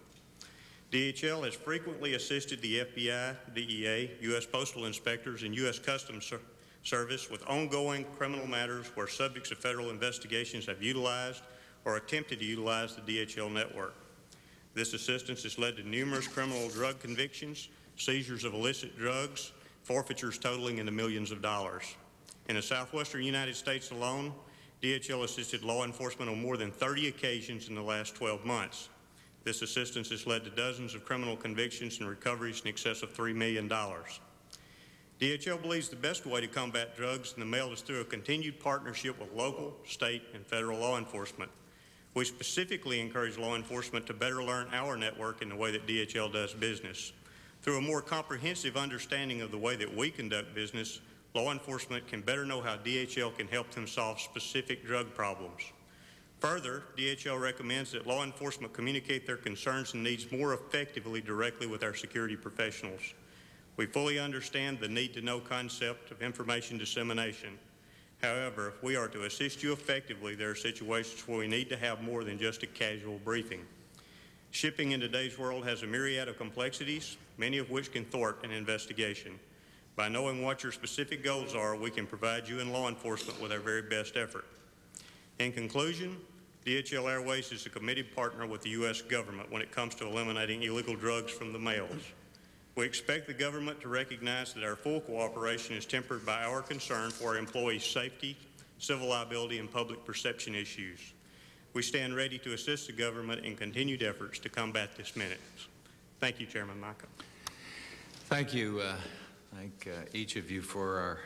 D H L has frequently assisted the F B I, D E A, U S Postal Inspectors, and U S Customs Service with ongoing criminal matters where subjects of federal investigations have utilized or attempted to utilize the D H L network. This assistance has led to numerous criminal drug convictions, seizures of illicit drugs, forfeitures totaling into millions of dollars. In the southwestern United States alone, D H L assisted law enforcement on more than thirty occasions in the last twelve months. This assistance has led to dozens of criminal convictions and recoveries in excess of three million dollars. D H L believes the best way to combat drugs in the mail is through a continued partnership with local, state, and federal law enforcement. We specifically encourage law enforcement to better learn our network in the way that D H L does business. Through a more comprehensive understanding of the way that we conduct business, law enforcement can better know how D H L can help them solve specific drug problems. Further, D H L recommends that law enforcement communicate their concerns and needs more effectively directly with our security professionals. We fully understand the need-to-know concept of information dissemination. However, if we are to assist you effectively, there are situations where we need to have more than just a casual briefing. Shipping in today's world has a myriad of complexities, many of which can thwart an investigation. By knowing what your specific goals are, we can provide you and law enforcement with our very best effort. In conclusion, D H L Airways is a committed partner with the U S government when it comes to eliminating illegal drugs from the mails. We expect the government to recognize that our full cooperation is tempered by our concern for our employees' safety, civil liability, and public perception issues. We stand ready to assist the government in continued efforts to combat this menace. Thank you, Chairman Micah. Thank you. Uh, thank uh, each of you for our,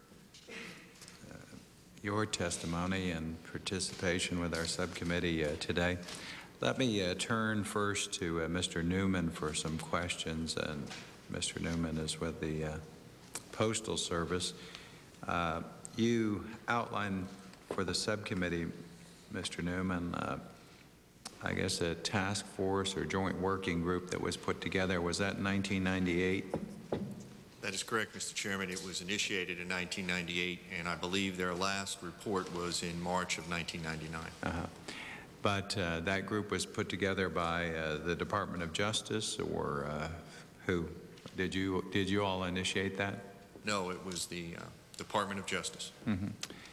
uh, your testimony and participation with our subcommittee uh, today. Let me uh, turn first to uh, Mister Newman for some questions. And Mister Newman is with the uh, Postal Service. Uh, you outlined for the subcommittee, Mister Newman, uh, I guess a task force or joint working group that was put together. Was that in nineteen ninety-eight? That is correct, Mister Chairman. It was initiated in nineteen ninety-eight, and I believe their last report was in March of nineteen ninety-nine. Uh-huh. But uh, that group was put together by uh, the Department of Justice, or uh, who? Did you did you all initiate that? No, it was the uh, Department of Justice. Mm-hmm.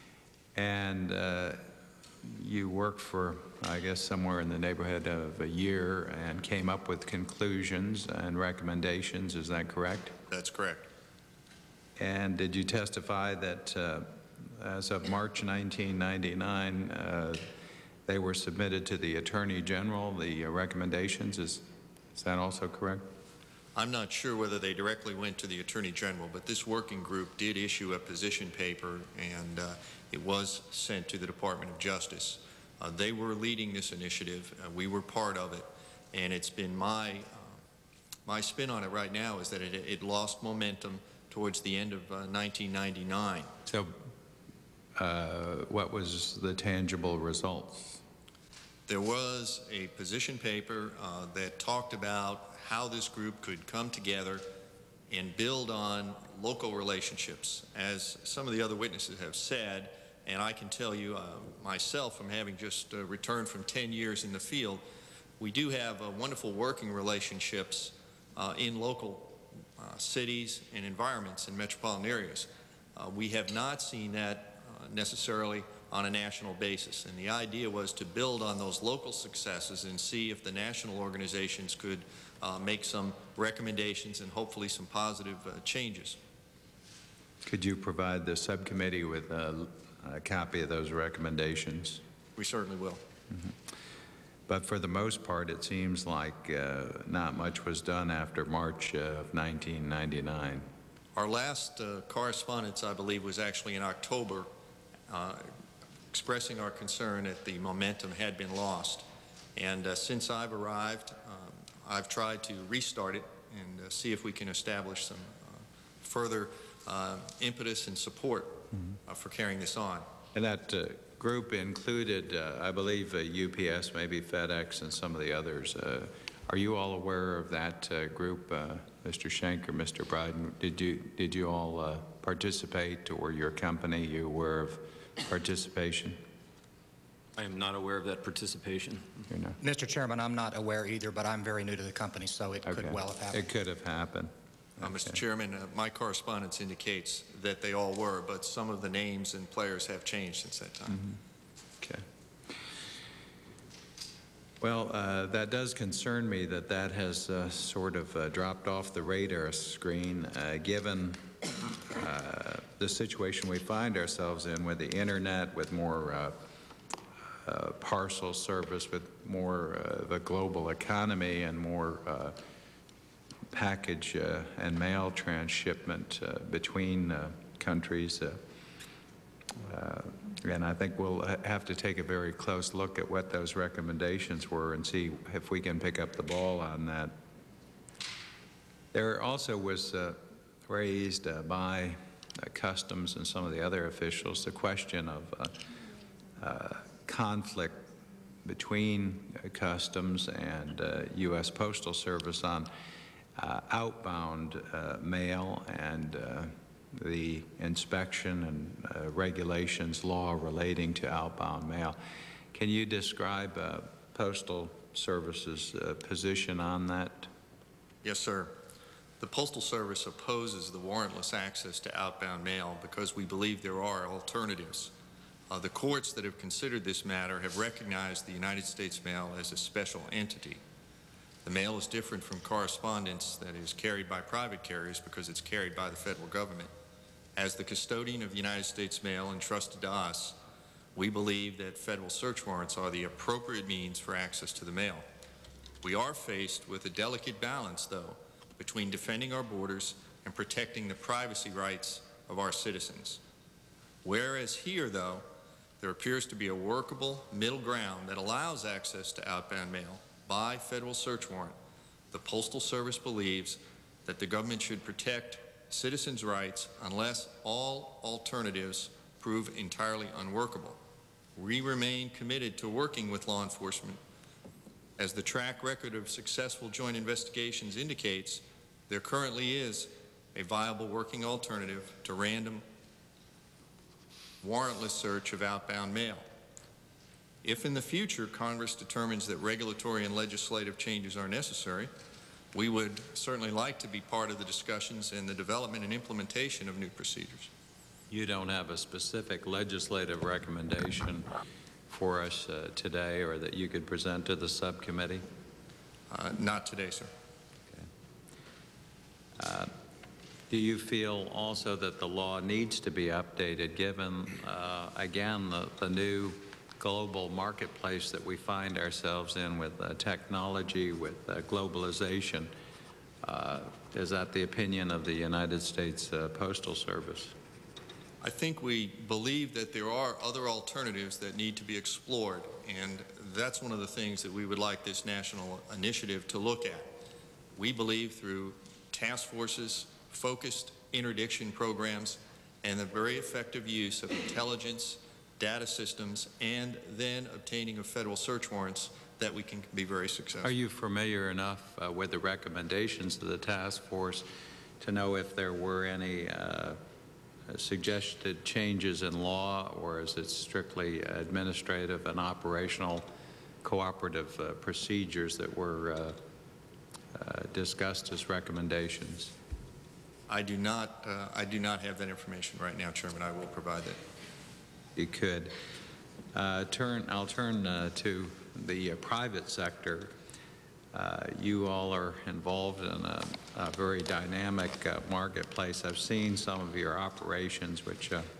And uh, you worked for, I guess, somewhere in the neighborhood of a year and came up with conclusions and recommendations. Is that correct? That's correct. And did you testify that uh, as of March nineteen ninety-nine, uh, they were submitted to the Attorney General, the uh, recommendations? Is, is that also correct? I'm not sure whether they directly went to the Attorney General, but this working group did issue a position paper, and uh, it was sent to the Department of Justice. Uh, they were leading this initiative. Uh, we were part of it, and it's been my, uh, my spin on it right now is that it, it lost momentum towards the end of uh, nineteen ninety-nine. So uh, what was the tangible results? There was a position paper uh, that talked about how this group could come together and build on local relationships. As some of the other witnesses have said, and I can tell you uh, myself from having just uh, returned from ten years in the field, we do have uh, wonderful working relationships uh, in local uh, cities and environments in metropolitan areas. Uh, we have not seen that uh, necessarily on a national basis, and the idea was to build on those local successes and see if the national organizations could uh, make some recommendations and hopefully some positive uh, changes. Could you provide the subcommittee with a, a copy of those recommendations? We certainly will. Mm-hmm. But for the most part, it seems like uh, not much was done after March uh, of nineteen ninety-nine. Our last uh, correspondence, I believe, was actually in October, uh, expressing our concern that the momentum had been lost. And uh, since I've arrived, um, I've tried to restart it and uh, see if we can establish some uh, further uh, impetus and support mm-hmm. uh, for carrying this on. And that uh, group included, uh, I believe, uh, U P S, maybe FedEx, and some of the others. Uh, are you all aware of that uh, group, uh, Mister Schenk or Mister Bryden? Did you did you all uh, participate, or your company, you aware of participation? I am not aware of that participation. You're not. Mister Chairman, I'm not aware either, but I'm very new to the company, so it Okay. could well have happened. It could have happened. Uh, Okay. Mister Chairman, uh, my correspondence indicates that they all were, but some of the names and players have changed since that time. Mm-hmm. Okay. Well, uh, that does concern me that that has uh, sort of uh, dropped off the radar screen, uh, given uh, the situation we find ourselves in with the internet, with more uh, uh, parcel service with more uh, the global economy and more uh, package uh, and mail transshipment uh, between uh, countries. Uh, uh, and I think we'll ha have to take a very close look at what those recommendations were and see if we can pick up the ball on that. There also was uh, raised uh, by uh, Customs and some of the other officials the question of uh, uh, conflict between uh, Customs and uh, U S Postal Service on uh, outbound uh, mail and uh, the inspection and uh, regulations law relating to outbound mail. Can you describe uh, Postal Service's uh, position on that? Yes, sir. The Postal Service opposes the warrantless access to outbound mail because we believe there are alternatives. Uh, the courts that have considered this matter have recognized the United States mail as a special entity. The mail is different from correspondence that is carried by private carriers because it's carried by the federal government. As the custodian of the United States mail entrusted to us, we believe that federal search warrants are the appropriate means for access to the mail. We are faced with a delicate balance, though, between defending our borders and protecting the privacy rights of our citizens. Whereas here, though, there appears to be a workable middle ground that allows access to outbound mail by federal search warrant, the Postal Service believes that the government should protect citizens' rights unless all alternatives prove entirely unworkable. We remain committed to working with law enforcement. As the track record of successful joint investigations indicates, there currently is a viable working alternative to random, warrantless search of outbound mail. If in the future Congress determines that regulatory and legislative changes are necessary, we would certainly like to be part of the discussions in the development and implementation of new procedures. You don't have a specific legislative recommendation for us uh, today or that you could present to the subcommittee? Uh, not today, sir. Okay. Uh, do you feel also that the law needs to be updated given, uh, again, the, the new global marketplace that we find ourselves in with uh, technology, with uh, globalization? Uh, is that the opinion of the United States uh, Postal Service? I think we believe that there are other alternatives that need to be explored, and that's one of the things that we would like this national initiative to look at. We believe through task forces, focused interdiction programs, and the very effective use of intelligence, data systems, and then obtaining of federal search warrants that we can be very successful. Are you familiar enough uh, with the recommendations of the task force to know if there were any uh, suggested changes in law, or is it strictly administrative and operational cooperative uh, procedures that were uh, uh, discussed as recommendations? I do not. Uh, I do not have that information right now, Chairman. I will provide that. You could. Uh, turn. I'll turn uh, to the uh, private sector. Uh, you all are involved in a, a very dynamic uh, marketplace. I've seen some of your operations, which uh,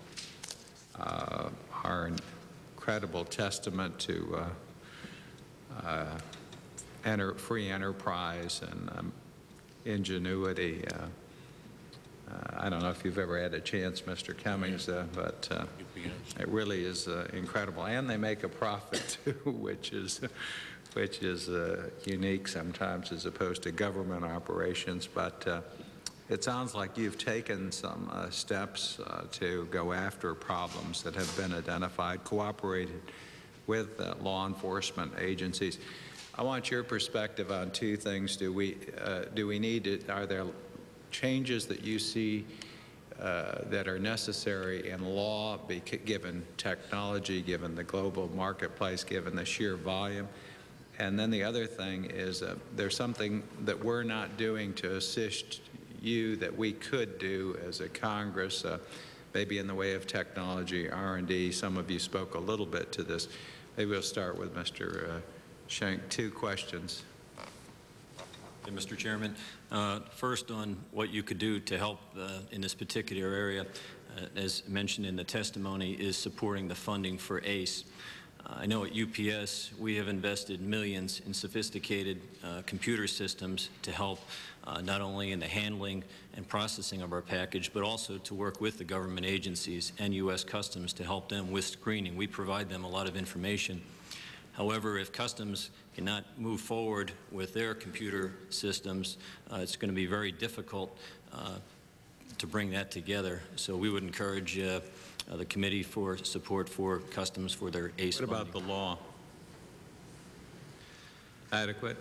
uh, are an incredible testament to uh, uh, enter, free enterprise and um, ingenuity. Uh, uh, I don't know if you've ever had a chance, Mister Cummings, uh, but uh, it really is uh, incredible. And they make a profit, too, which is which is uh, unique sometimes as opposed to government operations. But uh, it sounds like you've taken some uh, steps uh, to go after problems that have been identified, cooperated with uh, law enforcement agencies. I want your perspective on two things. Do we, uh, do we need to, are there changes that you see uh, that are necessary in law, given technology, given the global marketplace, given the sheer volume? And then the other thing is uh, there's something that we're not doing to assist you that we could do as a Congress, uh, maybe in the way of technology, R and D. Some of you spoke a little bit to this. Maybe we'll start with Mister Uh, Schenck. Two questions. Hey, Mister Chairman, uh, first on what you could do to help uh, in this particular area, uh, as mentioned in the testimony, is supporting the funding for ACE. I know at U P S we have invested millions in sophisticated uh, computer systems to help uh, not only in the handling and processing of our package, but also to work with the government agencies and U S Customs to help them with screening. We provide them a lot of information. However, if Customs cannot move forward with their computer systems, uh, it's going to be very difficult uh, to bring that together. So we would encourage uh, uh, the committee for support for Customs for their A C E What about funding. the law? Adequate?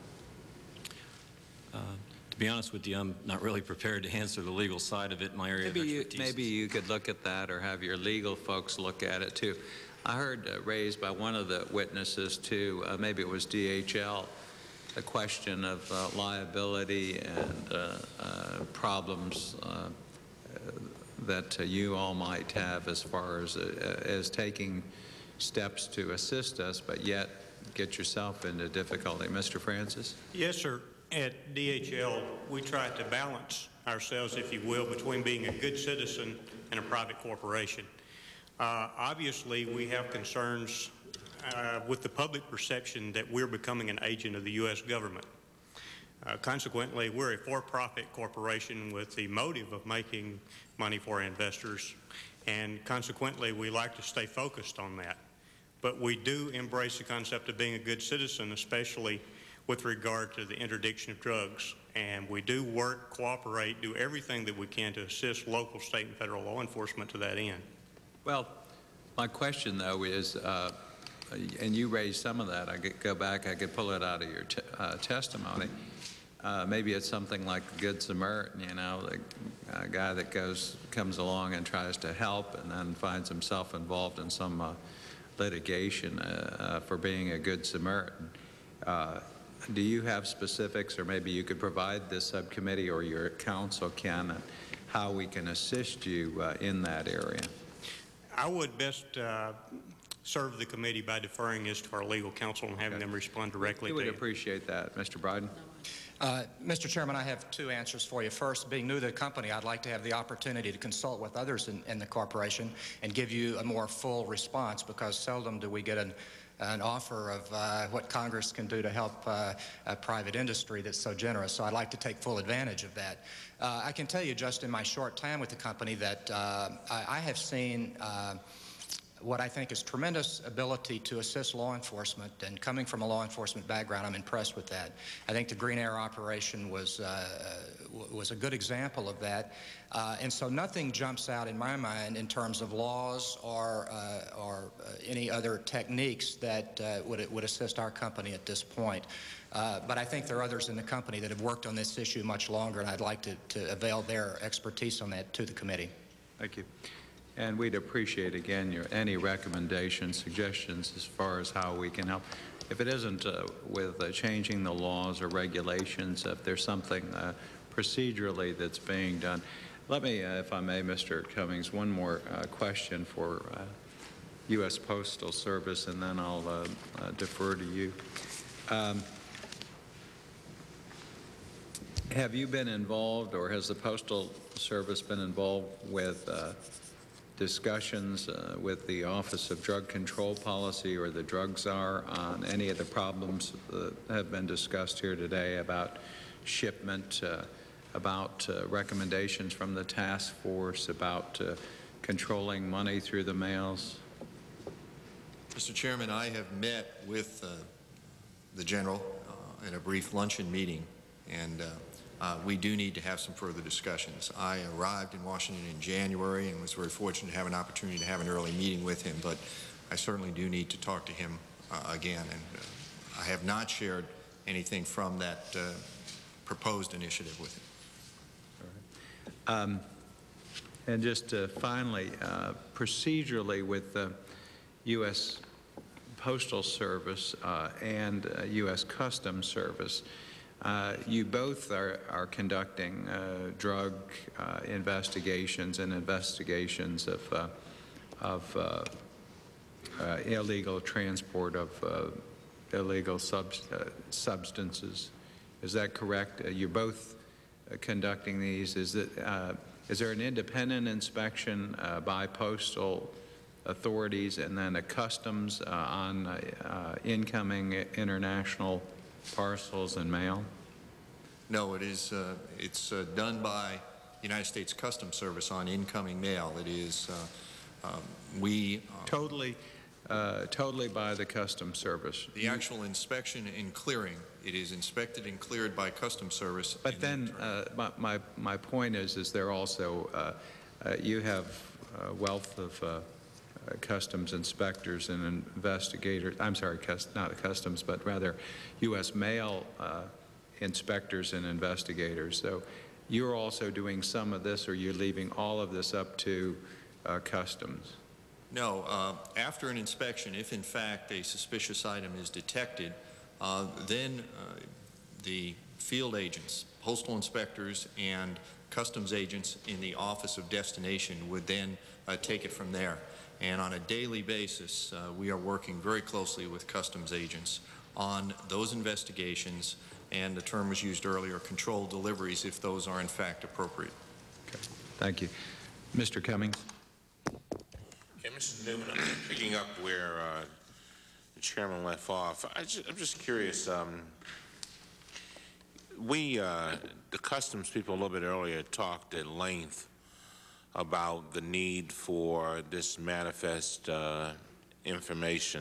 Uh, to be honest with you, I'm not really prepared to answer the legal side of it. My area Maybe of you, expertise. maybe you could look at that or have your legal folks look at it too. I heard uh, raised by one of the witnesses too, uh, maybe it was D H L, the question of uh, liability and uh, uh, problems uh, that uh, you all might have as far as, uh, as taking steps to assist us, but yet get yourself into difficulty. Mister Francis? Yes, sir. At D H L, we try to balance ourselves, if you will, between being a good citizen and a private corporation. Uh, obviously, we have concerns uh, with the public perception that we're becoming an agent of the U S government. Uh, consequently, we're a for-profit corporation with the motive of making money for our investors, and consequently, we like to stay focused on that. But we do embrace the concept of being a good citizen, especially with regard to the interdiction of drugs. And we do work, cooperate, do everything that we can to assist local, state, and federal law enforcement to that end. Well, my question, though, is, uh, and you raised some of that. I could go back, I could pull it out of your t uh, testimony. Uh, maybe it's something like the Good Samaritan, you know, the uh, guy that goes, comes along and tries to help and then finds himself involved in some uh, litigation uh, uh, for being a Good Samaritan. Uh, do you have specifics, or maybe you could provide this subcommittee or your council can, and how we can assist you uh, in that area? I would best uh, serve the committee by deferring this to our legal counsel and having okay. them respond directly we to would you. appreciate that. Mister Bryden? Uh, Mister Chairman, I have two answers for you. First, being new to the company, I'd like to have the opportunity to consult with others in, in the corporation and give you a more full response, because seldom do we get an, an offer of uh, what Congress can do to help uh, a private industry that's so generous. So I'd like to take full advantage of that. Uh, I can tell you just in my short time with the company that uh, I, I have seen uh, what I think is tremendous ability to assist law enforcement, and coming from a law enforcement background, I'm impressed with that. I think the Green Air operation was, uh, was a good example of that. Uh, and so nothing jumps out in my mind in terms of laws or, uh, or uh, any other techniques that uh, would, would assist our company at this point. Uh, but I think there are others in the company that have worked on this issue much longer, and I'd like to, to avail their expertise on that to the committee. Thank you. And we'd appreciate, again, your any recommendations, suggestions as far as how we can help. If it isn't uh, with uh, changing the laws or regulations, if there's something uh, procedurally that's being done. Let me, uh, if I may, Mister Cummings, one more uh, question for uh, U S Postal Service, and then I'll uh, uh, defer to you. Um, have you been involved, or has the Postal Service been involved with uh, discussions uh, with the Office of Drug Control Policy or the Drug Czar on any of the problems that have been discussed here today about shipment, uh, about uh, recommendations from the task force, about uh, controlling money through the mails? Mister Chairman, I have met with uh, the General uh, in a brief luncheon meeting, and uh, Uh, we do need to have some further discussions. I arrived in Washington in January and was very fortunate to have an opportunity to have an early meeting with him, but I certainly do need to talk to him uh, again. And uh, I have not shared anything from that uh, proposed initiative with him. All right. Um, and just uh, finally, uh, procedurally with the U S Postal Service uh, and uh, U S Customs Service, Uh, you both are, are conducting uh, drug uh, investigations and investigations of, uh, of uh, uh, illegal transport of uh, illegal sub uh, substances. Is that correct? Uh, you're both uh, conducting these. Is, it, uh, is there an independent inspection uh, by Postal authorities and then a customs uh, on uh, uh, incoming international parcels and mail? No, it is. Uh, it's uh, done by the United States Customs Service on incoming mail. It is. Uh, um, we uh, totally, uh, totally by the Customs Service. The actual inspection and clearing. It is inspected and cleared by Customs Service. But then, uh, my, my my point is, is there also uh, uh, you have a wealth of uh, uh, customs inspectors and investigators. I'm sorry, cust not customs, but rather U S mail uh, inspectors and investigators. So you're also doing some of this, or you're leaving all of this up to uh, customs? No. Uh, after an inspection, if in fact a suspicious item is detected, uh, then uh, the field agents, postal inspectors, and customs agents in the Office of Destination would then uh, take it from there. And on a daily basis, uh, we are working very closely with customs agents on those investigations, and the term was used earlier, controlled deliveries, if those are in fact appropriate. Okay. Thank you. Mister Cummings. Okay, Mister Newman, I'm picking up where uh, the chairman left off. I just, I'm just curious. Um, we, uh, the customs people, a little bit earlier talked at length about the need for this manifest uh, information.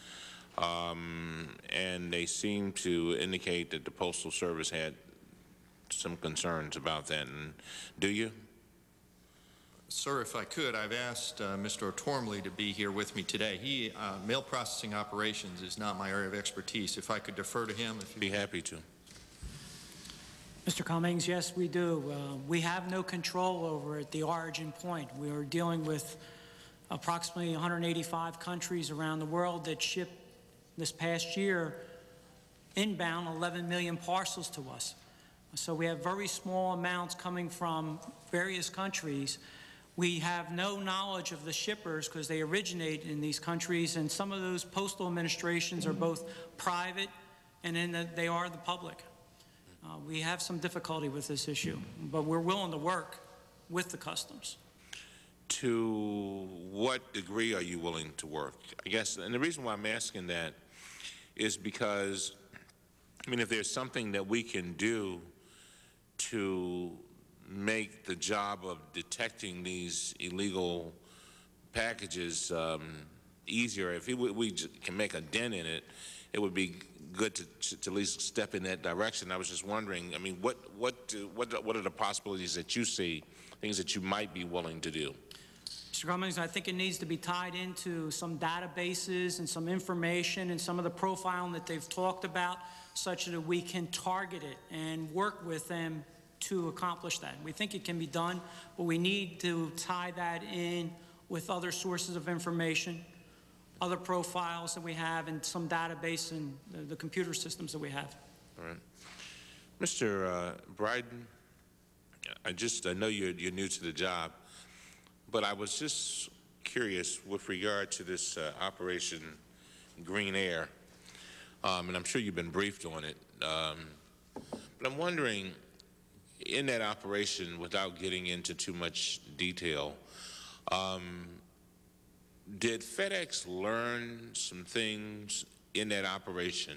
Um, and they seem to indicate that the Postal Service had some concerns about that. And do you? Sir, if I could, I've asked uh, Mister O'Tormley to be here with me today. He, uh, mail processing operations is not my area of expertise. If I could defer to him. If be happy to. Mister Cummings, yes, we do. Uh, we have no control over it, the origin point. We are dealing with approximately one hundred eighty-five countries around the world that ship this past year inbound eleven million parcels to us. So we have very small amounts coming from various countries. We have no knowledge of the shippers because they originate in these countries, and some of those postal administrations are both private and in that they are the public. Uh, we have some difficulty with this issue, but we're willing to work with the customs. To what degree are you willing to work? I guess, and the reason why I'm asking that is because, I mean, if there's something that we can do to make the job of detecting these illegal packages um, easier, if we, we can make a dent in it, it would be good to, to at least step in that direction. I was just wondering, I mean, what, what, do, what, what are the possibilities that you see, things that you might be willing to do? Mister Cummings, I think it needs to be tied into some databases and some information and some of the profiling that they've talked about, such that we can target it and work with them to accomplish that. We think it can be done, but we need to tie that in with other sources of information, other profiles that we have, and some database and the, the computer systems that we have. All right. Mister Uh, Bryden, I just, I know you're, you're new to the job, but I was just curious with regard to this uh, Operation Green Air, um, and I'm sure you've been briefed on it, um, but I'm wondering, in that operation, without getting into too much detail, um, did FedEx learn some things in that operation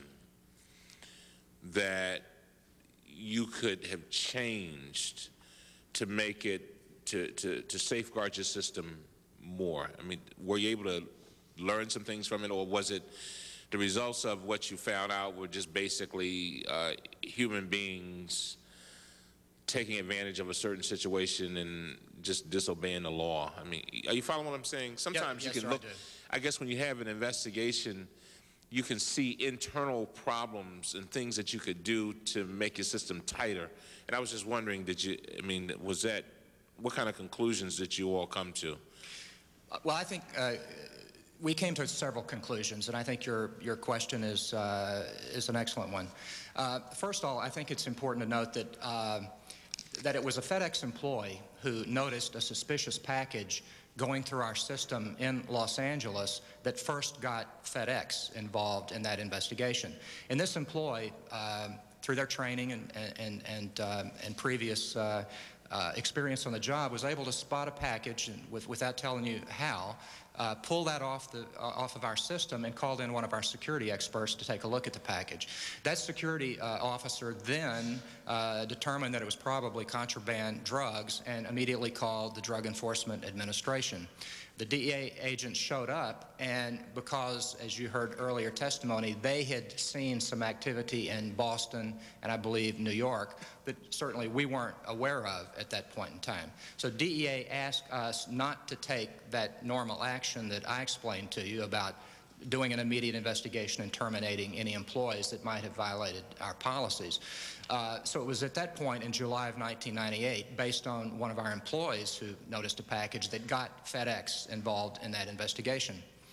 that you could have changed to make it, to, to, to safeguard your system more? I mean, were you able to learn some things from it, or was it the results of what you found out were just basically uh, human beings taking advantage of a certain situation and just disobeying the law? I mean, are you following what I'm saying? Sometimes Yep, you yes, can sir, look, I, I guess when you have an investigation, you can see internal problems and things that you could do to make your system tighter. And I was just wondering, did you, I mean, was that, what kind of conclusions did you all come to? Uh, well, I think uh, we came to several conclusions, and I think your, your question is, uh, is an excellent one. Uh, first of all, I think it's important to note that uh, that it was a FedEx employee who noticed a suspicious package going through our system in Los Angeles that first got FedEx involved in that investigation. And this employee, uh, through their training and, and, and, uh, and previous uh, uh, experience on the job, was able to spot a package and with, without telling you how, uh, pulled that off, the, uh, off of our system and called in one of our security experts to take a look at the package. That security uh, officer then uh, determined that it was probably contraband drugs and immediately called the Drug Enforcement Administration. The D E A agents showed up, and because, as you heard earlier testimony, they had seen some activity in Boston and I believe New York that certainly we weren't aware of at that point in time. So D E A asked us not to take that normal action that I explained to you about doing an immediate investigation and terminating any employees that might have violated our policies. Uh, so it was at that point in July of nineteen ninety-eight, based on one of our employees who noticed a package, that got FedEx involved in that investigation.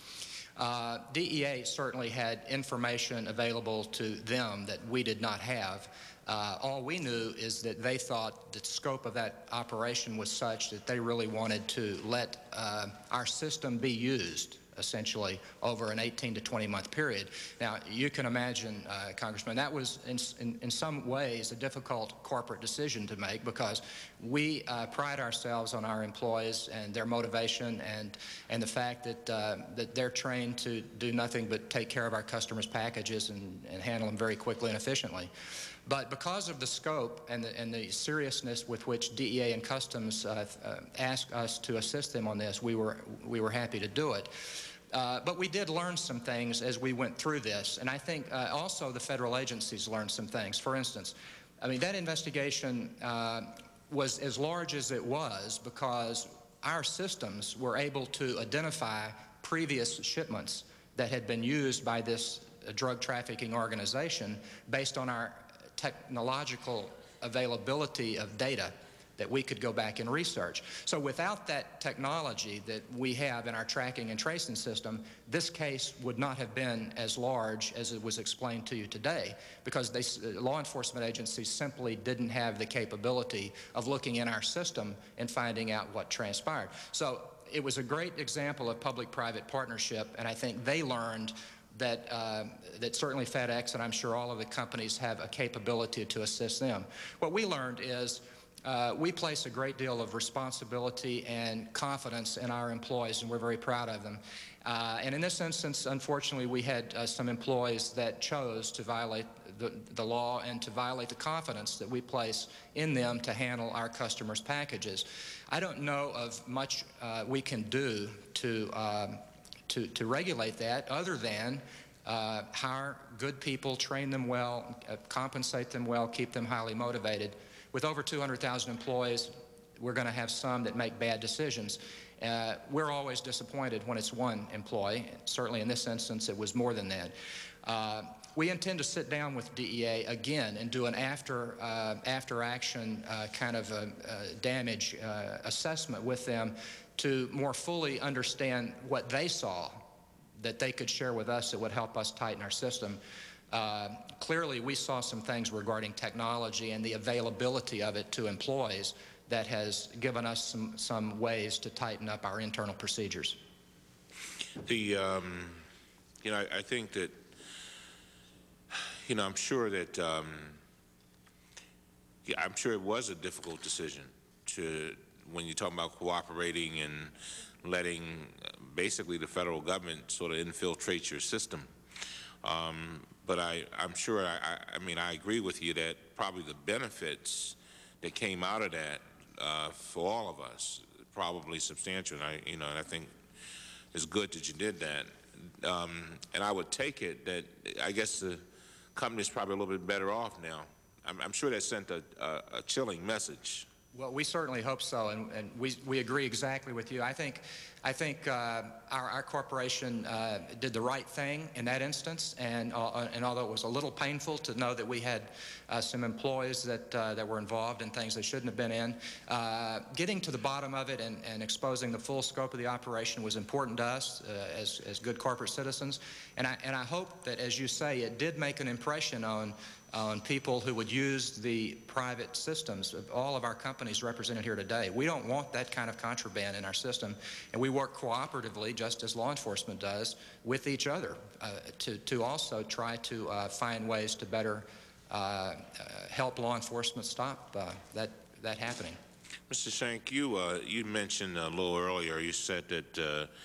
Uh, D E A certainly had information available to them that we did not have. Uh, all we knew is that they thought the scope of that operation was such that they really wanted to let uh, our system be used essentially over an eighteen to twenty month period. Now, you can imagine, uh, Congressman, that was in, in, in some ways a difficult corporate decision to make, because we uh, pride ourselves on our employees and their motivation and, and the fact that, uh, that they're trained to do nothing but take care of our customers' packages and, and handle them very quickly and efficiently. But because of the scope and the, and the seriousness with which D E A and Customs uh, uh, asked us to assist them on this, we were, we were happy to do it. Uh, but we did learn some things as we went through this, and I think uh, also the federal agencies learned some things. For instance, I mean, that investigation uh, was as large as it was because our systems were able to identify previous shipments that had been used by this uh, drug trafficking organization based on our technological availability of data that we could go back and research. So without that technology that we have in our tracking and tracing system, this case would not have been as large as it was explained to you today, because they, law enforcement agencies simply didn't have the capability of looking in our system and finding out what transpired. So it was a great example of public-private partnership, and I think they learned that, uh, that certainly FedEx, and I'm sure all of the companies, have a capability to assist them. What we learned is uh, we place a great deal of responsibility and confidence in our employees, and we're very proud of them. Uh, and in this instance, unfortunately, we had uh, some employees that chose to violate the, the law and to violate the confidence that we place in them to handle our customers' packages. I don't know of much uh, we can do to um, To, to regulate that, other than uh, hire good people, train them well, uh, compensate them well, keep them highly motivated. With over two hundred thousand employees, we're going to have some that make bad decisions. Uh, we're always disappointed when it's one employee. Certainly in this instance, it was more than that. Uh, we intend to sit down with D E A again and do an after, uh, after action uh, kind of a, a damage uh, assessment with them to more fully understand what they saw that they could share with us that would help us tighten our system. Uh, clearly, we saw some things regarding technology and the availability of it to employees that has given us some, some ways to tighten up our internal procedures. The, um, you know, I, I think that, you know, I'm sure that, um, yeah, I'm sure it was a difficult decision to, when you're talking about cooperating and letting uh, basically the federal government sort of infiltrate your system. Um, but I, I'm sure, I, I mean, I agree with you that probably the benefits that came out of that uh, for all of us, probably substantial. And I, you know, and I think it's good that you did that. Um, and I would take it that I guess the company's probably a little bit better off now. I'm, I'm sure that sent a, a, a chilling message. Well, we certainly hope so, and, and we, we agree exactly with you. I think, I think uh, our, our corporation uh, did the right thing in that instance, and, uh, and although it was a little painful to know that we had uh, some employees that, uh, that were involved in things they shouldn't have been in, uh, getting to the bottom of it and, and exposing the full scope of the operation was important to us uh, as, as good corporate citizens. And I, and I hope that, as you say, it did make an impression on on people who would use the private systems of all of our companies represented here today. We don't want that kind of contraband in our system, and we work cooperatively, just as law enforcement does, with each other uh, to, to also try to uh, find ways to better uh, uh, help law enforcement stop uh, that, that happening. Mister Shank, you, uh, you mentioned a little earlier, you said that uh,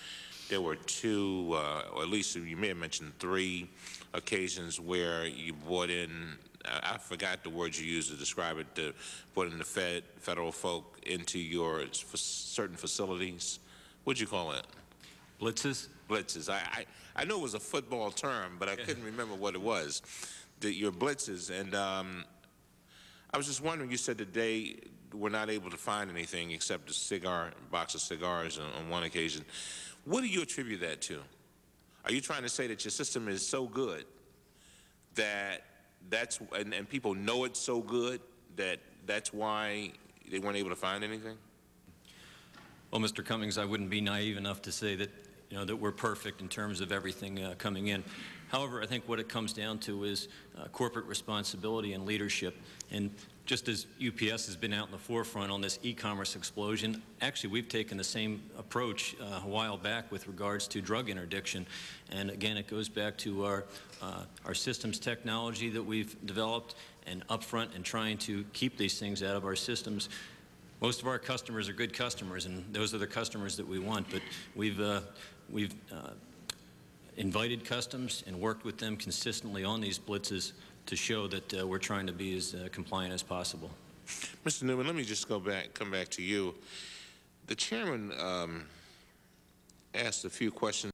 there were two, uh, or at least you may have mentioned three occasions where you brought in, I, I forgot the words you used to describe it, to put in the Fed, federal folk into your f certain facilities. What'd you call it? Blitzes? Blitzes. I, I, I know it was a football term, but I couldn't remember what it was. The, your blitzes. And um, I was just wondering, you said that they were not able to find anything except a cigar, box of cigars on, on one occasion. What do you attribute that to? Are you trying to say that your system is so good that that's, and, and people know it's so good that that's why they weren't able to find anything? Well, Mister Cummings, I wouldn't be naive enough to say that, you know, that we're perfect in terms of everything uh, coming in. However, I think what it comes down to is uh, corporate responsibility and leadership. And just as U P S has been out in the forefront on this e-commerce explosion, actually we've taken the same approach uh, a while back with regards to drug interdiction. And again, it goes back to our, uh, our systems technology that we've developed and upfront and trying to keep these things out of our systems. Most of our customers are good customers, and those are the customers that we want. But we've, uh, we've uh, invited customs and worked with them consistently on these blitzes to show that uh, we're trying to be as uh, compliant as possible. Mister Newman, let me just go back, come back to you. The chairman um, asked a few questions.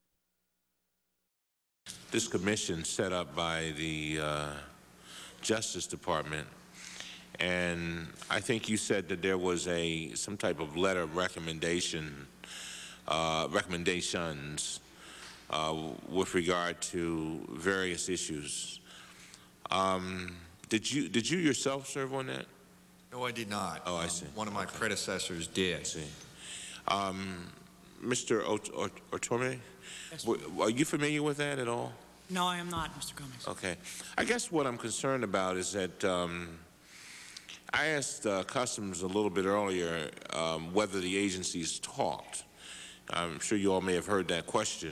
This commission set up by the uh, Justice Department, and I think you said that there was a some type of letter of recommendation, uh, recommendations uh, with regard to various issues. Um, did you did you yourself serve on that? No, I did not. Oh, I um, see. One of my Okay. predecessors did. I see. Um, Mister Otorme, Yes. are you familiar with that at all? No, I am not, Mister Cummings. Okay. I guess what I'm concerned about is that um, I asked uh, Customs a little bit earlier um, whether the agencies talked. I'm sure you all may have heard that question.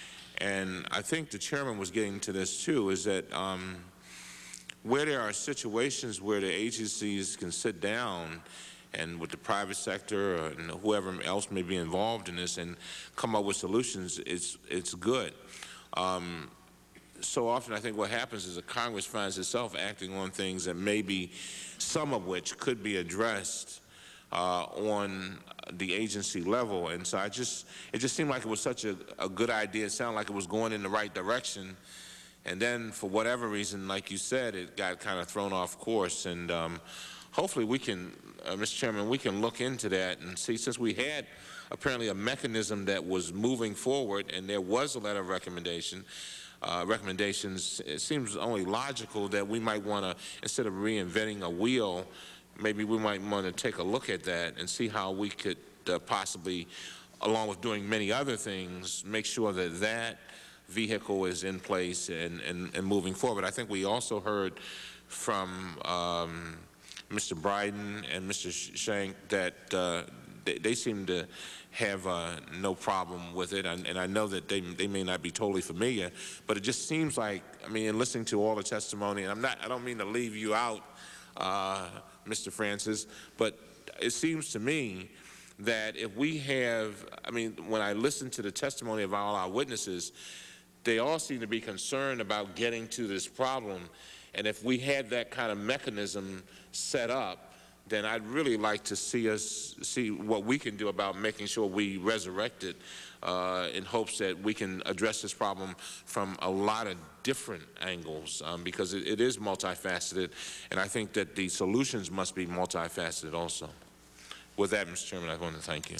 And I think the chairman was getting to this too, is that um, where there are situations where the agencies can sit down and with the private sector or, and whoever else may be involved in this and come up with solutions, it's, it's good. Um, so often I think what happens is that Congress finds itself acting on things that maybe some of which could be addressed uh, on the agency level. And so I just, it just seemed like it was such a, a good idea. It sounded like it was going in the right direction. And then for whatever reason, like you said, it got kind of thrown off course. And um, hopefully we can, uh, Mister Chairman, we can look into that and see, since we had apparently a mechanism that was moving forward and there was a letter of recommendation, uh, recommendations, it seems only logical that we might want to, instead of reinventing a wheel, maybe we might want to take a look at that and see how we could uh, possibly, along with doing many other things, make sure that that vehicle is in place and, and, and moving forward. I think we also heard from um, Mister Bryden and Mister Shank that uh, they, they seem to have uh, no problem with it, and, and I know that they, they may not be totally familiar, but it just seems like, I mean, in listening to all the testimony, and I'm not, I don't mean to leave you out, uh, Mister Francis, but it seems to me that if we have, I mean, when I listen to the testimony of all our witnesses, they all seem to be concerned about getting to this problem. And if we had that kind of mechanism set up, then I'd really like to see us see what we can do about making sure we resurrect it uh, in hopes that we can address this problem from a lot of different angles, um, because it, it is multifaceted, and I think that the solutions must be multifaceted also. With that, Mister Chairman, I want to thank you.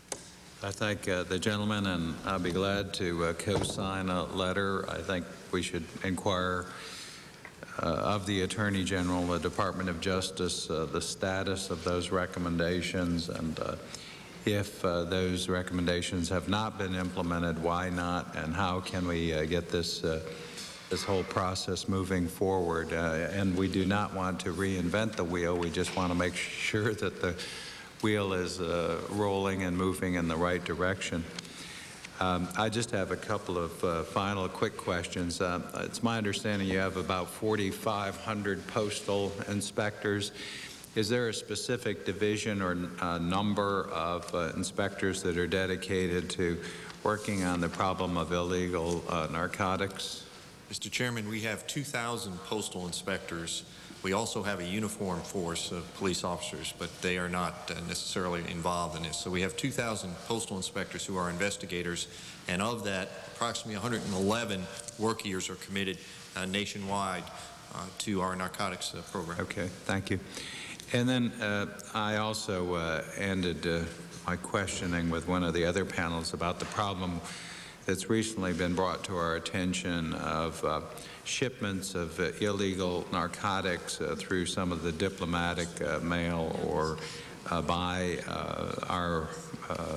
I thank uh, the gentleman, and I'll be glad to uh, co-sign a letter. I think we should inquire uh, of the Attorney General, the Department of Justice, uh, the status of those recommendations, and uh, if uh, those recommendations have not been implemented, why not, and how can we uh, get this uh, this whole process moving forward. Uh, and we do not want to reinvent the wheel. We just want to make sure that the wheel is uh, rolling and moving in the right direction. Um, I just have a couple of uh, final quick questions. Uh, it's my understanding you have about forty-five hundred postal inspectors. is there a specific division or uh, number of uh, inspectors that are dedicated to working on the problem of illegal uh, narcotics? Mister Chairman, we have two thousand postal inspectors. We also have a uniformed force of police officers, but they are not uh, necessarily involved in this. So we have two thousand postal inspectors who are investigators, and of that, approximately one hundred eleven work years are committed uh, nationwide uh, to our narcotics uh, program. Okay, thank you. And then uh, I also uh, ended uh, my questioning with one of the other panels about the problem that's recently been brought to our attention of uh, shipments of uh, illegal narcotics uh, through some of the diplomatic uh, mail or uh, by uh, our uh,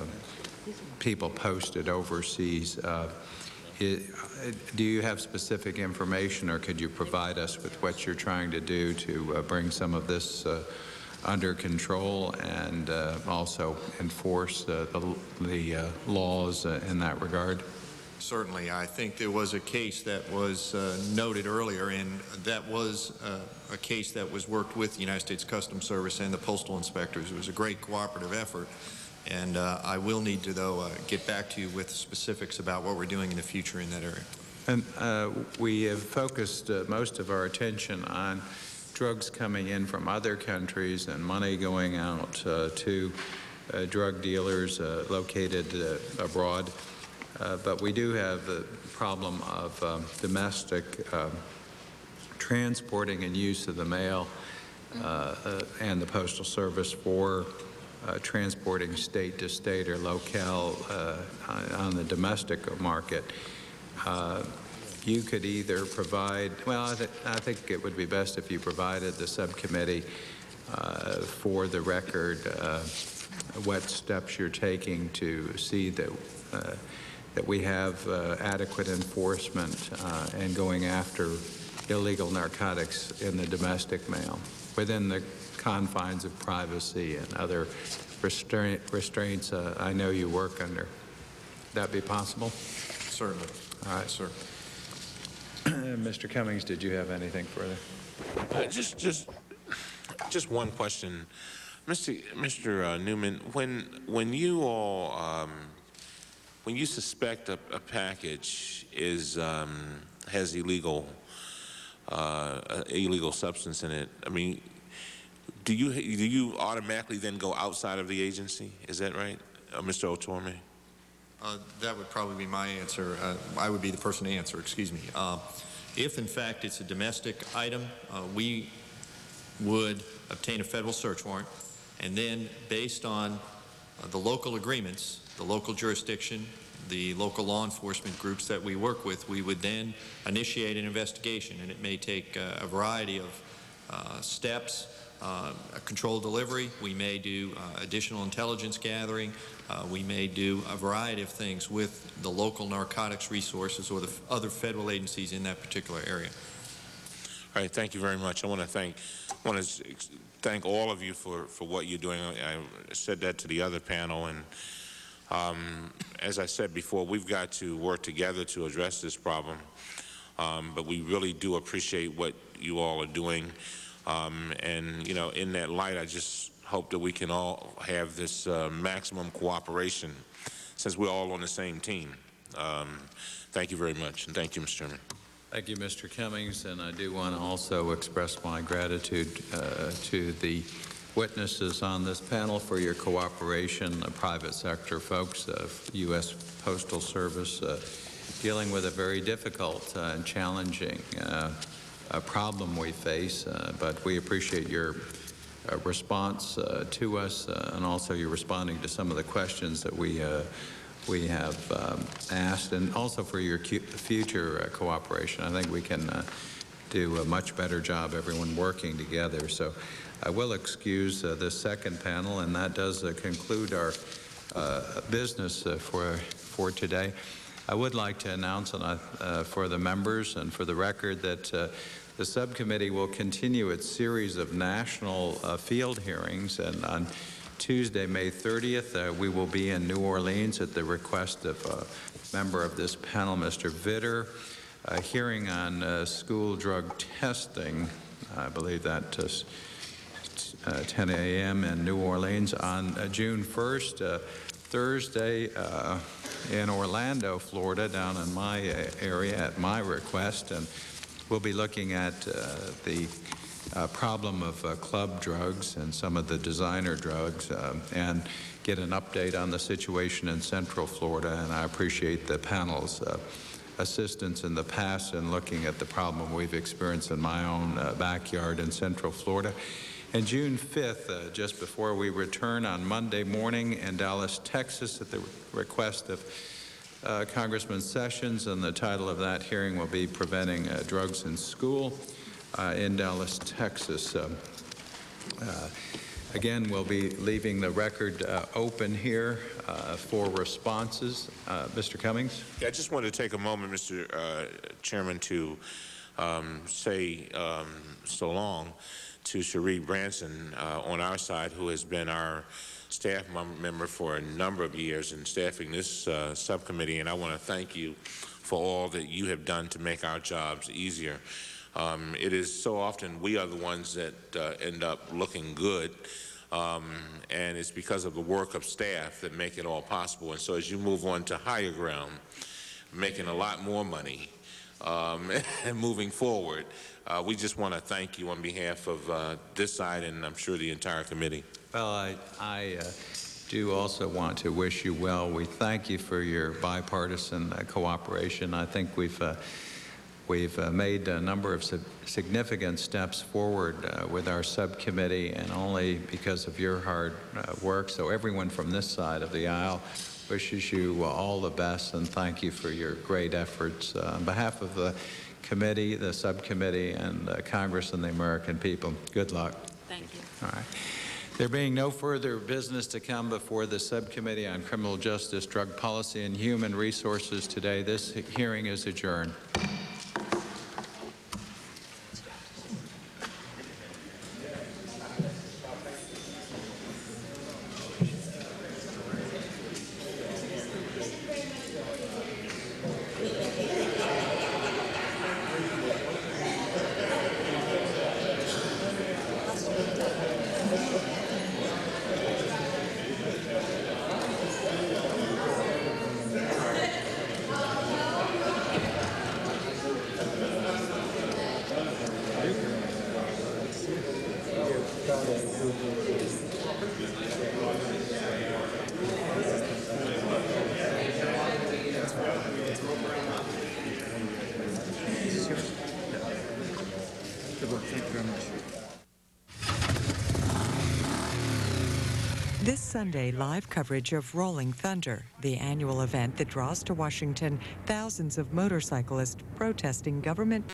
people posted overseas. Uh, it, do you have specific information, or could you provide us with what you're trying to do to uh, bring some of this uh, under control and uh, also enforce uh, the, the uh, laws uh, in that regard? Certainly. I think there was a case that was uh, noted earlier, and that was uh, a case that was worked with the United States Customs Service and the postal inspectors. It was a great cooperative effort, and uh, I will need to, though, uh, get back to you with specifics about what we're doing in the future in that area. And uh, we have focused uh, most of our attention on drugs coming in from other countries and money going out uh, to uh, drug dealers uh, located uh, abroad. Uh, but we do have the problem of um, domestic um, transporting and use of the mail uh, uh, and the Postal Service for uh, transporting state to state or locale uh, on the domestic market. Uh, you could either provide, well, I, th I think it would be best if you provided the subcommittee uh, for the record uh, what steps you're taking to see that uh, that we have uh, adequate enforcement uh, and going after illegal narcotics in the domestic mail within the confines of privacy and other restraint, restraints uh, I know you work under. Would that be possible? Certainly. All right, sir. Mister Cummings, did you have anything further? Uh, just, just, just one question, Mister Mister Uh, Newman. When, when you all um, When you suspect a, a package is um, has illegal uh, illegal substance in it, I mean, do you do you automatically then go outside of the agency? Is that right, uh, Mister Otorme? Uh, that would probably be my answer. Uh, I would be the person to answer. Excuse me. Uh, if in fact it's a domestic item, uh, we would obtain a federal search warrant, and then based on uh, the local agreements, the local jurisdiction, the local law enforcement groups that we work with, we would then initiate an investigation, and it may take uh, a variety of uh, steps. Uh, a controlled delivery, we may do uh, additional intelligence gathering, uh, we may do a variety of things with the local narcotics resources or the f other federal agencies in that particular area. All right, thank you very much. I want to thank, I want to thank all of you for, for what you're doing. I, I said that to the other panel, and um, as I said before, we've got to work together to address this problem, um, but we really do appreciate what you all are doing. Um, and, you know, in that light, I just hope that we can all have this uh, maximum cooperation since we're all on the same team. Um, thank you very much, and thank you, Mister Chairman. Thank you, Mister Cummings, and I do want to also express my gratitude uh, to the witnesses on this panel for your cooperation, the private sector folks of U S Postal Service, uh, dealing with a very difficult uh, and challenging uh, a problem we face, uh, but we appreciate your uh, response uh, to us uh, and also your responding to some of the questions that we uh, we have um, asked, and also for your future uh, cooperation. I think we can uh, do a much better job, everyone working together. So I will excuse uh, the second panel, and that does uh, conclude our uh, business uh, for for today. I would like to announce uh, uh, for the members and for the record that uh, the subcommittee will continue its series of national uh, field hearings, and on Tuesday, May thirtieth, uh, we will be in New Orleans at the request of a member of this panel, Mister Vitter, a hearing on uh, school drug testing. I believe that uh, uh, ten a m in New Orleans. On uh, June first, uh, Thursday, uh, in Orlando, Florida, down in my uh, area at my request, and we'll be looking at uh, the uh, problem of uh, club drugs and some of the designer drugs, uh, and get an update on the situation in Central Florida. And I appreciate the panel's uh, assistance in the past in looking at the problem we've experienced in my own uh, backyard in Central Florida. And June fifth, uh, just before we return on Monday morning in Dallas, Texas, at the request of uh, Congressman Sessions, and the title of that hearing will be Preventing uh, Drugs in School uh, in Dallas, Texas. Uh, uh, Again, we'll be leaving the record uh, open here uh, for responses. Uh, Mister Cummings? Yeah, I just wanted to take a moment, Mister Uh, Chairman, to um, say um, so long to Cherie Branson uh, on our side, who has been our staff member for a number of years and staffing this uh, subcommittee, and I want to thank you for all that you have done to make our jobs easier. Um, it is so often we are the ones that uh, end up looking good, um, and it's because of the work of staff that make it all possible. And so as you move on to higher ground, making a lot more money, um, and moving forward, uh, we just want to thank you on behalf of uh, this side and I'm sure the entire committee. Well, I, I uh, do also want to wish you well. We thank you for your bipartisan uh, cooperation. I think we've uh, We've uh, made a number of significant steps forward uh, with our subcommittee, and only because of your hard uh, work. So everyone from this side of the aisle wishes you uh, all the best, and thank you for your great efforts. Uh, on behalf of the committee, the subcommittee, and uh, Congress and the American people, good luck. Thank you. All right. There being no further business to come before the Subcommittee on Criminal Justice, Drug Policy, and Human Resources today, this hearing is adjourned. This Sunday, live coverage of Rolling Thunder, the annual event that draws to Washington thousands of motorcyclists protesting government